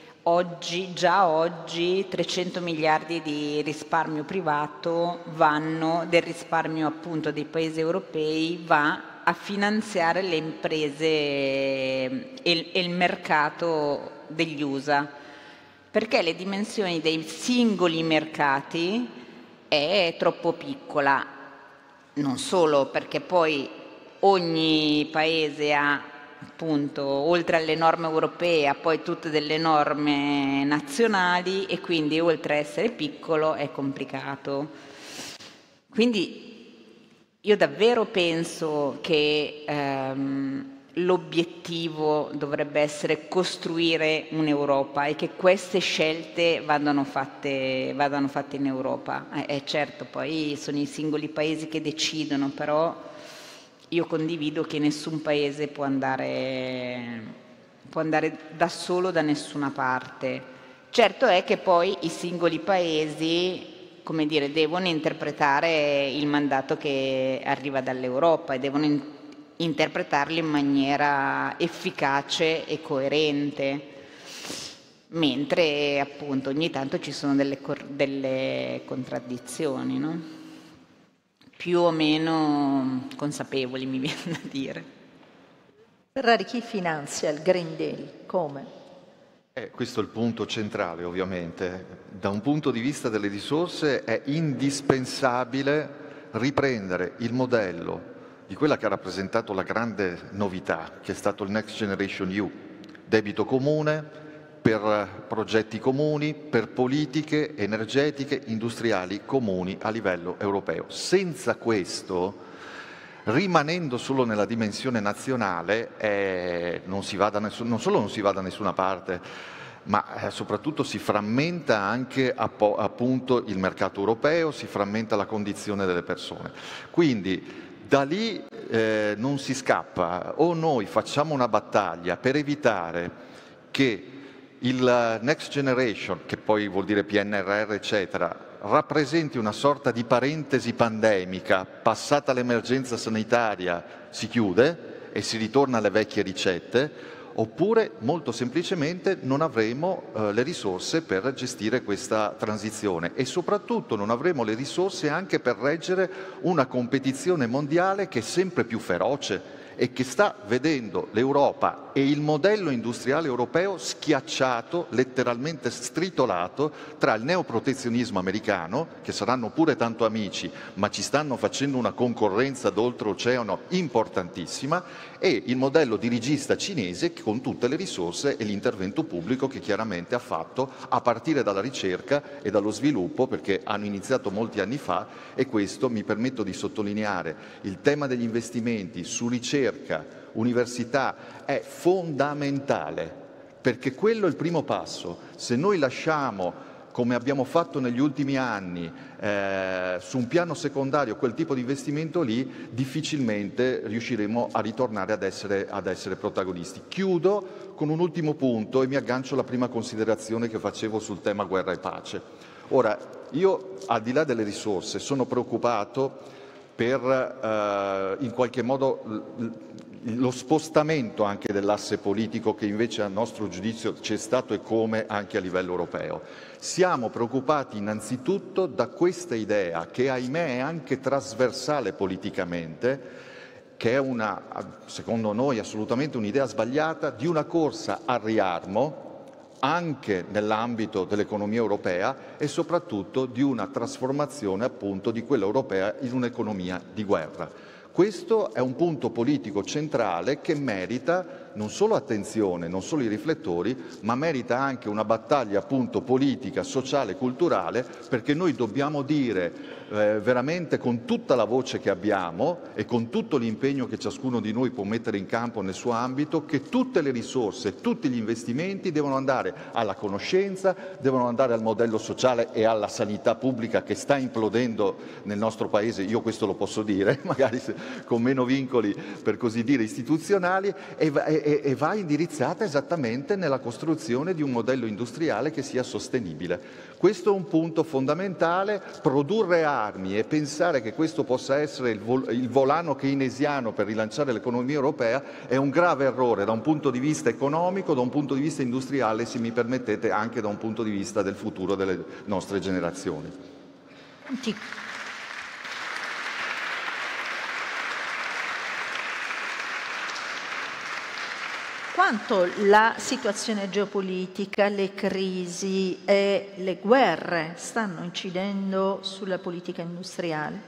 già oggi 300 miliardi di risparmio privato del risparmio appunto dei paesi europei va a finanziare le imprese e il mercato degli USA, perché le dimensioni dei singoli mercati è troppo piccola, non solo perché poi ogni paese ha appunto, oltre alle norme europee, ha poi tutte delle norme nazionali e quindi oltre a essere piccolo è complicato. Quindi io davvero penso che l'obiettivo dovrebbe essere costruire un'Europa e che queste scelte vadano fatte in Europa. Certo, poi sono i singoli paesi che decidono, però io condivido che nessun paese può andare da solo da nessuna parte. Certo è che poi i singoli paesi, come dire, devono interpretare il mandato che arriva dall'Europa e devono interpretarlo in maniera efficace e coerente, mentre appunto ogni tanto ci sono delle contraddizioni, no? Più o meno consapevoli, mi viene da dire. Ferrari, chi finanzia il Green Deal? Come? Questo è il punto centrale, ovviamente. Da un punto di vista delle risorse è indispensabile riprendere il modello di quella che ha rappresentato la grande novità, che è stato il Next Generation EU, debito comune per progetti comuni, per politiche energetiche, industriali comuni a livello europeo. Senza questo, rimanendo solo nella dimensione nazionale, non solo non si va da nessuna parte, ma soprattutto si frammenta anche appunto il mercato europeo, si frammenta la condizione delle persone. Quindi da lì non si scappa, o noi facciamo una battaglia per evitare che il Next Generation, che poi vuol dire PNRR, eccetera, rappresenti una sorta di parentesi pandemica, passata l'emergenza sanitaria si chiude e si ritorna alle vecchie ricette, oppure molto semplicemente non avremo le risorse per gestire questa transizione e soprattutto non avremo le risorse anche per reggere una competizione mondiale che è sempre più feroce e che sta vedendo l'Europa e il modello industriale europeo schiacciato, letteralmente stritolato tra il neoprotezionismo americano, che saranno pure tanto amici, ma ci stanno facendo una concorrenza d'oltreoceano importantissima, e il modello dirigista cinese con tutte le risorse e l'intervento pubblico che chiaramente ha fatto a partire dalla ricerca e dallo sviluppo, perché hanno iniziato molti anni fa, e questo mi permetto di sottolineare. Il tema degli investimenti su ricerca, università è fondamentale, perché quello è il primo passo. Se noi lasciamo, come abbiamo fatto negli ultimi anni, su un piano secondario quel tipo di investimento lì, difficilmente riusciremo a ritornare ad essere protagonisti. Chiudo con un ultimo punto e mi aggancio alla prima considerazione che facevo sul tema guerra e pace. Ora, io, al di là delle risorse, sono preoccupato per in qualche modo lo spostamento anche dell'asse politico che invece a nostro giudizio c'è stato e come anche a livello europeo. Siamo preoccupati innanzitutto da questa idea che ahimè è anche trasversale politicamente, che è secondo noi assolutamente un'idea sbagliata, di una corsa al riarmo anche nell'ambito dell'economia europea e soprattutto di una trasformazione appunto di quella europea in un'economia di guerra. Questo è un punto politico centrale che merita non solo attenzione, non solo i riflettori, ma merita anche una battaglia appunto politica, sociale, culturale, perché noi dobbiamo dire veramente con tutta la voce che abbiamo e con tutto l'impegno che ciascuno di noi può mettere in campo nel suo ambito, che tutte le risorse, tutti gli investimenti devono andare alla conoscenza, devono andare al modello sociale e alla sanità pubblica che sta implodendo nel nostro Paese, io questo lo posso dire, magari con meno vincoli per così dire istituzionali, e va indirizzata esattamente nella costruzione di un modello industriale che sia sostenibile. Questo è un punto fondamentale. Produrre armi e pensare che questo possa essere il volano keynesiano per rilanciare l'economia europea è un grave errore da un punto di vista economico, da un punto di vista industriale, se mi permettete anche da un punto di vista del futuro delle nostre generazioni. Quanto la situazione geopolitica, le crisi e le guerre stanno incidendo sulla politica industriale?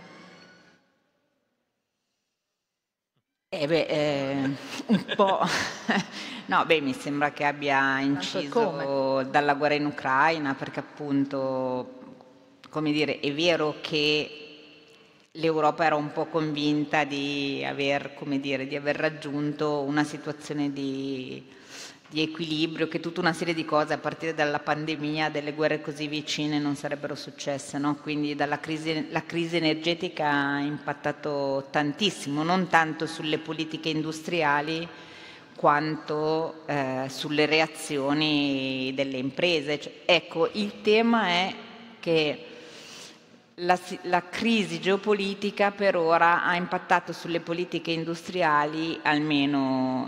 Un po'. No, mi sembra che abbia inciso dalla guerra in Ucraina, perché appunto, come dire, è vero che l'Europa era un po' convinta di aver raggiunto una situazione di equilibrio, che tutta una serie di cose a partire dalla pandemia, delle guerre così vicine non sarebbero successe, no? Quindi la crisi energetica ha impattato tantissimo, non tanto sulle politiche industriali quanto sulle reazioni delle imprese. Ecco, il tema è che la crisi geopolitica per ora ha impattato sulle politiche industriali, almeno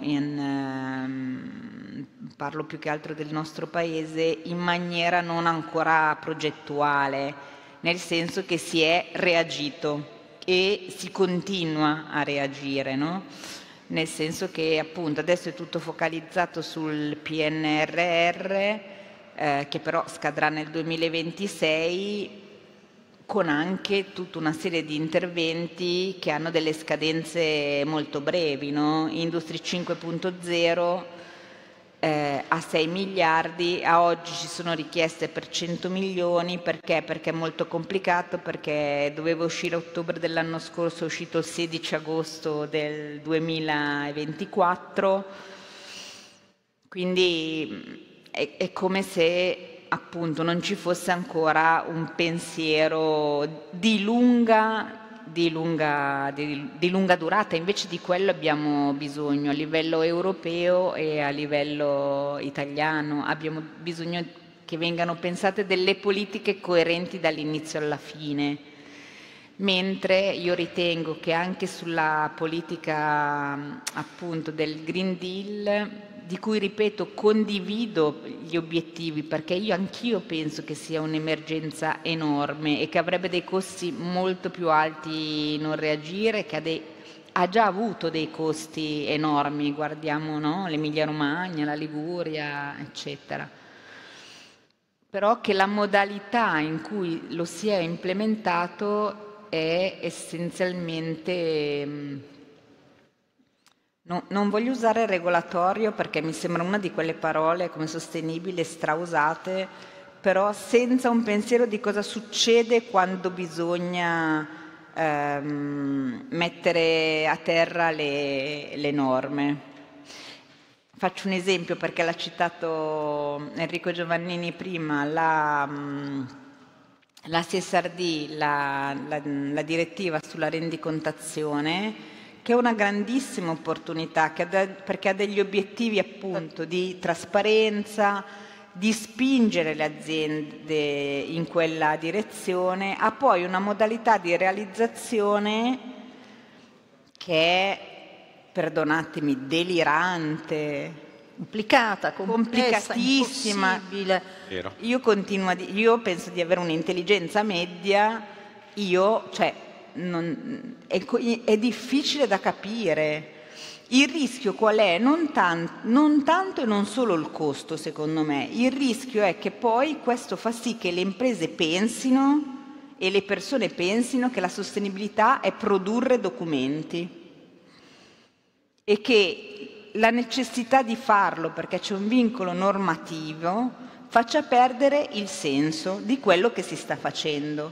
parlo più che altro del nostro paese, in maniera non ancora progettuale, nel senso che si è reagito e si continua a reagire, no? Nel senso che appunto adesso è tutto focalizzato sul PNRR, che però scadrà nel 2026, con anche tutta una serie di interventi che hanno delle scadenze molto brevi, no? Industria 5.0 a 6 miliardi, a oggi ci sono richieste per 100 milioni, perché? Perché è molto complicato, perché doveva uscire a ottobre dell'anno scorso, è uscito il 16 agosto del 2024, quindi è come se appunto non ci fosse ancora un pensiero di lunga durata. Invece di quello abbiamo bisogno a livello europeo e a livello italiano. Abbiamo bisogno che vengano pensate delle politiche coerenti dall'inizio alla fine, mentre io ritengo che anche sulla politica appunto del Green Deal, di cui ripeto condivido gli obiettivi, perché anch'io penso che sia un'emergenza enorme e che avrebbe dei costi molto più alti non reagire, che ha già avuto dei costi enormi, guardiamo, no? L'Emilia Romagna, la Liguria, eccetera. Però che la modalità in cui lo si è implementato è essenzialmente, non voglio usare regolatorio perché mi sembra una di quelle parole come sostenibile strausate, però senza un pensiero di cosa succede quando bisogna mettere a terra le norme. Faccio un esempio perché l'ha citato Enrico Giovannini prima, la CSRD, la direttiva sulla rendicontazione, che è una grandissima opportunità perché ha degli obiettivi appunto di trasparenza, di spingere le aziende in quella direzione, ha poi una modalità di realizzazione che è, perdonatemi, delirante, complicata, complicatissima. impossibile. Io penso di avere un'intelligenza media, è difficile da capire. Il rischio qual è? Non tanto e non solo il costo, secondo me. Il rischio è che poi questo fa sì che le imprese pensino e le persone pensino che la sostenibilità è produrre documenti e che la necessità di farlo perché c'è un vincolo normativo faccia perdere il senso di quello che si sta facendo.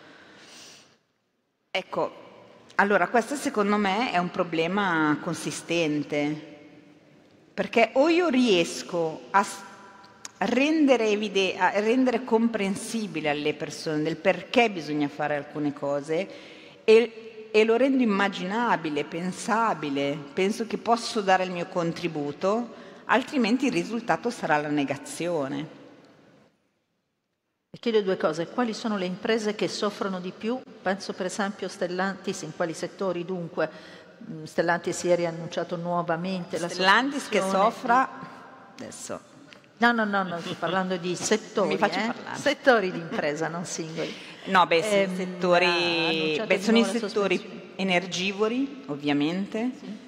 Ecco, allora questo secondo me è un problema consistente, perché o io riesco a rendere comprensibile alle persone del perché bisogna fare alcune cose e lo rendo immaginabile, pensabile, penso che posso dare il mio contributo, altrimenti il risultato sarà la negazione. Chiedo due cose: quali sono le imprese che soffrono di più? Penso per esempio Stellantis, in quali settori dunque? Stellantis ieri ha annunciato nuovamente la Stellantis che soffra adesso. No, sto parlando di settori, Mi faccio parlare. Settori di impresa, non singoli. No, sono i settori energivori, ovviamente, sì.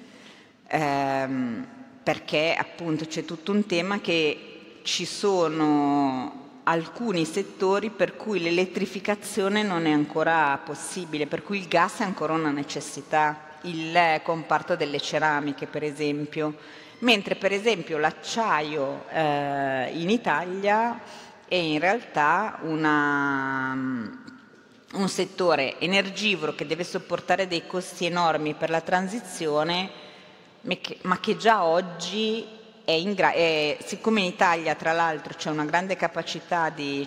Perché appunto c'è tutto un tema che ci sono alcuni settori per cui l'elettrificazione non è ancora possibile, per cui il gas è ancora una necessità, il comparto delle ceramiche per esempio, mentre per esempio l'acciaio in Italia è in realtà un settore energivoro che deve sopportare dei costi enormi per la transizione, ma che già oggi siccome in Italia tra l'altro c'è stata una grande capacità di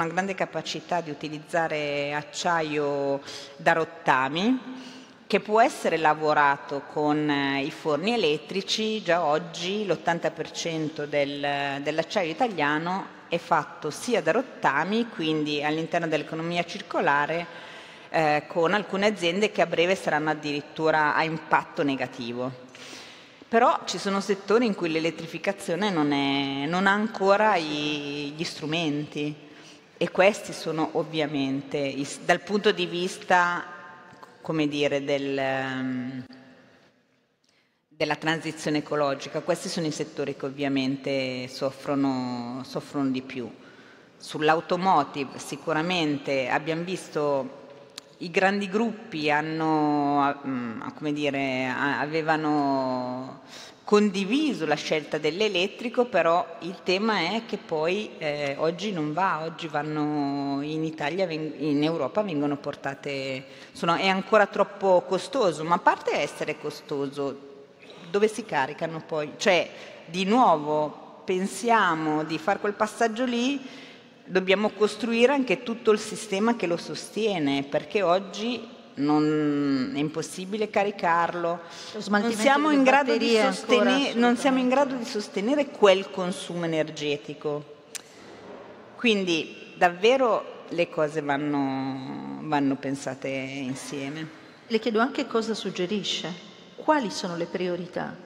utilizzare acciaio da rottami che può essere lavorato con i forni elettrici, già oggi l'80% dell'acciaio italiano è fatto sia da rottami, quindi all'interno dell'economia circolare, con alcune aziende che a breve saranno addirittura a impatto negativo. Però ci sono settori in cui l'elettrificazione non ha ancora gli strumenti, e questi sono ovviamente, dal punto di vista, come dire, della transizione ecologica, questi sono i settori che ovviamente soffrono di più. Sull'automotive sicuramente abbiamo visto i grandi gruppi avevano condiviso la scelta dell'elettrico, però il tema è che poi oggi non va, oggi vanno in Italia, in Europa vengono portate, è ancora troppo costoso, ma a parte essere costoso, dove si caricano poi? Cioè, di nuovo, pensiamo di fare quel passaggio lì, dobbiamo costruire anche tutto il sistema che lo sostiene, perché oggi è impossibile caricarlo, non siamo in grado di sostenere quel consumo energetico. Quindi davvero le cose vanno pensate insieme. Le chiedo anche cosa suggerisce, quali sono le priorità?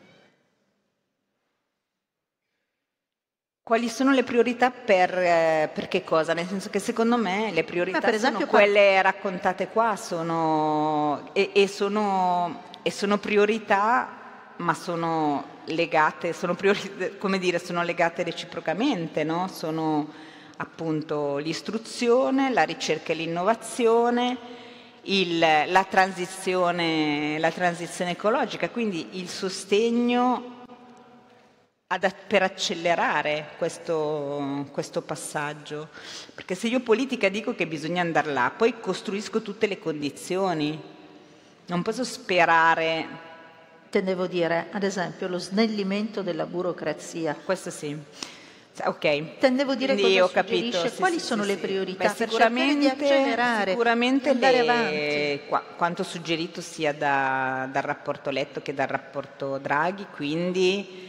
Quali sono le priorità per che cosa? Nel senso che secondo me le priorità sono quelle raccontate qua, sono e sono priorità, ma sono legate, sono legate reciprocamente, no? Sono appunto l'istruzione, la ricerca e l'innovazione, la transizione ecologica, quindi il sostegno per accelerare questo passaggio. Perché se io politica dico che bisogna andare là, poi costruisco tutte le condizioni, non posso sperare. Intendevo dire, ad esempio, lo snellimento della burocrazia. Questo sì. Ok. Tendevo a dire quindi cosa suggerisce, quali sono le priorità per cercare di accelerare, sicuramente andare avanti. Quanto suggerito sia dal rapporto Letto che dal rapporto Draghi, quindi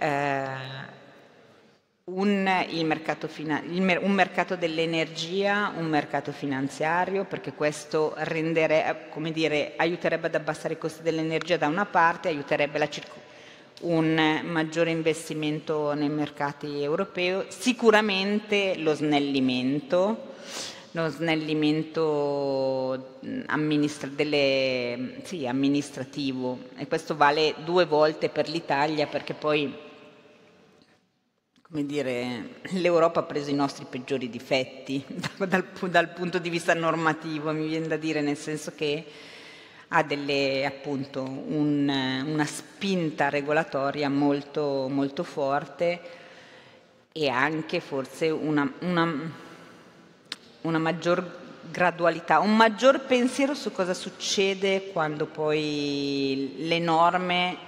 un mercato dell'energia, un mercato finanziario, perché questo aiuterebbe ad abbassare i costi dell'energia da una parte, aiuterebbe un maggiore investimento nei mercati europei, sicuramente lo snellimento amministrativo, e questo vale 2 volte per l'Italia, perché poi l'Europa ha preso i nostri peggiori difetti dal punto di vista normativo, mi viene da dire, nel senso che ha una spinta regolatoria molto, molto forte, e anche forse una maggior gradualità, un maggior pensiero su cosa succede quando poi le norme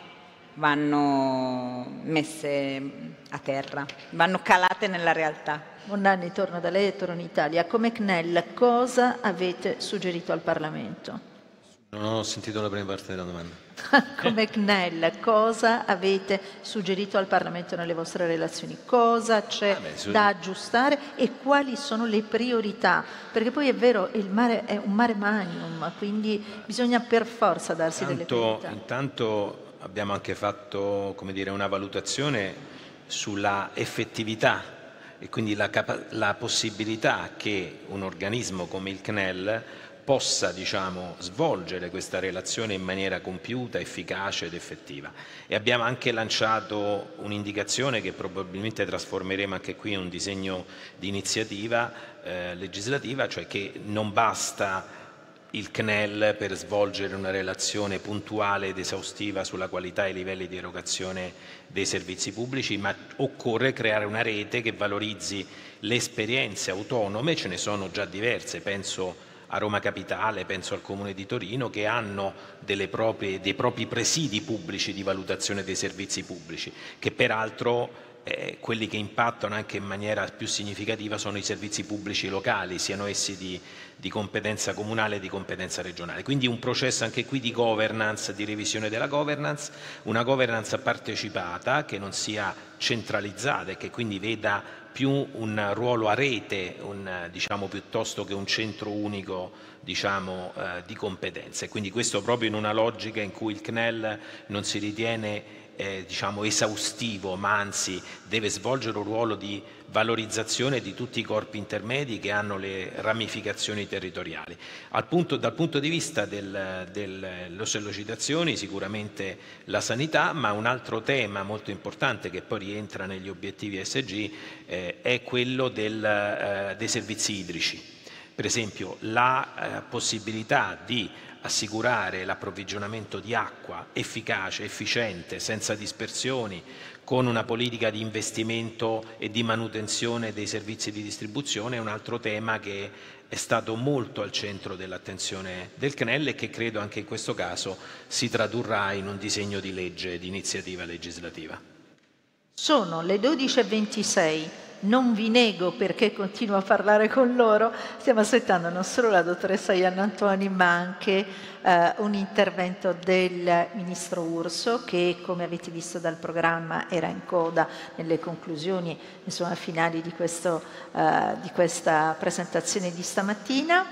vanno messe a terra, vanno calate nella realtà. Bonnanni, torno da lei e torno in Italia. Come CNEL, cosa avete suggerito al Parlamento? Non ho sentito la prima parte della domanda. Come CNEL, cosa avete suggerito al Parlamento nelle vostre relazioni? Cosa c'è da aggiustare e quali sono le priorità? Perché poi è vero, il mare è un mare magnum, quindi bisogna per forza darsi delle priorità. Intanto abbiamo anche fatto, una valutazione sulla effettività e quindi la possibilità che un organismo come il CNEL possa svolgere questa relazione in maniera compiuta, efficace ed effettiva. E abbiamo anche lanciato un'indicazione che probabilmente trasformeremo anche qui in un disegno di iniziativa legislativa, cioè che non basta il CNEL per svolgere una relazione puntuale ed esaustiva sulla qualità e i livelli di erogazione dei servizi pubblici, ma occorre creare una rete che valorizzi le esperienze autonome, ce ne sono già diverse, penso a Roma Capitale, penso al Comune di Torino, che hanno dei propri presidi pubblici di valutazione dei servizi pubblici, che peraltro quelli che impattano anche in maniera più significativa sono i servizi pubblici locali, siano essi di competenza comunale e di competenza regionale. Quindi un processo anche qui di governance, di revisione della governance, una governance partecipata che non sia centralizzata e che quindi veda più un ruolo a rete, piuttosto che un centro unico di competenze. Quindi questo proprio in una logica in cui il CNEL non si ritiene esaustivo, ma anzi deve svolgere un ruolo di valorizzazione di tutti i corpi intermedi che hanno le ramificazioni territoriali. Dal punto di vista delle sollecitazioni, sicuramente la sanità, ma un altro tema molto importante che poi rientra negli obiettivi ESG è quello dei servizi idrici. Per esempio la possibilità di assicurare l'approvvigionamento di acqua efficace, efficiente, senza dispersioni, con una politica di investimento e di manutenzione dei servizi di distribuzione è un altro tema che è stato molto al centro dell'attenzione del CNEL e che credo anche in questo caso si tradurrà in un disegno di legge di iniziativa legislativa. Sono le 12:26. Non vi nego perché continuo a parlare con loro, stiamo aspettando non solo la dottoressa Iannantoni ma anche un intervento del Ministro Urso che, come avete visto dal programma, era in coda nelle conclusioni finali di questa presentazione di stamattina.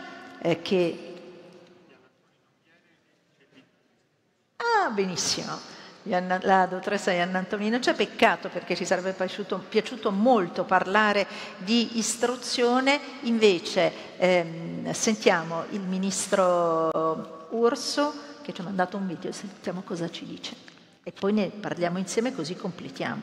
Benissimo. La dottoressa Iannantoni, non c'è peccato perché ci sarebbe piaciuto molto parlare di istruzione, invece sentiamo il Ministro Urso che ci ha mandato un video, sentiamo cosa ci dice e poi ne parliamo insieme così completiamo.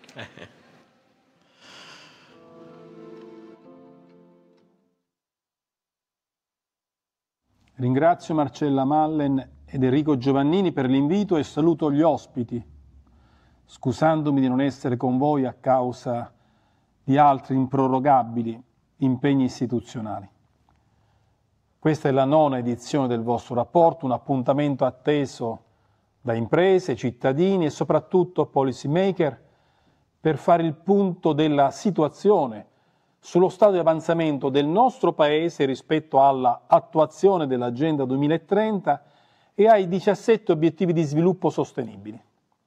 Ringrazio Marcella Mallen ed Enrico Giovannini per l'invito e saluto gli ospiti, scusandomi di non essere con voi a causa di altri improrogabili impegni istituzionali. Questa è la 9ª edizione del vostro rapporto, un appuntamento atteso da imprese, cittadini e soprattutto policy maker per fare il punto della situazione sullo stato di avanzamento del nostro Paese rispetto alla attuazione dell'Agenda 2030 e ai 17 obiettivi di sviluppo sostenibili.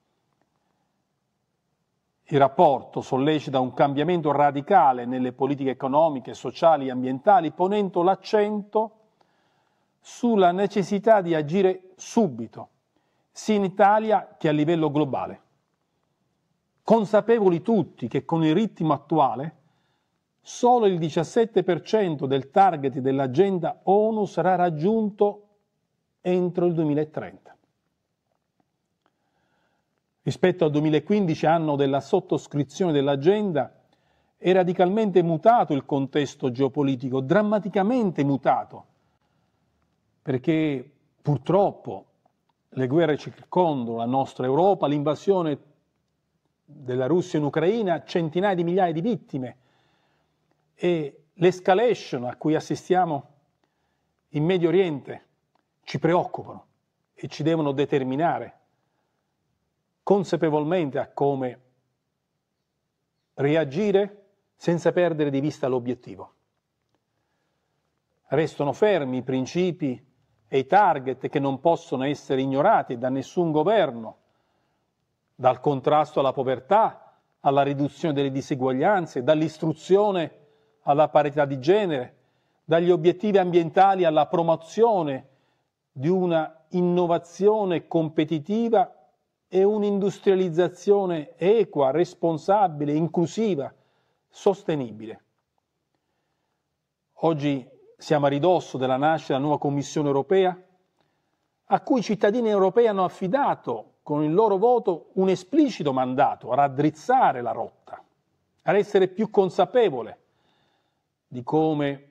Il rapporto sollecita un cambiamento radicale nelle politiche economiche, sociali e ambientali, ponendo l'accento sulla necessità di agire subito, sia in Italia che a livello globale. Consapevoli tutti che con il ritmo attuale solo il 17% del target dell'agenda ONU sarà raggiunto entro il 2030. Rispetto al 2015, anno della sottoscrizione dell'agenda, è radicalmente mutato il contesto geopolitico, drammaticamente mutato, perché purtroppo le guerre circondano la nostra Europa, l'invasione della Russia in Ucraina, centinaia di migliaia di vittime e l'escalation a cui assistiamo in Medio Oriente ci preoccupano e ci devono determinare consapevolmente a come reagire senza perdere di vista l'obiettivo. Restano fermi i principi e i target che non possono essere ignorati da nessun governo, dal contrasto alla povertà, alla riduzione delle diseguaglianze, dall'istruzione alla parità di genere, dagli obiettivi ambientali alla promozione di una innovazione competitiva e un'industrializzazione equa, responsabile, inclusiva, sostenibile. Oggi siamo a ridosso della nascita della nuova Commissione europea, a cui i cittadini europei hanno affidato con il loro voto un esplicito mandato a raddrizzare la rotta, ad essere più consapevole di come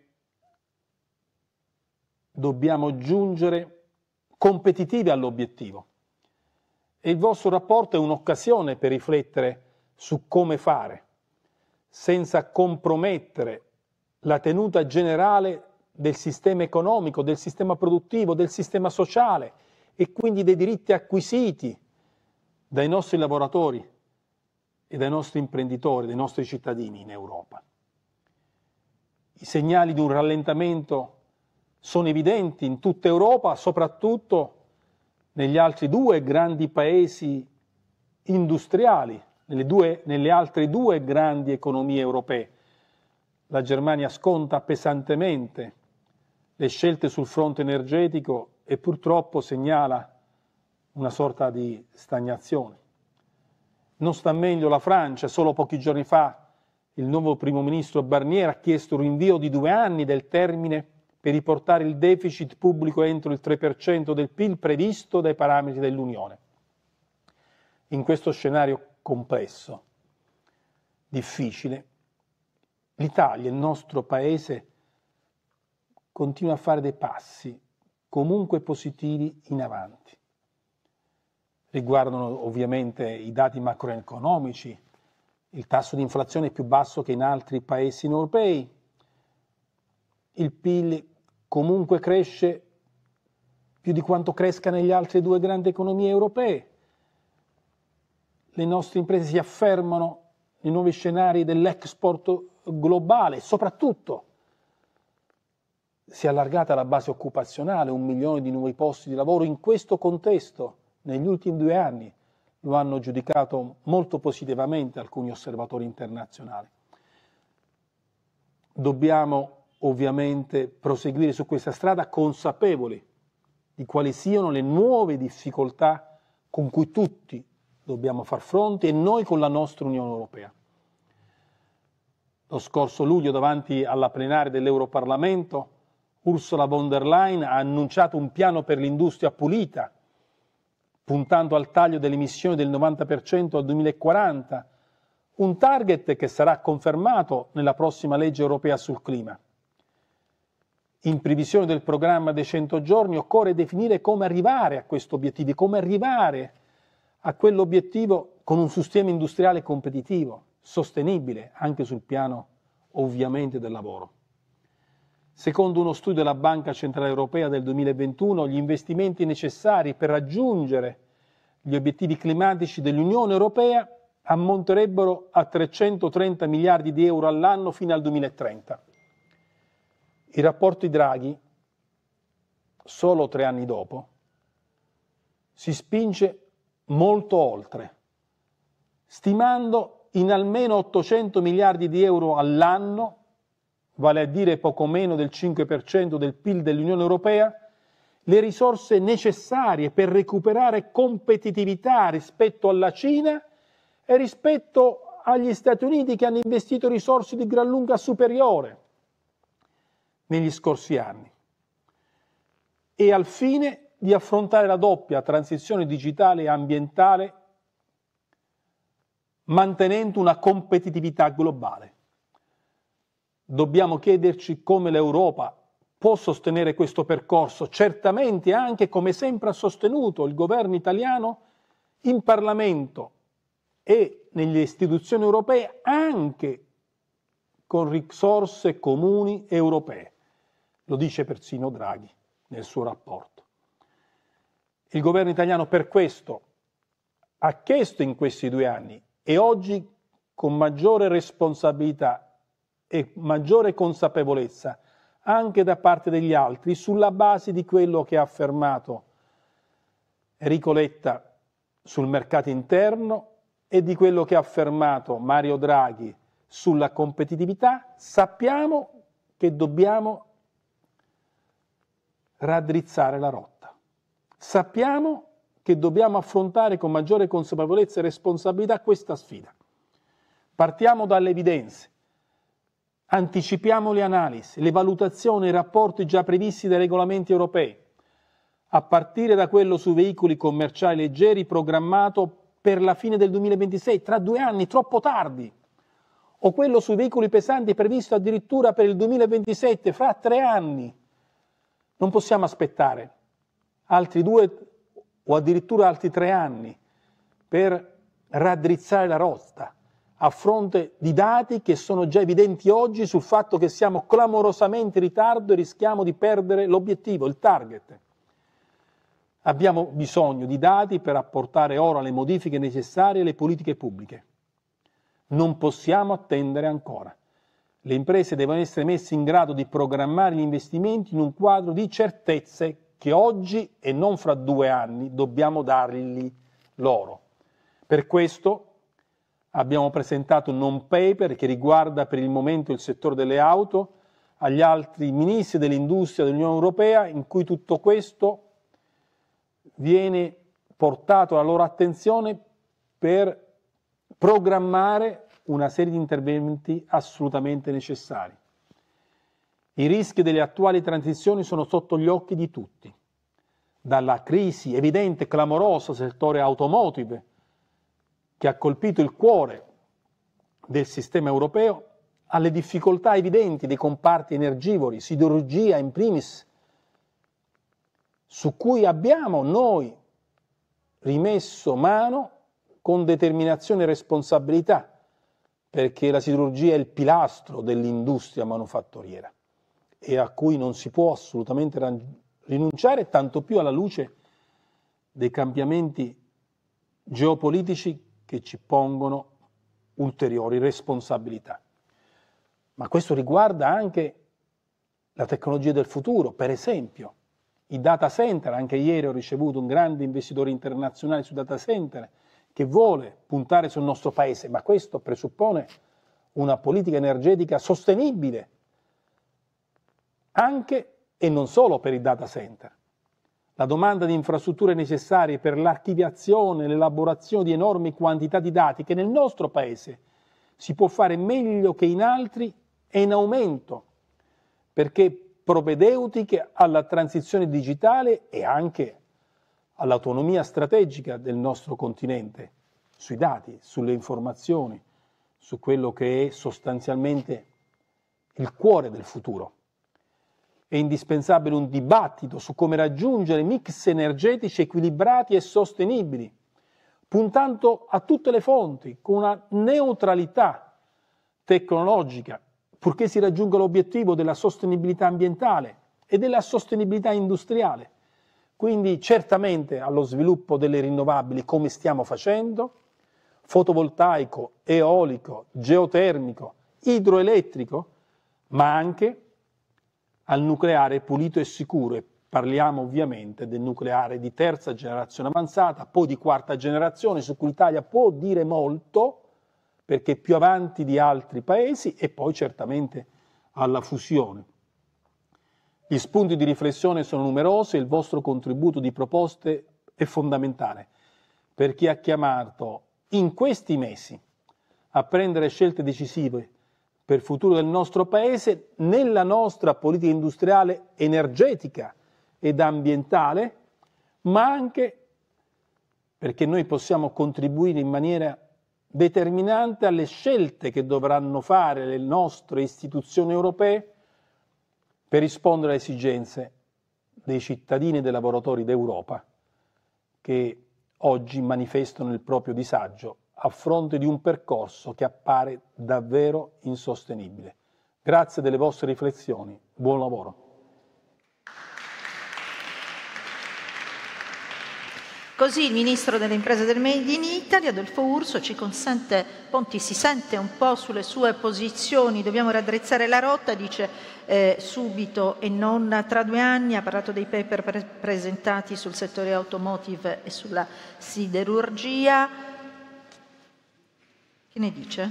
dobbiamo giungere competitivi all'obiettivo. E il vostro rapporto è un'occasione per riflettere su come fare, senza compromettere la tenuta generale del sistema economico, del sistema produttivo, del sistema sociale e quindi dei diritti acquisiti dai nostri lavoratori e dai nostri imprenditori, dai nostri cittadini in Europa. I segnali di un rallentamento sono evidenti in tutta Europa, soprattutto negli altri 2 grandi paesi industriali, nelle altre 2 grandi economie europee. La Germania sconta pesantemente le scelte sul fronte energetico e purtroppo segnala una sorta di stagnazione. Non sta meglio la Francia, solo pochi giorni fa il nuovo primo ministro Barnier ha chiesto un rinvio di 2 anni del termine per riportare il deficit pubblico entro il 3% del PIL previsto dai parametri dell'Unione. In questo scenario complesso, difficile, l'Italia, il nostro Paese, continua a fare dei passi comunque positivi in avanti. Riguardano ovviamente i dati macroeconomici, il tasso di inflazione è più basso che in altri paesi europei, il PIL comunque cresce più di quanto cresca negli altre 2 grandi economie europee, le nostre imprese si affermano nei nuovi scenari dell'export globale, soprattutto si è allargata la base occupazionale, 1 milione di nuovi posti di lavoro. In questo contesto, negli ultimi 2 anni, lo hanno giudicato molto positivamente alcuni osservatori internazionali. Dobbiamo ovviamente proseguire su questa strada consapevoli di quali siano le nuove difficoltà con cui tutti dobbiamo far fronte e noi con la nostra Unione Europea. Lo scorso luglio, davanti alla plenaria dell'Europarlamento, Ursula von der Leyen ha annunciato un piano per l'industria pulita, puntando al taglio delle emissioni del 90% al 2040, un target che sarà confermato nella prossima legge europea sul clima. In previsione del programma dei 100 giorni occorre definire come arrivare a questi obiettivi, come arrivare a quell'obiettivo con un sistema industriale competitivo, sostenibile anche sul piano ovviamente del lavoro. Secondo uno studio della Banca Centrale Europea del 2021, gli investimenti necessari per raggiungere gli obiettivi climatici dell'Unione Europea ammonterebbero a 330 miliardi di euro all'anno fino al 2030. Il rapporto di Draghi, solo 3 anni dopo, si spinge molto oltre, stimando in almeno 800 miliardi di euro all'anno, vale a dire poco meno del 5% del PIL dell'Unione Europea, le risorse necessarie per recuperare competitività rispetto alla Cina e rispetto agli Stati Uniti, che hanno investito risorse di gran lunga superiore negli scorsi anni, e al fine di affrontare la doppia transizione digitale e ambientale mantenendo una competitività globale. Dobbiamo chiederci come l'Europa può sostenere questo percorso, certamente anche come sempre ha sostenuto il governo italiano in Parlamento e nelle istituzioni europee, anche con risorse comuni europee. Lo dice persino Draghi nel suo rapporto. Il governo italiano per questo ha chiesto in questi 2 anni, e oggi con maggiore responsabilità e maggiore consapevolezza anche da parte degli altri, sulla base di quello che ha affermato Enrico Letta sul mercato interno e di quello che ha affermato Mario Draghi sulla competitività, sappiamo che dobbiamo raddrizzare la rotta. Sappiamo che dobbiamo affrontare con maggiore consapevolezza e responsabilità questa sfida. Partiamo dalle evidenze, anticipiamo le analisi, le valutazioni e i rapporti già previsti dai regolamenti europei, a partire da quello sui veicoli commerciali leggeri programmato per la fine del 2026, tra 2 anni, troppo tardi, o quello sui veicoli pesanti previsto addirittura per il 2027, fra 3 anni. Non possiamo aspettare altri 2 o addirittura altri 3 anni per raddrizzare la rotta a fronte di dati che sono già evidenti oggi sul fatto che siamo clamorosamente in ritardo e rischiamo di perdere l'obiettivo, il target. Abbiamo bisogno di dati per apportare ora le modifiche necessarie alle politiche pubbliche. Non possiamo attendere ancora. Le imprese devono essere messe in grado di programmare gli investimenti in un quadro di certezze che oggi e non fra 2 anni dobbiamo dargli loro. Per questo abbiamo presentato un non-paper che riguarda per il momento il settore delle auto agli altri ministri dell'industria dell'Unione Europea, in cui tutto questo viene portato alla loro attenzione per programmare una serie di interventi assolutamente necessari. I rischi delle attuali transizioni sono sotto gli occhi di tutti, dalla crisi evidente, clamorosa del settore automotive, che ha colpito il cuore del sistema europeo, alle difficoltà evidenti dei comparti energivori, siderurgia in primis, su cui abbiamo noi rimesso mano con determinazione e responsabilità, perché la siderurgia è il pilastro dell'industria manufatturiera e a cui non si può assolutamente rinunciare, tanto più alla luce dei cambiamenti geopolitici che ci pongono ulteriori responsabilità. Ma questo riguarda anche la tecnologia del futuro, per esempio i data center. Anche ieri ho ricevuto un grande investitore internazionale su data center che vuole puntare sul nostro paese, ma questo presuppone una politica energetica sostenibile, anche e non solo per i data center. La domanda di infrastrutture necessarie per l'archiviazione e l'elaborazione di enormi quantità di dati che nel nostro paese si può fare meglio che in altri è in aumento, perché propedeutiche alla transizione digitale e anche all'autonomia strategica del nostro continente, sui dati, sulle informazioni, su quello che è sostanzialmente il cuore del futuro. È indispensabile un dibattito su come raggiungere mix energetici equilibrati e sostenibili, puntando a tutte le fonti, con una neutralità tecnologica, purché si raggiunga l'obiettivo della sostenibilità ambientale e della sostenibilità industriale. Quindi certamente allo sviluppo delle rinnovabili, come stiamo facendo, fotovoltaico, eolico, geotermico, idroelettrico, ma anche al nucleare pulito e sicuro, e parliamo ovviamente del nucleare di terza generazione avanzata, poi di quarta generazione, su cui l'Italia può dire molto, perché è più avanti di altri paesi, e poi certamente alla fusione. Gli spunti di riflessione sono numerosi e il vostro contributo di proposte è fondamentale per chi ha chiamato in questi mesi a prendere scelte decisive per il futuro del nostro Paese nella nostra politica industriale, energetica ed ambientale, ma anche perché noi possiamo contribuire in maniera determinante alle scelte che dovranno fare le nostre istituzioni europee per rispondere alle esigenze dei cittadini e dei lavoratori d'Europa che oggi manifestano il proprio disagio a fronte di un percorso che appare davvero insostenibile. Grazie delle vostre riflessioni, buon lavoro. Così il Ministro delle Imprese del Made in Italy, Adolfo Urso, ci consente, Ponti si sente un po' sulle sue posizioni, dobbiamo raddrizzare la rotta, dice subito e non tra 2 anni, ha parlato dei paper presentati sul settore automotive e sulla siderurgia. Che ne dice?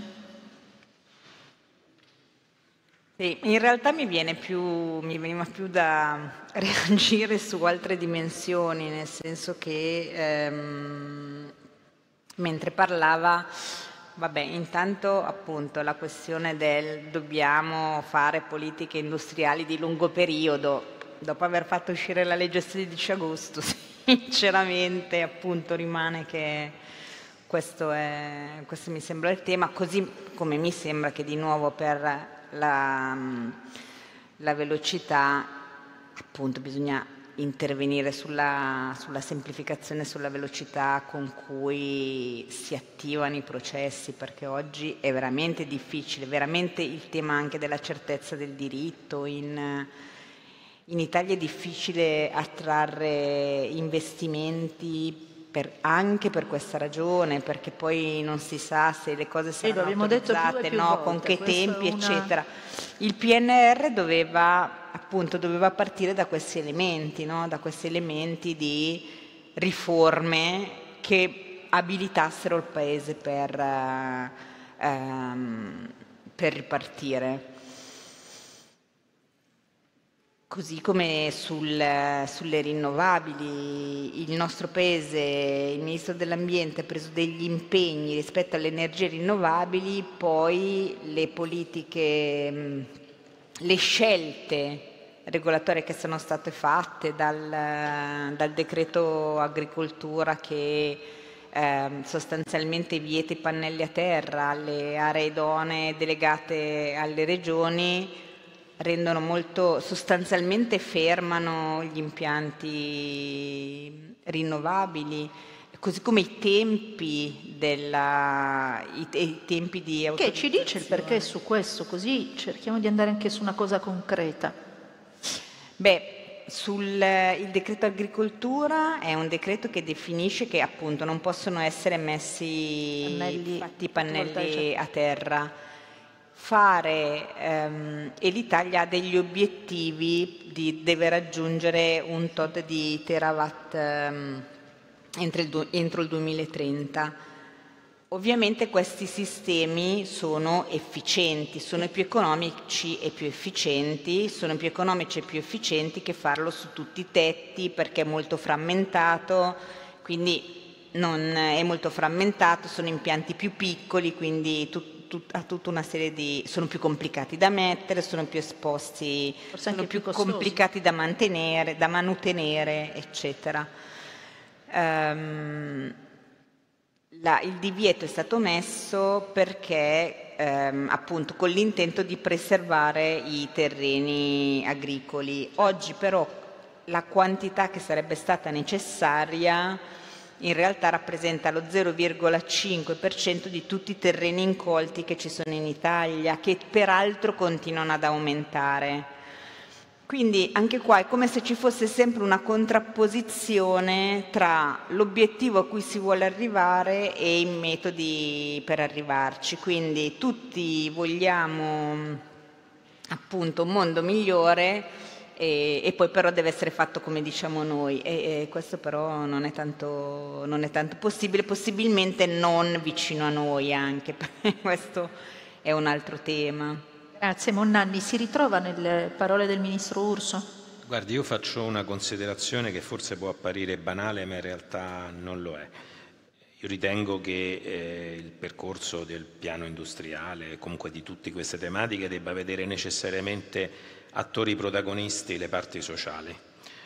Sì, in realtà mi veniva più da reagire su altre dimensioni, nel senso che mentre parlava, vabbè, intanto appunto la questione del dobbiamo fare politiche industriali di lungo periodo, dopo aver fatto uscire la legge 16 agosto, sinceramente appunto rimane che questo mi sembra il tema, così come mi sembra che di nuovo per la velocità appunto bisogna intervenire sulla semplificazione, sulla velocità con cui si attivano i processi, perché oggi è veramente difficile, veramente il tema anche della certezza del diritto. In Italia è difficile attrarre investimenti anche per questa ragione, perché poi non si sa se le cose saranno autorizzate, con che tempi, eccetera. Il PNR doveva partire da questi elementi, da questi elementi di riforme che abilitassero il Paese per ripartire. Così come sulle rinnovabili, il nostro Paese, il Ministro dell'Ambiente ha preso degli impegni rispetto alle energie rinnovabili, poi le politiche, le scelte regolatorie che sono state fatte dal decreto agricoltura che sostanzialmente vieta i pannelli a terra, alle aree idonee delegate alle regioni, rendono sostanzialmente fermano gli impianti rinnovabili, così come i tempi di autorizzazione. Che ci dice il perché su questo, così cerchiamo di andare anche su una cosa concreta. Il decreto agricoltura è un decreto che definisce che appunto non possono essere messi pannelli a terra. E l'Italia ha degli obiettivi, deve raggiungere un tot di terawatt entro il 2030. Ovviamente questi sistemi sono efficienti, sono più economici e più efficienti, che farlo su tutti i tetti, perché è molto frammentato, quindi non è molto frammentato, sono impianti più piccoli, quindi a tutta una serie di... sono più complicati da mettere, sono più esposti, sono più complicati da mantenere, da manutenere, eccetera. Il divieto è stato messo perché appunto con l'intento di preservare i terreni agricoli. Oggi però la quantità che sarebbe stata necessaria in realtà rappresenta lo 0,5% di tutti i terreni incolti che ci sono in Italia, che peraltro continuano ad aumentare. Quindi anche qua è come se ci fosse sempre una contrapposizione tra l'obiettivo a cui si vuole arrivare e i metodi per arrivarci. Quindi tutti vogliamo appunto un mondo migliore e poi però deve essere fatto come diciamo noi e questo però non è tanto possibile, possibilmente non vicino a noi anche, perché questo è un altro tema. Grazie. Monnanni, si ritrova nelle parole del Ministro Urso? Guardi, io faccio una considerazione che forse può apparire banale, ma in realtà non lo è. Io ritengo che il percorso del piano industriale, comunque di tutte queste tematiche, debba vedere necessariamente attori protagonisti le parti sociali,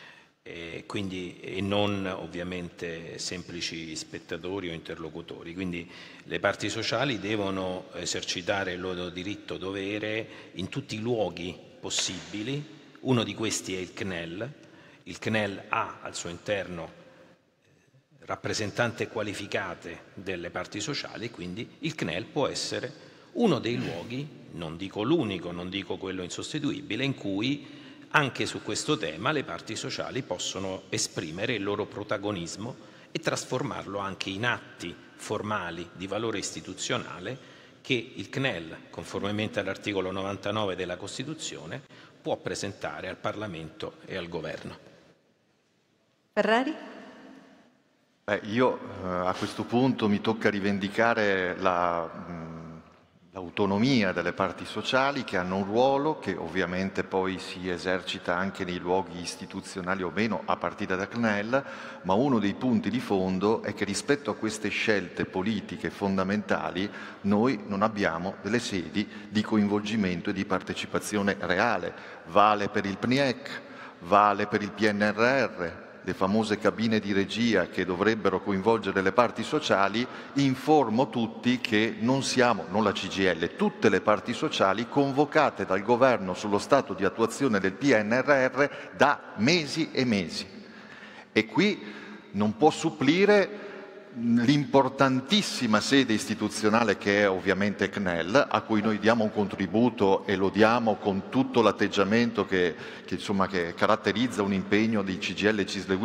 e non ovviamente semplici spettatori o interlocutori. Quindi le parti sociali devono esercitare il loro diritto dovere in tutti i luoghi possibili. Uno di questi è il CNEL. Il CNEL ha al suo interno rappresentanti qualificate delle parti sociali, quindi il CNEL può essere uno dei luoghi, non dico l'unico, non dico quello insostituibile, in cui anche su questo tema le parti sociali possono esprimere il loro protagonismo e trasformarlo anche in atti formali di valore istituzionale che il CNEL, conformemente all'articolo 99 della Costituzione, può presentare al Parlamento e al Governo. Ferrari? Io a questo punto mi tocca rivendicare l'autonomia delle parti sociali, che hanno un ruolo che ovviamente poi si esercita anche nei luoghi istituzionali o meno a partire da CNEL, ma uno dei punti di fondo è che rispetto a queste scelte politiche fondamentali noi non abbiamo delle sedi di coinvolgimento e di partecipazione reale. Vale per il PNIEC, vale per il PNRR, le famose cabine di regia che dovrebbero coinvolgere le parti sociali. Informo tutti che non siamo, non la CGIL, tutte le parti sociali convocate dal Governo sullo stato di attuazione del PNRR da mesi e mesi. E qui non può supplire l'importantissima sede istituzionale che è ovviamente CNEL, a cui noi diamo un contributo e lo diamo con tutto l'atteggiamento che caratterizza un impegno di CGIL e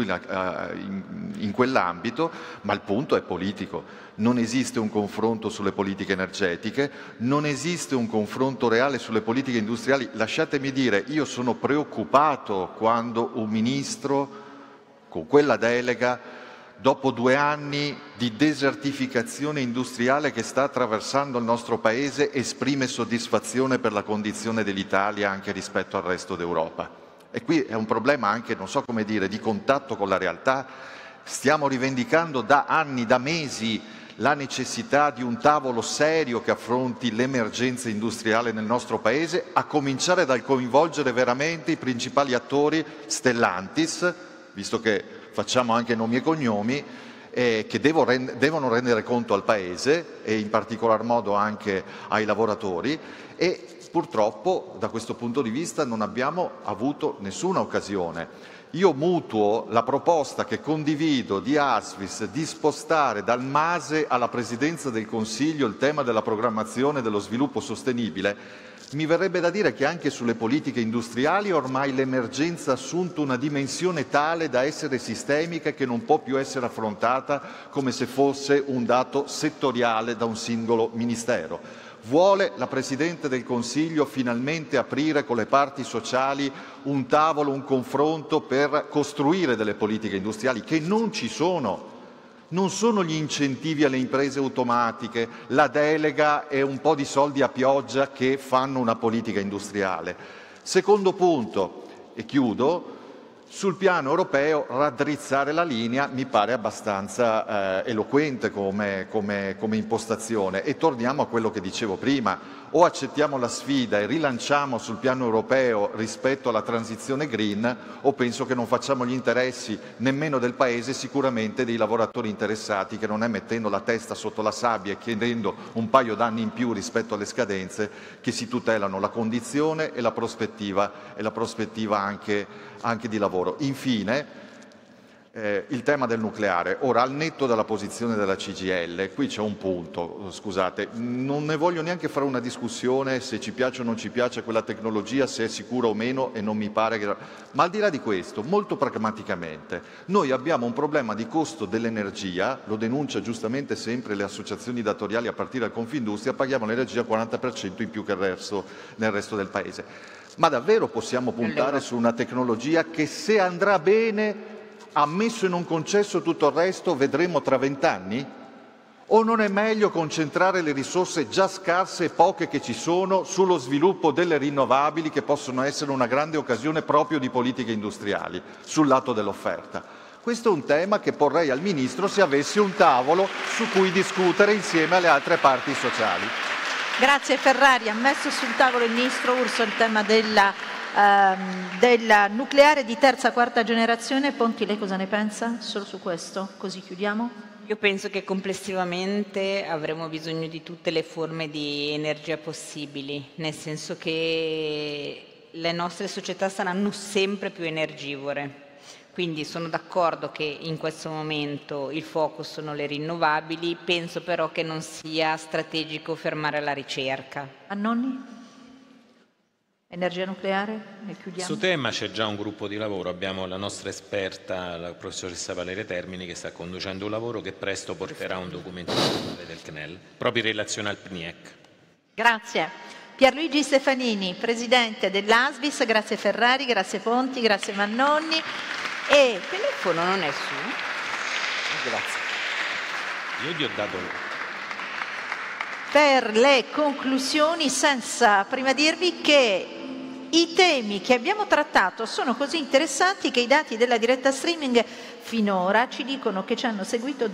CISL in quell'ambito, ma il punto è politico. Non esiste un confronto sulle politiche energetiche, non esiste un confronto reale sulle politiche industriali. Lasciatemi dire, io sono preoccupato quando un ministro con quella delega, dopo 2 anni di desertificazione industriale che sta attraversando il nostro Paese, esprime soddisfazione per la condizione dell'Italia anche rispetto al resto d'Europa. E qui è un problema anche, non so come dire, di contatto con la realtà. Stiamo rivendicando da anni, da mesi, la necessità di un tavolo serio che affronti l'emergenza industriale nel nostro Paese, a cominciare dal coinvolgere veramente i principali attori Stellantis, visto che facciamo anche nomi e cognomi, che devono rendere conto al Paese e in particolar modo anche ai lavoratori, e purtroppo da questo punto di vista non abbiamo avuto nessuna occasione. Io mutuo la proposta che condivido di Asvis di spostare dal MASE alla Presidenza del Consiglio il tema della programmazione dello sviluppo sostenibile. Mi verrebbe da dire che anche sulle politiche industriali ormai l'emergenza ha assunto una dimensione tale da essere sistemica e che non può più essere affrontata come se fosse un dato settoriale da un singolo ministero. Vuole la Presidente del Consiglio finalmente aprire con le parti sociali un tavolo, un confronto per costruire delle politiche industriali che non ci sono? Non sono gli incentivi alle imprese automatiche, la delega e un po' di soldi a pioggia che fanno una politica industriale. Secondo punto, e chiudo, Sul piano europeo raddrizzare la linea mi pare abbastanza eloquente come impostazione, e torniamo a quello che dicevo prima: o accettiamo la sfida e rilanciamo sul piano europeo rispetto alla transizione green, o penso che non facciamo gli interessi nemmeno del Paese, sicuramente dei lavoratori interessati, che non è mettendo la testa sotto la sabbia e chiedendo un paio d'anni in più rispetto alle scadenze che si tutelano la condizione e la prospettiva anche di lavoro. Infine, il tema del nucleare. Ora, al netto della posizione della CGIL, qui c'è un punto, scusate, non ne voglio neanche fare una discussione se ci piace o non ci piace quella tecnologia, se è sicura o meno, e non mi pare che... Ma al di là di questo, molto pragmaticamente, noi abbiamo un problema di costo dell'energia, lo denuncia giustamente sempre le associazioni datoriali a partire dal Confindustria, paghiamo l'energia 40% in più che nel resto del Paese. Ma davvero possiamo puntare su una tecnologia che, se andrà bene, ammesso e non concesso tutto il resto, vedremo tra 20 anni? O non è meglio concentrare le risorse già scarse e poche che ci sono sullo sviluppo delle rinnovabili, che possono essere una grande occasione proprio di politiche industriali, sul lato dell'offerta? Questo è un tema che porrei al Ministro se avessi un tavolo su cui discutere insieme alle altre parti sociali. Grazie Ferrari. Ha messo sul tavolo il Ministro Urso il tema della nucleare di terza, quarta generazione. Ponti, lei cosa ne pensa? Solo su questo, così chiudiamo. Io penso che complessivamente avremo bisogno di tutte le forme di energia possibili, nel senso che le nostre società saranno sempre più energivore. Quindi sono d'accordo che in questo momento il focus sono le rinnovabili, penso però che non sia strategico fermare la ricerca. Annoni? Energia nucleare? E chiudiamo. Su tema c'è già un gruppo di lavoro, abbiamo la nostra esperta, la professoressa Valeria Termini, che sta conducendo un lavoro che presto porterà un documento del CNEL, proprio in relazione al PNIEC. Grazie. Pierluigi Stefanini, Presidente dell'ASVIS, grazie Ferrari, grazie Ponti, grazie Mannoni. E il telefono non è su? Grazie. Io gli ho dato... Per le conclusioni, senza prima dirvi che i temi che abbiamo trattato sono così interessanti che i dati della diretta streaming finora ci dicono che ci hanno seguito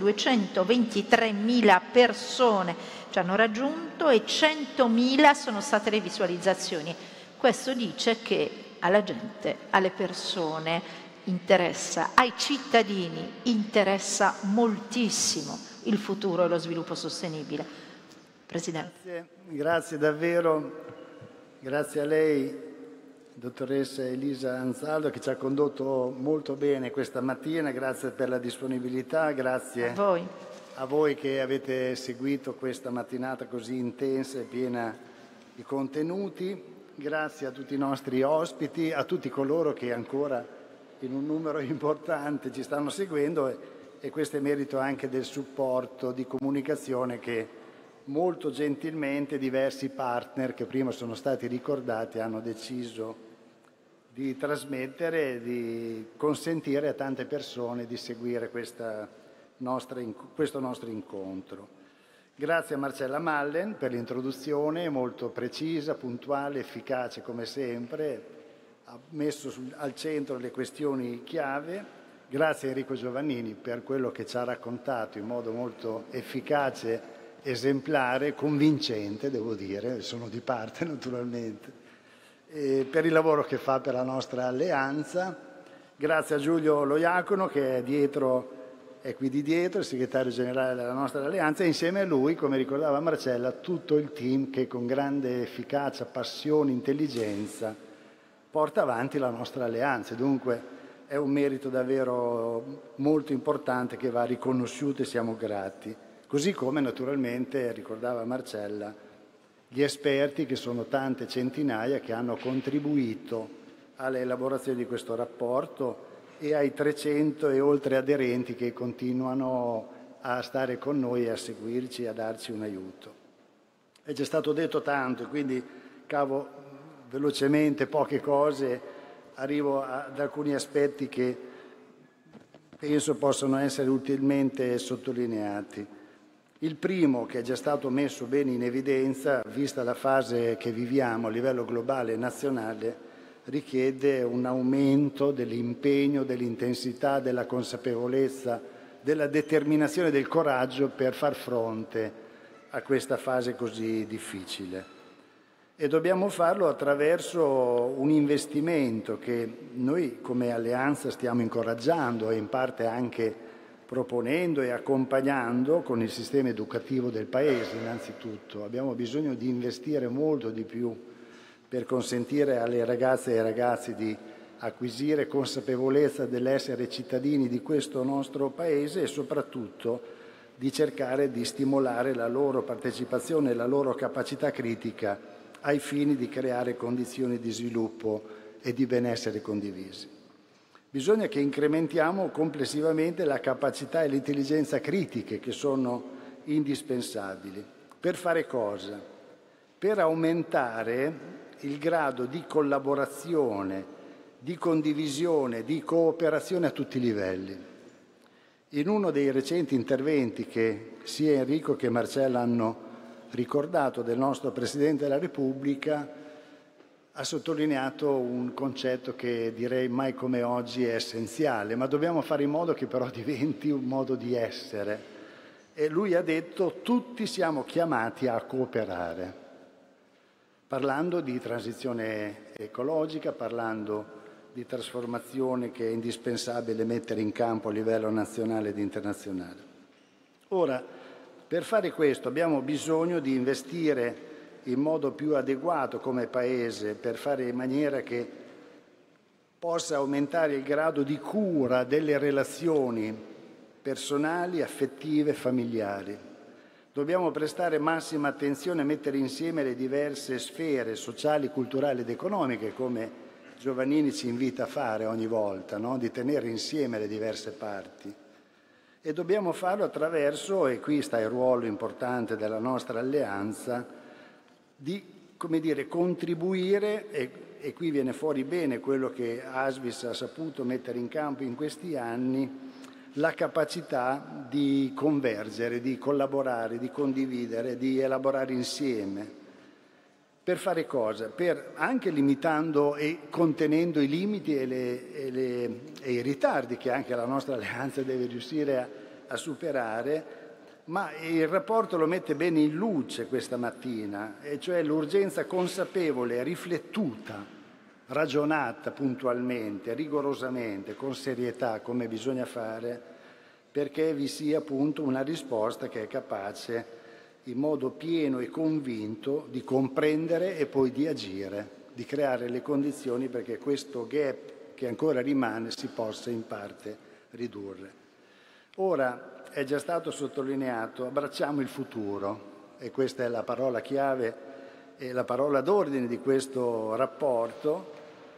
223.000 persone, ci hanno raggiunto, e 100.000 sono state le visualizzazioni. Questo dice che alla gente, alle persone interessa, ai cittadini interessa moltissimo il futuro e lo sviluppo sostenibile. Presidente. Grazie davvero, grazie a lei, dottoressa Elisa Anzaldo, che ci ha condotto molto bene questa mattina, grazie per la disponibilità, grazie a voi che avete seguito questa mattinata così intensa e piena di contenuti, grazie a tutti i nostri ospiti, a tutti coloro che ancora in un numero importante ci stanno seguendo, e questo è merito anche del supporto di comunicazione che molto gentilmente diversi partner che prima sono stati ricordati hanno deciso di trasmettere e di consentire a tante persone di seguire questo nostro incontro. Grazie a Marcella Mallen per l'introduzione molto precisa, puntuale, efficace come sempre, ha messo al centro le questioni chiave. Grazie a Enrico Giovannini per quello che ci ha raccontato in modo molto efficace, esemplare, convincente, devo dire, sono di parte naturalmente, per il lavoro che fa per la nostra alleanza. Grazie a Giulio Loiacono che è qui di dietro, il segretario generale della nostra alleanza, e insieme a lui, come ricordava Marcella, tutto il team che con grande efficacia, passione, intelligenza porta avanti la nostra alleanza. Dunque è un merito davvero molto importante che va riconosciuto e siamo grati. Così come naturalmente, ricordava Marcella, gli esperti, che sono tante centinaia, che hanno contribuito all'elaborazione di questo rapporto, e ai 300 e oltre aderenti che continuano a stare con noi e a seguirci e a darci un aiuto. È già stato detto tanto, quindi cavo velocemente poche cose, arrivo ad alcuni aspetti che penso possano essere utilmente sottolineati. Il primo, che è già stato messo bene in evidenza, vista la fase che viviamo a livello globale e nazionale, richiede un aumento dell'impegno, dell'intensità, della consapevolezza, della determinazione, del coraggio per far fronte a questa fase così difficile. E dobbiamo farlo attraverso un investimento che noi come Alleanza stiamo incoraggiando e in parte anche proponendo e accompagnando con il sistema educativo del Paese innanzitutto. Abbiamo bisogno di investire molto di più per consentire alle ragazze e ai ragazzi di acquisire consapevolezza dell'essere cittadini di questo nostro Paese e soprattutto di cercare di stimolare la loro partecipazione e la loro capacità critica ai fini di creare condizioni di sviluppo e di benessere condivisi. Bisogna che incrementiamo complessivamente la capacità e l'intelligenza critiche che sono indispensabili. Per fare cosa? Per aumentare il grado di collaborazione, di condivisione, di cooperazione a tutti i livelli. In uno dei recenti interventi che sia Enrico che Marcella hanno ricordato del nostro Presidente della Repubblica, ha sottolineato un concetto che direi mai come oggi è essenziale, ma dobbiamo fare in modo che però diventi un modo di essere. E lui ha detto: tutti siamo chiamati a cooperare, parlando di transizione ecologica, parlando di trasformazione che è indispensabile mettere in campo a livello nazionale ed internazionale. Ora, per fare questo abbiamo bisogno di investire in modo più adeguato come Paese per fare in maniera che possa aumentare il grado di cura delle relazioni personali, affettive, familiari. Dobbiamo prestare massima attenzione a mettere insieme le diverse sfere sociali, culturali ed economiche, come Giovannini ci invita a fare ogni volta, no? Di tenere insieme le diverse parti. E dobbiamo farlo attraverso, e qui sta il ruolo importante della nostra alleanza, di, come dire, contribuire, e qui viene fuori bene quello che ASVIS ha saputo mettere in campo in questi anni, la capacità di convergere, di collaborare, di condividere, di elaborare insieme. Per fare cosa? Per anche limitando e contenendo i limiti e i ritardi che anche la nostra alleanza deve riuscire a superare, ma il rapporto lo mette bene in luce questa mattina, e cioè l'urgenza consapevole, riflettuta, ragionata puntualmente, rigorosamente, con serietà, come bisogna fare, perché vi sia appunto una risposta che è capace in modo pieno e convinto di comprendere e poi di agire, di creare le condizioni perché questo gap che ancora rimane si possa in parte ridurre. Ora, è già stato sottolineato, abbracciamo il futuro, e questa è la parola chiave e la parola d'ordine di questo rapporto,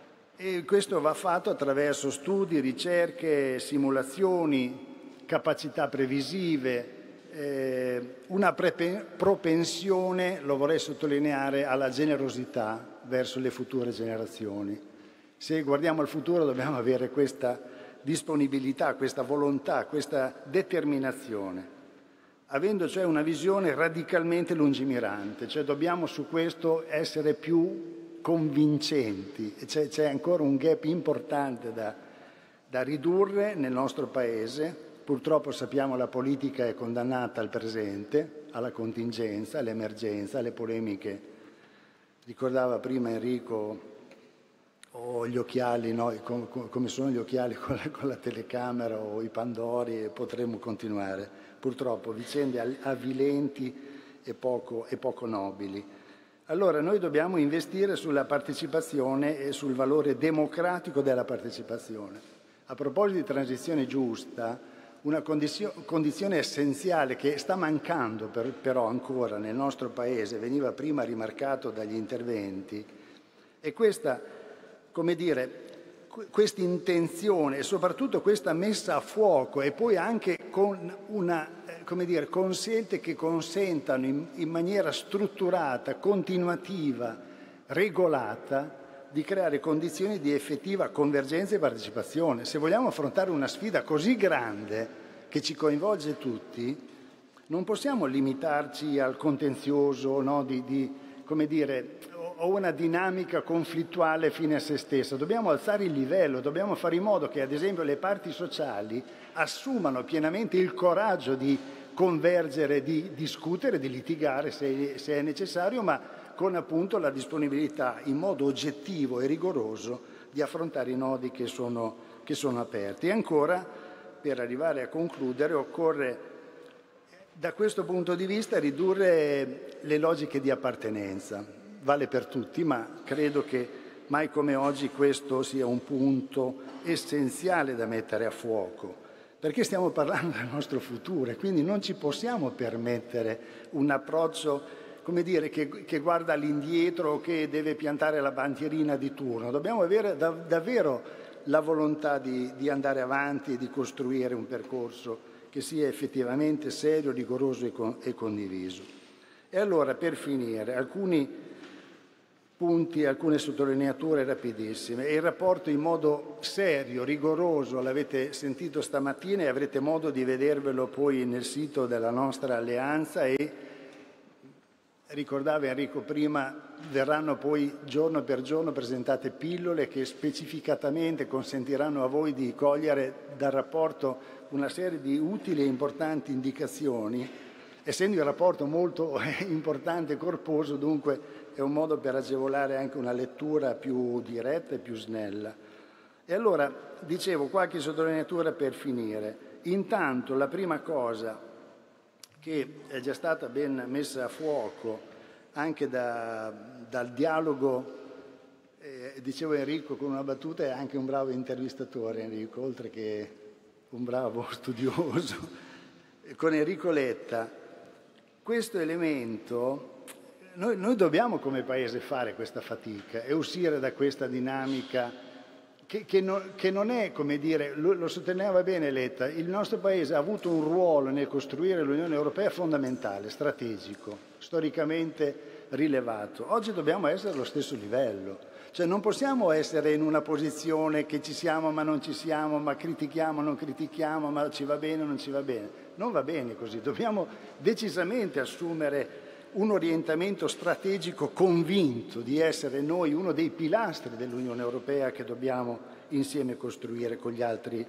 e questo va fatto attraverso studi, ricerche, simulazioni, capacità previsive, una propensione, lo vorrei sottolineare, alla generosità verso le future generazioni. Se guardiamo al futuro dobbiamo avere questa disponibilità, questa volontà, questa determinazione, avendo cioè una visione radicalmente lungimirante, cioè dobbiamo su questo essere più convincenti. C'è ancora un gap importante da ridurre nel nostro Paese. Purtroppo sappiamo la politica è condannata al presente, alla contingenza, all'emergenza, alle polemiche. Ricordava prima Enrico gli occhiali, no? Come sono gli occhiali con la telecamera o i Pandori, e potremmo continuare. Purtroppo vicende avvilenti e poco nobili. Allora noi dobbiamo investire sulla partecipazione e sul valore democratico della partecipazione. A proposito di transizione giusta, una condizione essenziale che sta mancando però ancora nel nostro Paese, veniva prima rimarcato dagli interventi, è questa, come dire, questa intenzione e soprattutto questa messa a fuoco, e poi anche con una, come dire, con scelte che consentano in maniera strutturata, continuativa, regolata, di creare condizioni di effettiva convergenza e partecipazione. Se vogliamo affrontare una sfida così grande che ci coinvolge tutti, non possiamo limitarci al contenzioso, no, come dire, o una dinamica conflittuale fine a se stessa. Dobbiamo alzare il livello, dobbiamo fare in modo che ad esempio le parti sociali assumano pienamente il coraggio di convergere, di discutere, di litigare se è necessario, ma con appunto la disponibilità in modo oggettivo e rigoroso di affrontare i nodi che sono aperti. E ancora, per arrivare a concludere, occorre da questo punto di vista ridurre le logiche di appartenenza. Vale per tutti, ma credo che mai come oggi questo sia un punto essenziale da mettere a fuoco, perché stiamo parlando del nostro futuro e quindi non ci possiamo permettere un approccio, come dire, che guarda all'indietro o che deve piantare la bandierina di turno. Dobbiamo avere davvero la volontà di andare avanti e di costruire un percorso che sia effettivamente serio, rigoroso e condiviso. E allora, per finire, alcuni punti, alcune sottolineature rapidissime. Il rapporto in modo serio, rigoroso, l'avete sentito stamattina e avrete modo di vedervelo poi nel sito della nostra alleanza e ricordava Enrico prima, verranno poi giorno per giorno presentate pillole che specificatamente consentiranno a voi di cogliere dal rapporto una serie di utili e importanti indicazioni. Essendo il rapporto molto importante e corposo, dunque è un modo per agevolare anche una lettura più diretta e più snella. E allora, dicevo, qualche sottolineatura per finire. Intanto la prima cosa che è già stata ben messa a fuoco anche dal dialogo, dicevo Enrico con una battuta, è anche un bravo intervistatore Enrico, oltre che un bravo studioso, con Enrico Letta. Questo elemento, noi dobbiamo come Paese fare questa fatica e uscire da questa dinamica che non è, come dire, lo sottolineava bene Letta, il nostro Paese ha avuto un ruolo nel costruire l'Unione Europea fondamentale, strategico, storicamente rilevato. Oggi dobbiamo essere allo stesso livello, cioè non possiamo essere in una posizione che ci siamo ma non ci siamo, ma critichiamo, non critichiamo, ma ci va bene o non ci va bene. Non va bene così, dobbiamo decisamente assumere un orientamento strategico convinto di essere noi uno dei pilastri dell'Unione Europea che dobbiamo insieme costruire con gli altri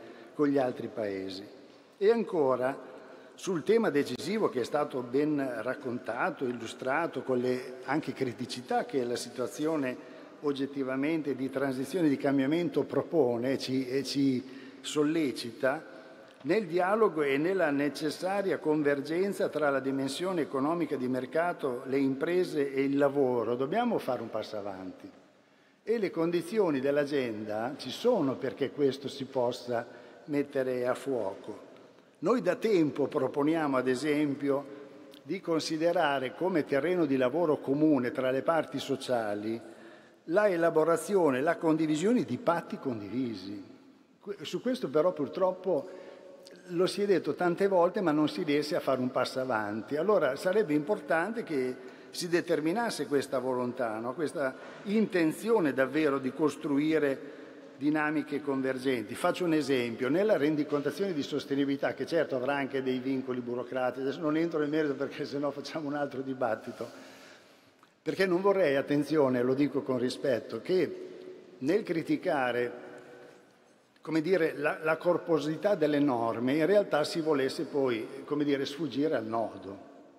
Paesi. E ancora, sul tema decisivo che è stato ben raccontato, illustrato, con le anche criticità che la situazione oggettivamente di transizione, di cambiamento propone e ci sollecita, nel dialogo e nella necessaria convergenza tra la dimensione economica di mercato, le imprese e il lavoro, dobbiamo fare un passo avanti. E le condizioni dell'agenda ci sono perché questo si possa mettere a fuoco. Noi da tempo proponiamo, ad esempio, di considerare come terreno di lavoro comune tra le parti sociali la elaborazione, la condivisione di patti condivisi. Su questo però purtroppo lo si è detto tante volte ma non si riesce a fare un passo avanti. Allora sarebbe importante che si determinasse questa volontà, no? Questa intenzione davvero di costruire dinamiche convergenti. Faccio un esempio, nella rendicontazione di sostenibilità, che certo avrà anche dei vincoli burocratici, adesso non entro nel merito perché sennò facciamo un altro dibattito, perché non vorrei, attenzione, lo dico con rispetto, che nel criticare, come dire, la corposità delle norme, in realtà si volesse poi, come dire, sfuggire al nodo.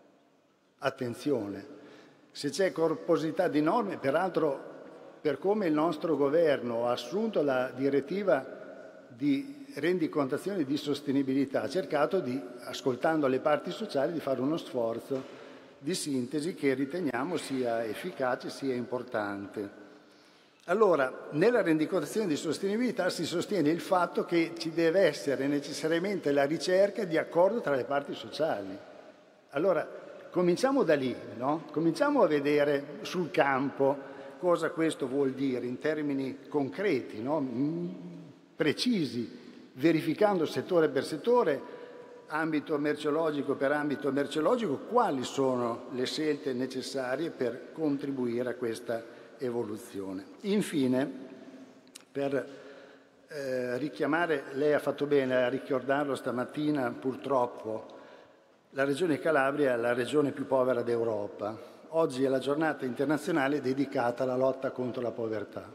Attenzione, se c'è corposità di norme, peraltro per come il nostro governo ha assunto la direttiva di rendicontazione di sostenibilità, ha cercato di, ascoltando le parti sociali, di fare uno sforzo di sintesi che riteniamo sia efficace, sia importante. Allora, nella rendicontazione di sostenibilità si sostiene il fatto che ci deve essere necessariamente la ricerca di accordo tra le parti sociali. Allora, cominciamo da lì, no? Cominciamo a vedere sul campo cosa questo vuol dire in termini concreti, no? Precisi, verificando settore per settore, ambito merceologico per ambito merceologico, quali sono le scelte necessarie per contribuire a questa evoluzione. Infine, per richiamare, lei ha fatto bene a ricordarlo stamattina, purtroppo la Regione Calabria è la regione più povera d'Europa. oggi è la giornata internazionale dedicata alla lotta contro la povertà.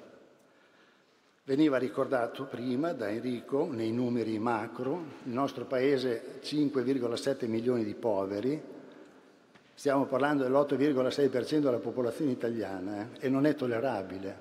Veniva ricordato prima da Enrico, nei numeri macro, il nostro paese 5,7 milioni di poveri, stiamo parlando dell'8,6% della popolazione italiana e non è tollerabile.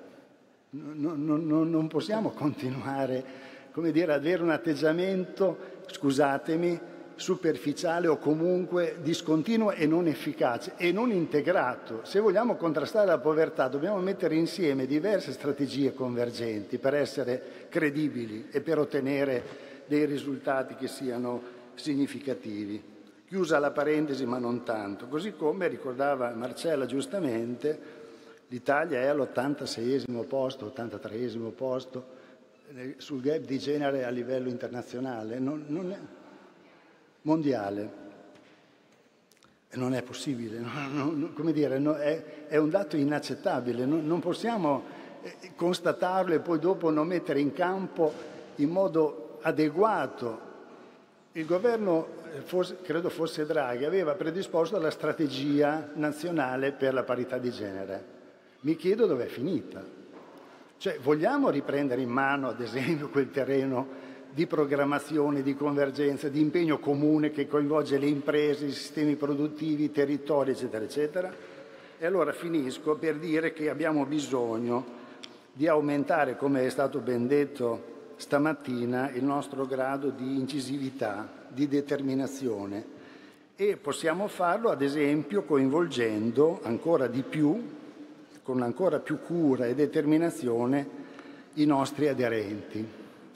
Non possiamo continuare, come dire, ad avere un atteggiamento, scusatemi, superficiale o comunque discontinuo e non efficace e non integrato. Se vogliamo contrastare la povertà dobbiamo mettere insieme diverse strategie convergenti per essere credibili e per ottenere dei risultati che siano significativi. Chiusa la parentesi, ma non tanto. Così come ricordava Marcella giustamente, l'Italia è all'86esimo posto, 83esimo posto sul gap di genere a livello internazionale. Non è mondiale. Non è possibile, come dire, è un dato inaccettabile, non possiamo constatarlo e poi dopo non mettere in campo in modo adeguato. Il governo, credo fosse Draghi, aveva predisposto la strategia nazionale per la parità di genere. Mi chiedo dove è finita. Cioè, vogliamo riprendere in mano, ad esempio, quel terreno di programmazione, di convergenza, di impegno comune che coinvolge le imprese, i sistemi produttivi, i territori, eccetera, eccetera. E allora finisco per dire che abbiamo bisogno di aumentare, come è stato ben detto stamattina, il nostro grado di incisività, di determinazione e possiamo farlo, ad esempio, coinvolgendo ancora di più, con ancora più cura e determinazione, i nostri aderenti.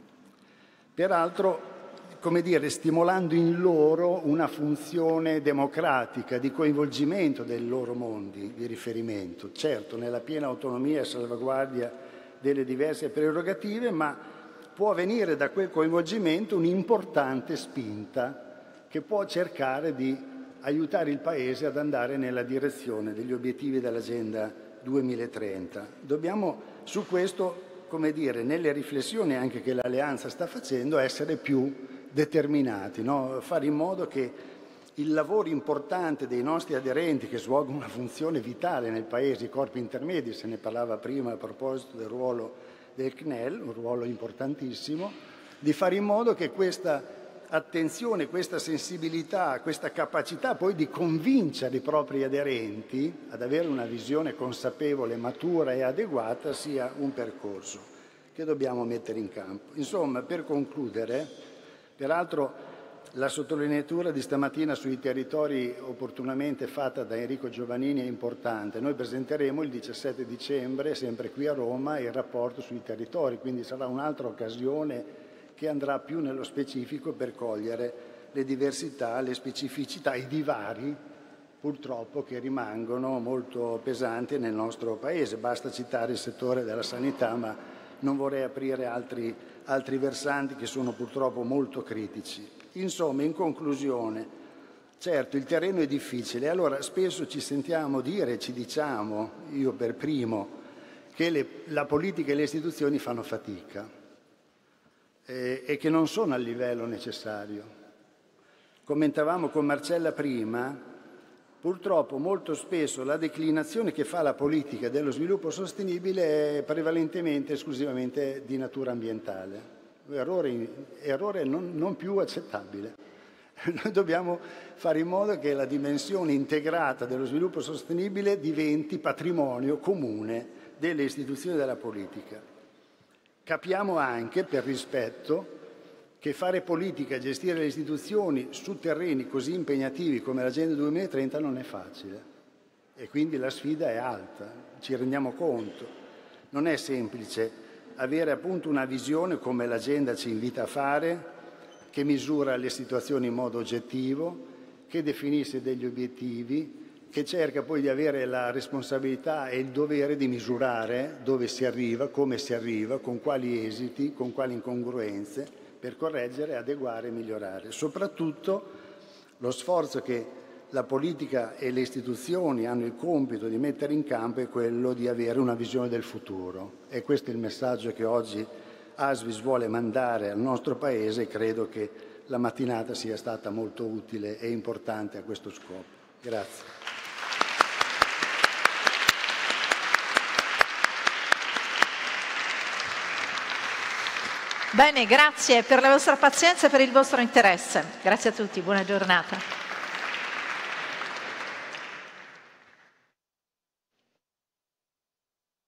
Peraltro, come dire, stimolando in loro una funzione democratica di coinvolgimento dei loro mondi di riferimento, certo nella piena autonomia e salvaguardia delle diverse prerogative, ma può venire da quel coinvolgimento un'importante spinta che può cercare di aiutare il Paese ad andare nella direzione degli obiettivi dell'Agenda 2030. Dobbiamo su questo, come dire, nelle riflessioni anche che l'Alleanza sta facendo, essere più determinati, no? Fare in modo che il lavoro importante dei nostri aderenti che svolgono una funzione vitale nel Paese, i corpi intermedi, se ne parlava prima a proposito del ruolo del CNEL, un ruolo importantissimo, di fare in modo che questa attenzione, questa sensibilità, questa capacità poi di convincere i propri aderenti ad avere una visione consapevole, matura e adeguata sia un percorso che dobbiamo mettere in campo. Insomma, per concludere, peraltro la sottolineatura di stamattina sui territori opportunamente fatta da Enrico Giovannini è importante. Noi presenteremo il 17 dicembre, sempre qui a Roma, il rapporto sui territori, quindi sarà un'altra occasione che andrà più nello specifico per cogliere le diversità, le specificità, i divari purtroppo che rimangono molto pesanti nel nostro Paese. Basta citare il settore della sanità, ma non vorrei aprire altri versanti che sono purtroppo molto critici. Insomma, in conclusione, certo il terreno è difficile, allora spesso ci sentiamo dire, ci diciamo, io per primo, che la politica e le istituzioni fanno fatica e che non sono al livello necessario. Commentavamo con Marcella prima, purtroppo molto spesso la declinazione che fa la politica dello sviluppo sostenibile è prevalentemente, esclusivamente di natura ambientale. Errore non più accettabile. Noi dobbiamo fare in modo che la dimensione integrata dello sviluppo sostenibile diventi patrimonio comune delle istituzioni della politica. Capiamo anche, per rispetto, che fare politica e gestire le istituzioni su terreni così impegnativi come l'Agenda 2030 non è facile e quindi la sfida è alta, ci rendiamo conto. Non è semplice avere appunto una visione come l'Agenda ci invita a fare, che misura le situazioni in modo oggettivo, che definisce degli obiettivi, che cerca poi di avere la responsabilità e il dovere di misurare dove si arriva, come si arriva, con quali esiti, con quali incongruenze, per correggere, adeguare e migliorare. Soprattutto lo sforzo che la politica e le istituzioni hanno il compito di mettere in campo è quello di avere una visione del futuro. E questo è il messaggio che oggi ASVIS vuole mandare al nostro Paese e credo che la mattinata sia stata molto utile e importante a questo scopo. Grazie. Bene, grazie per la vostra pazienza e per il vostro interesse. Grazie a tutti, buona giornata.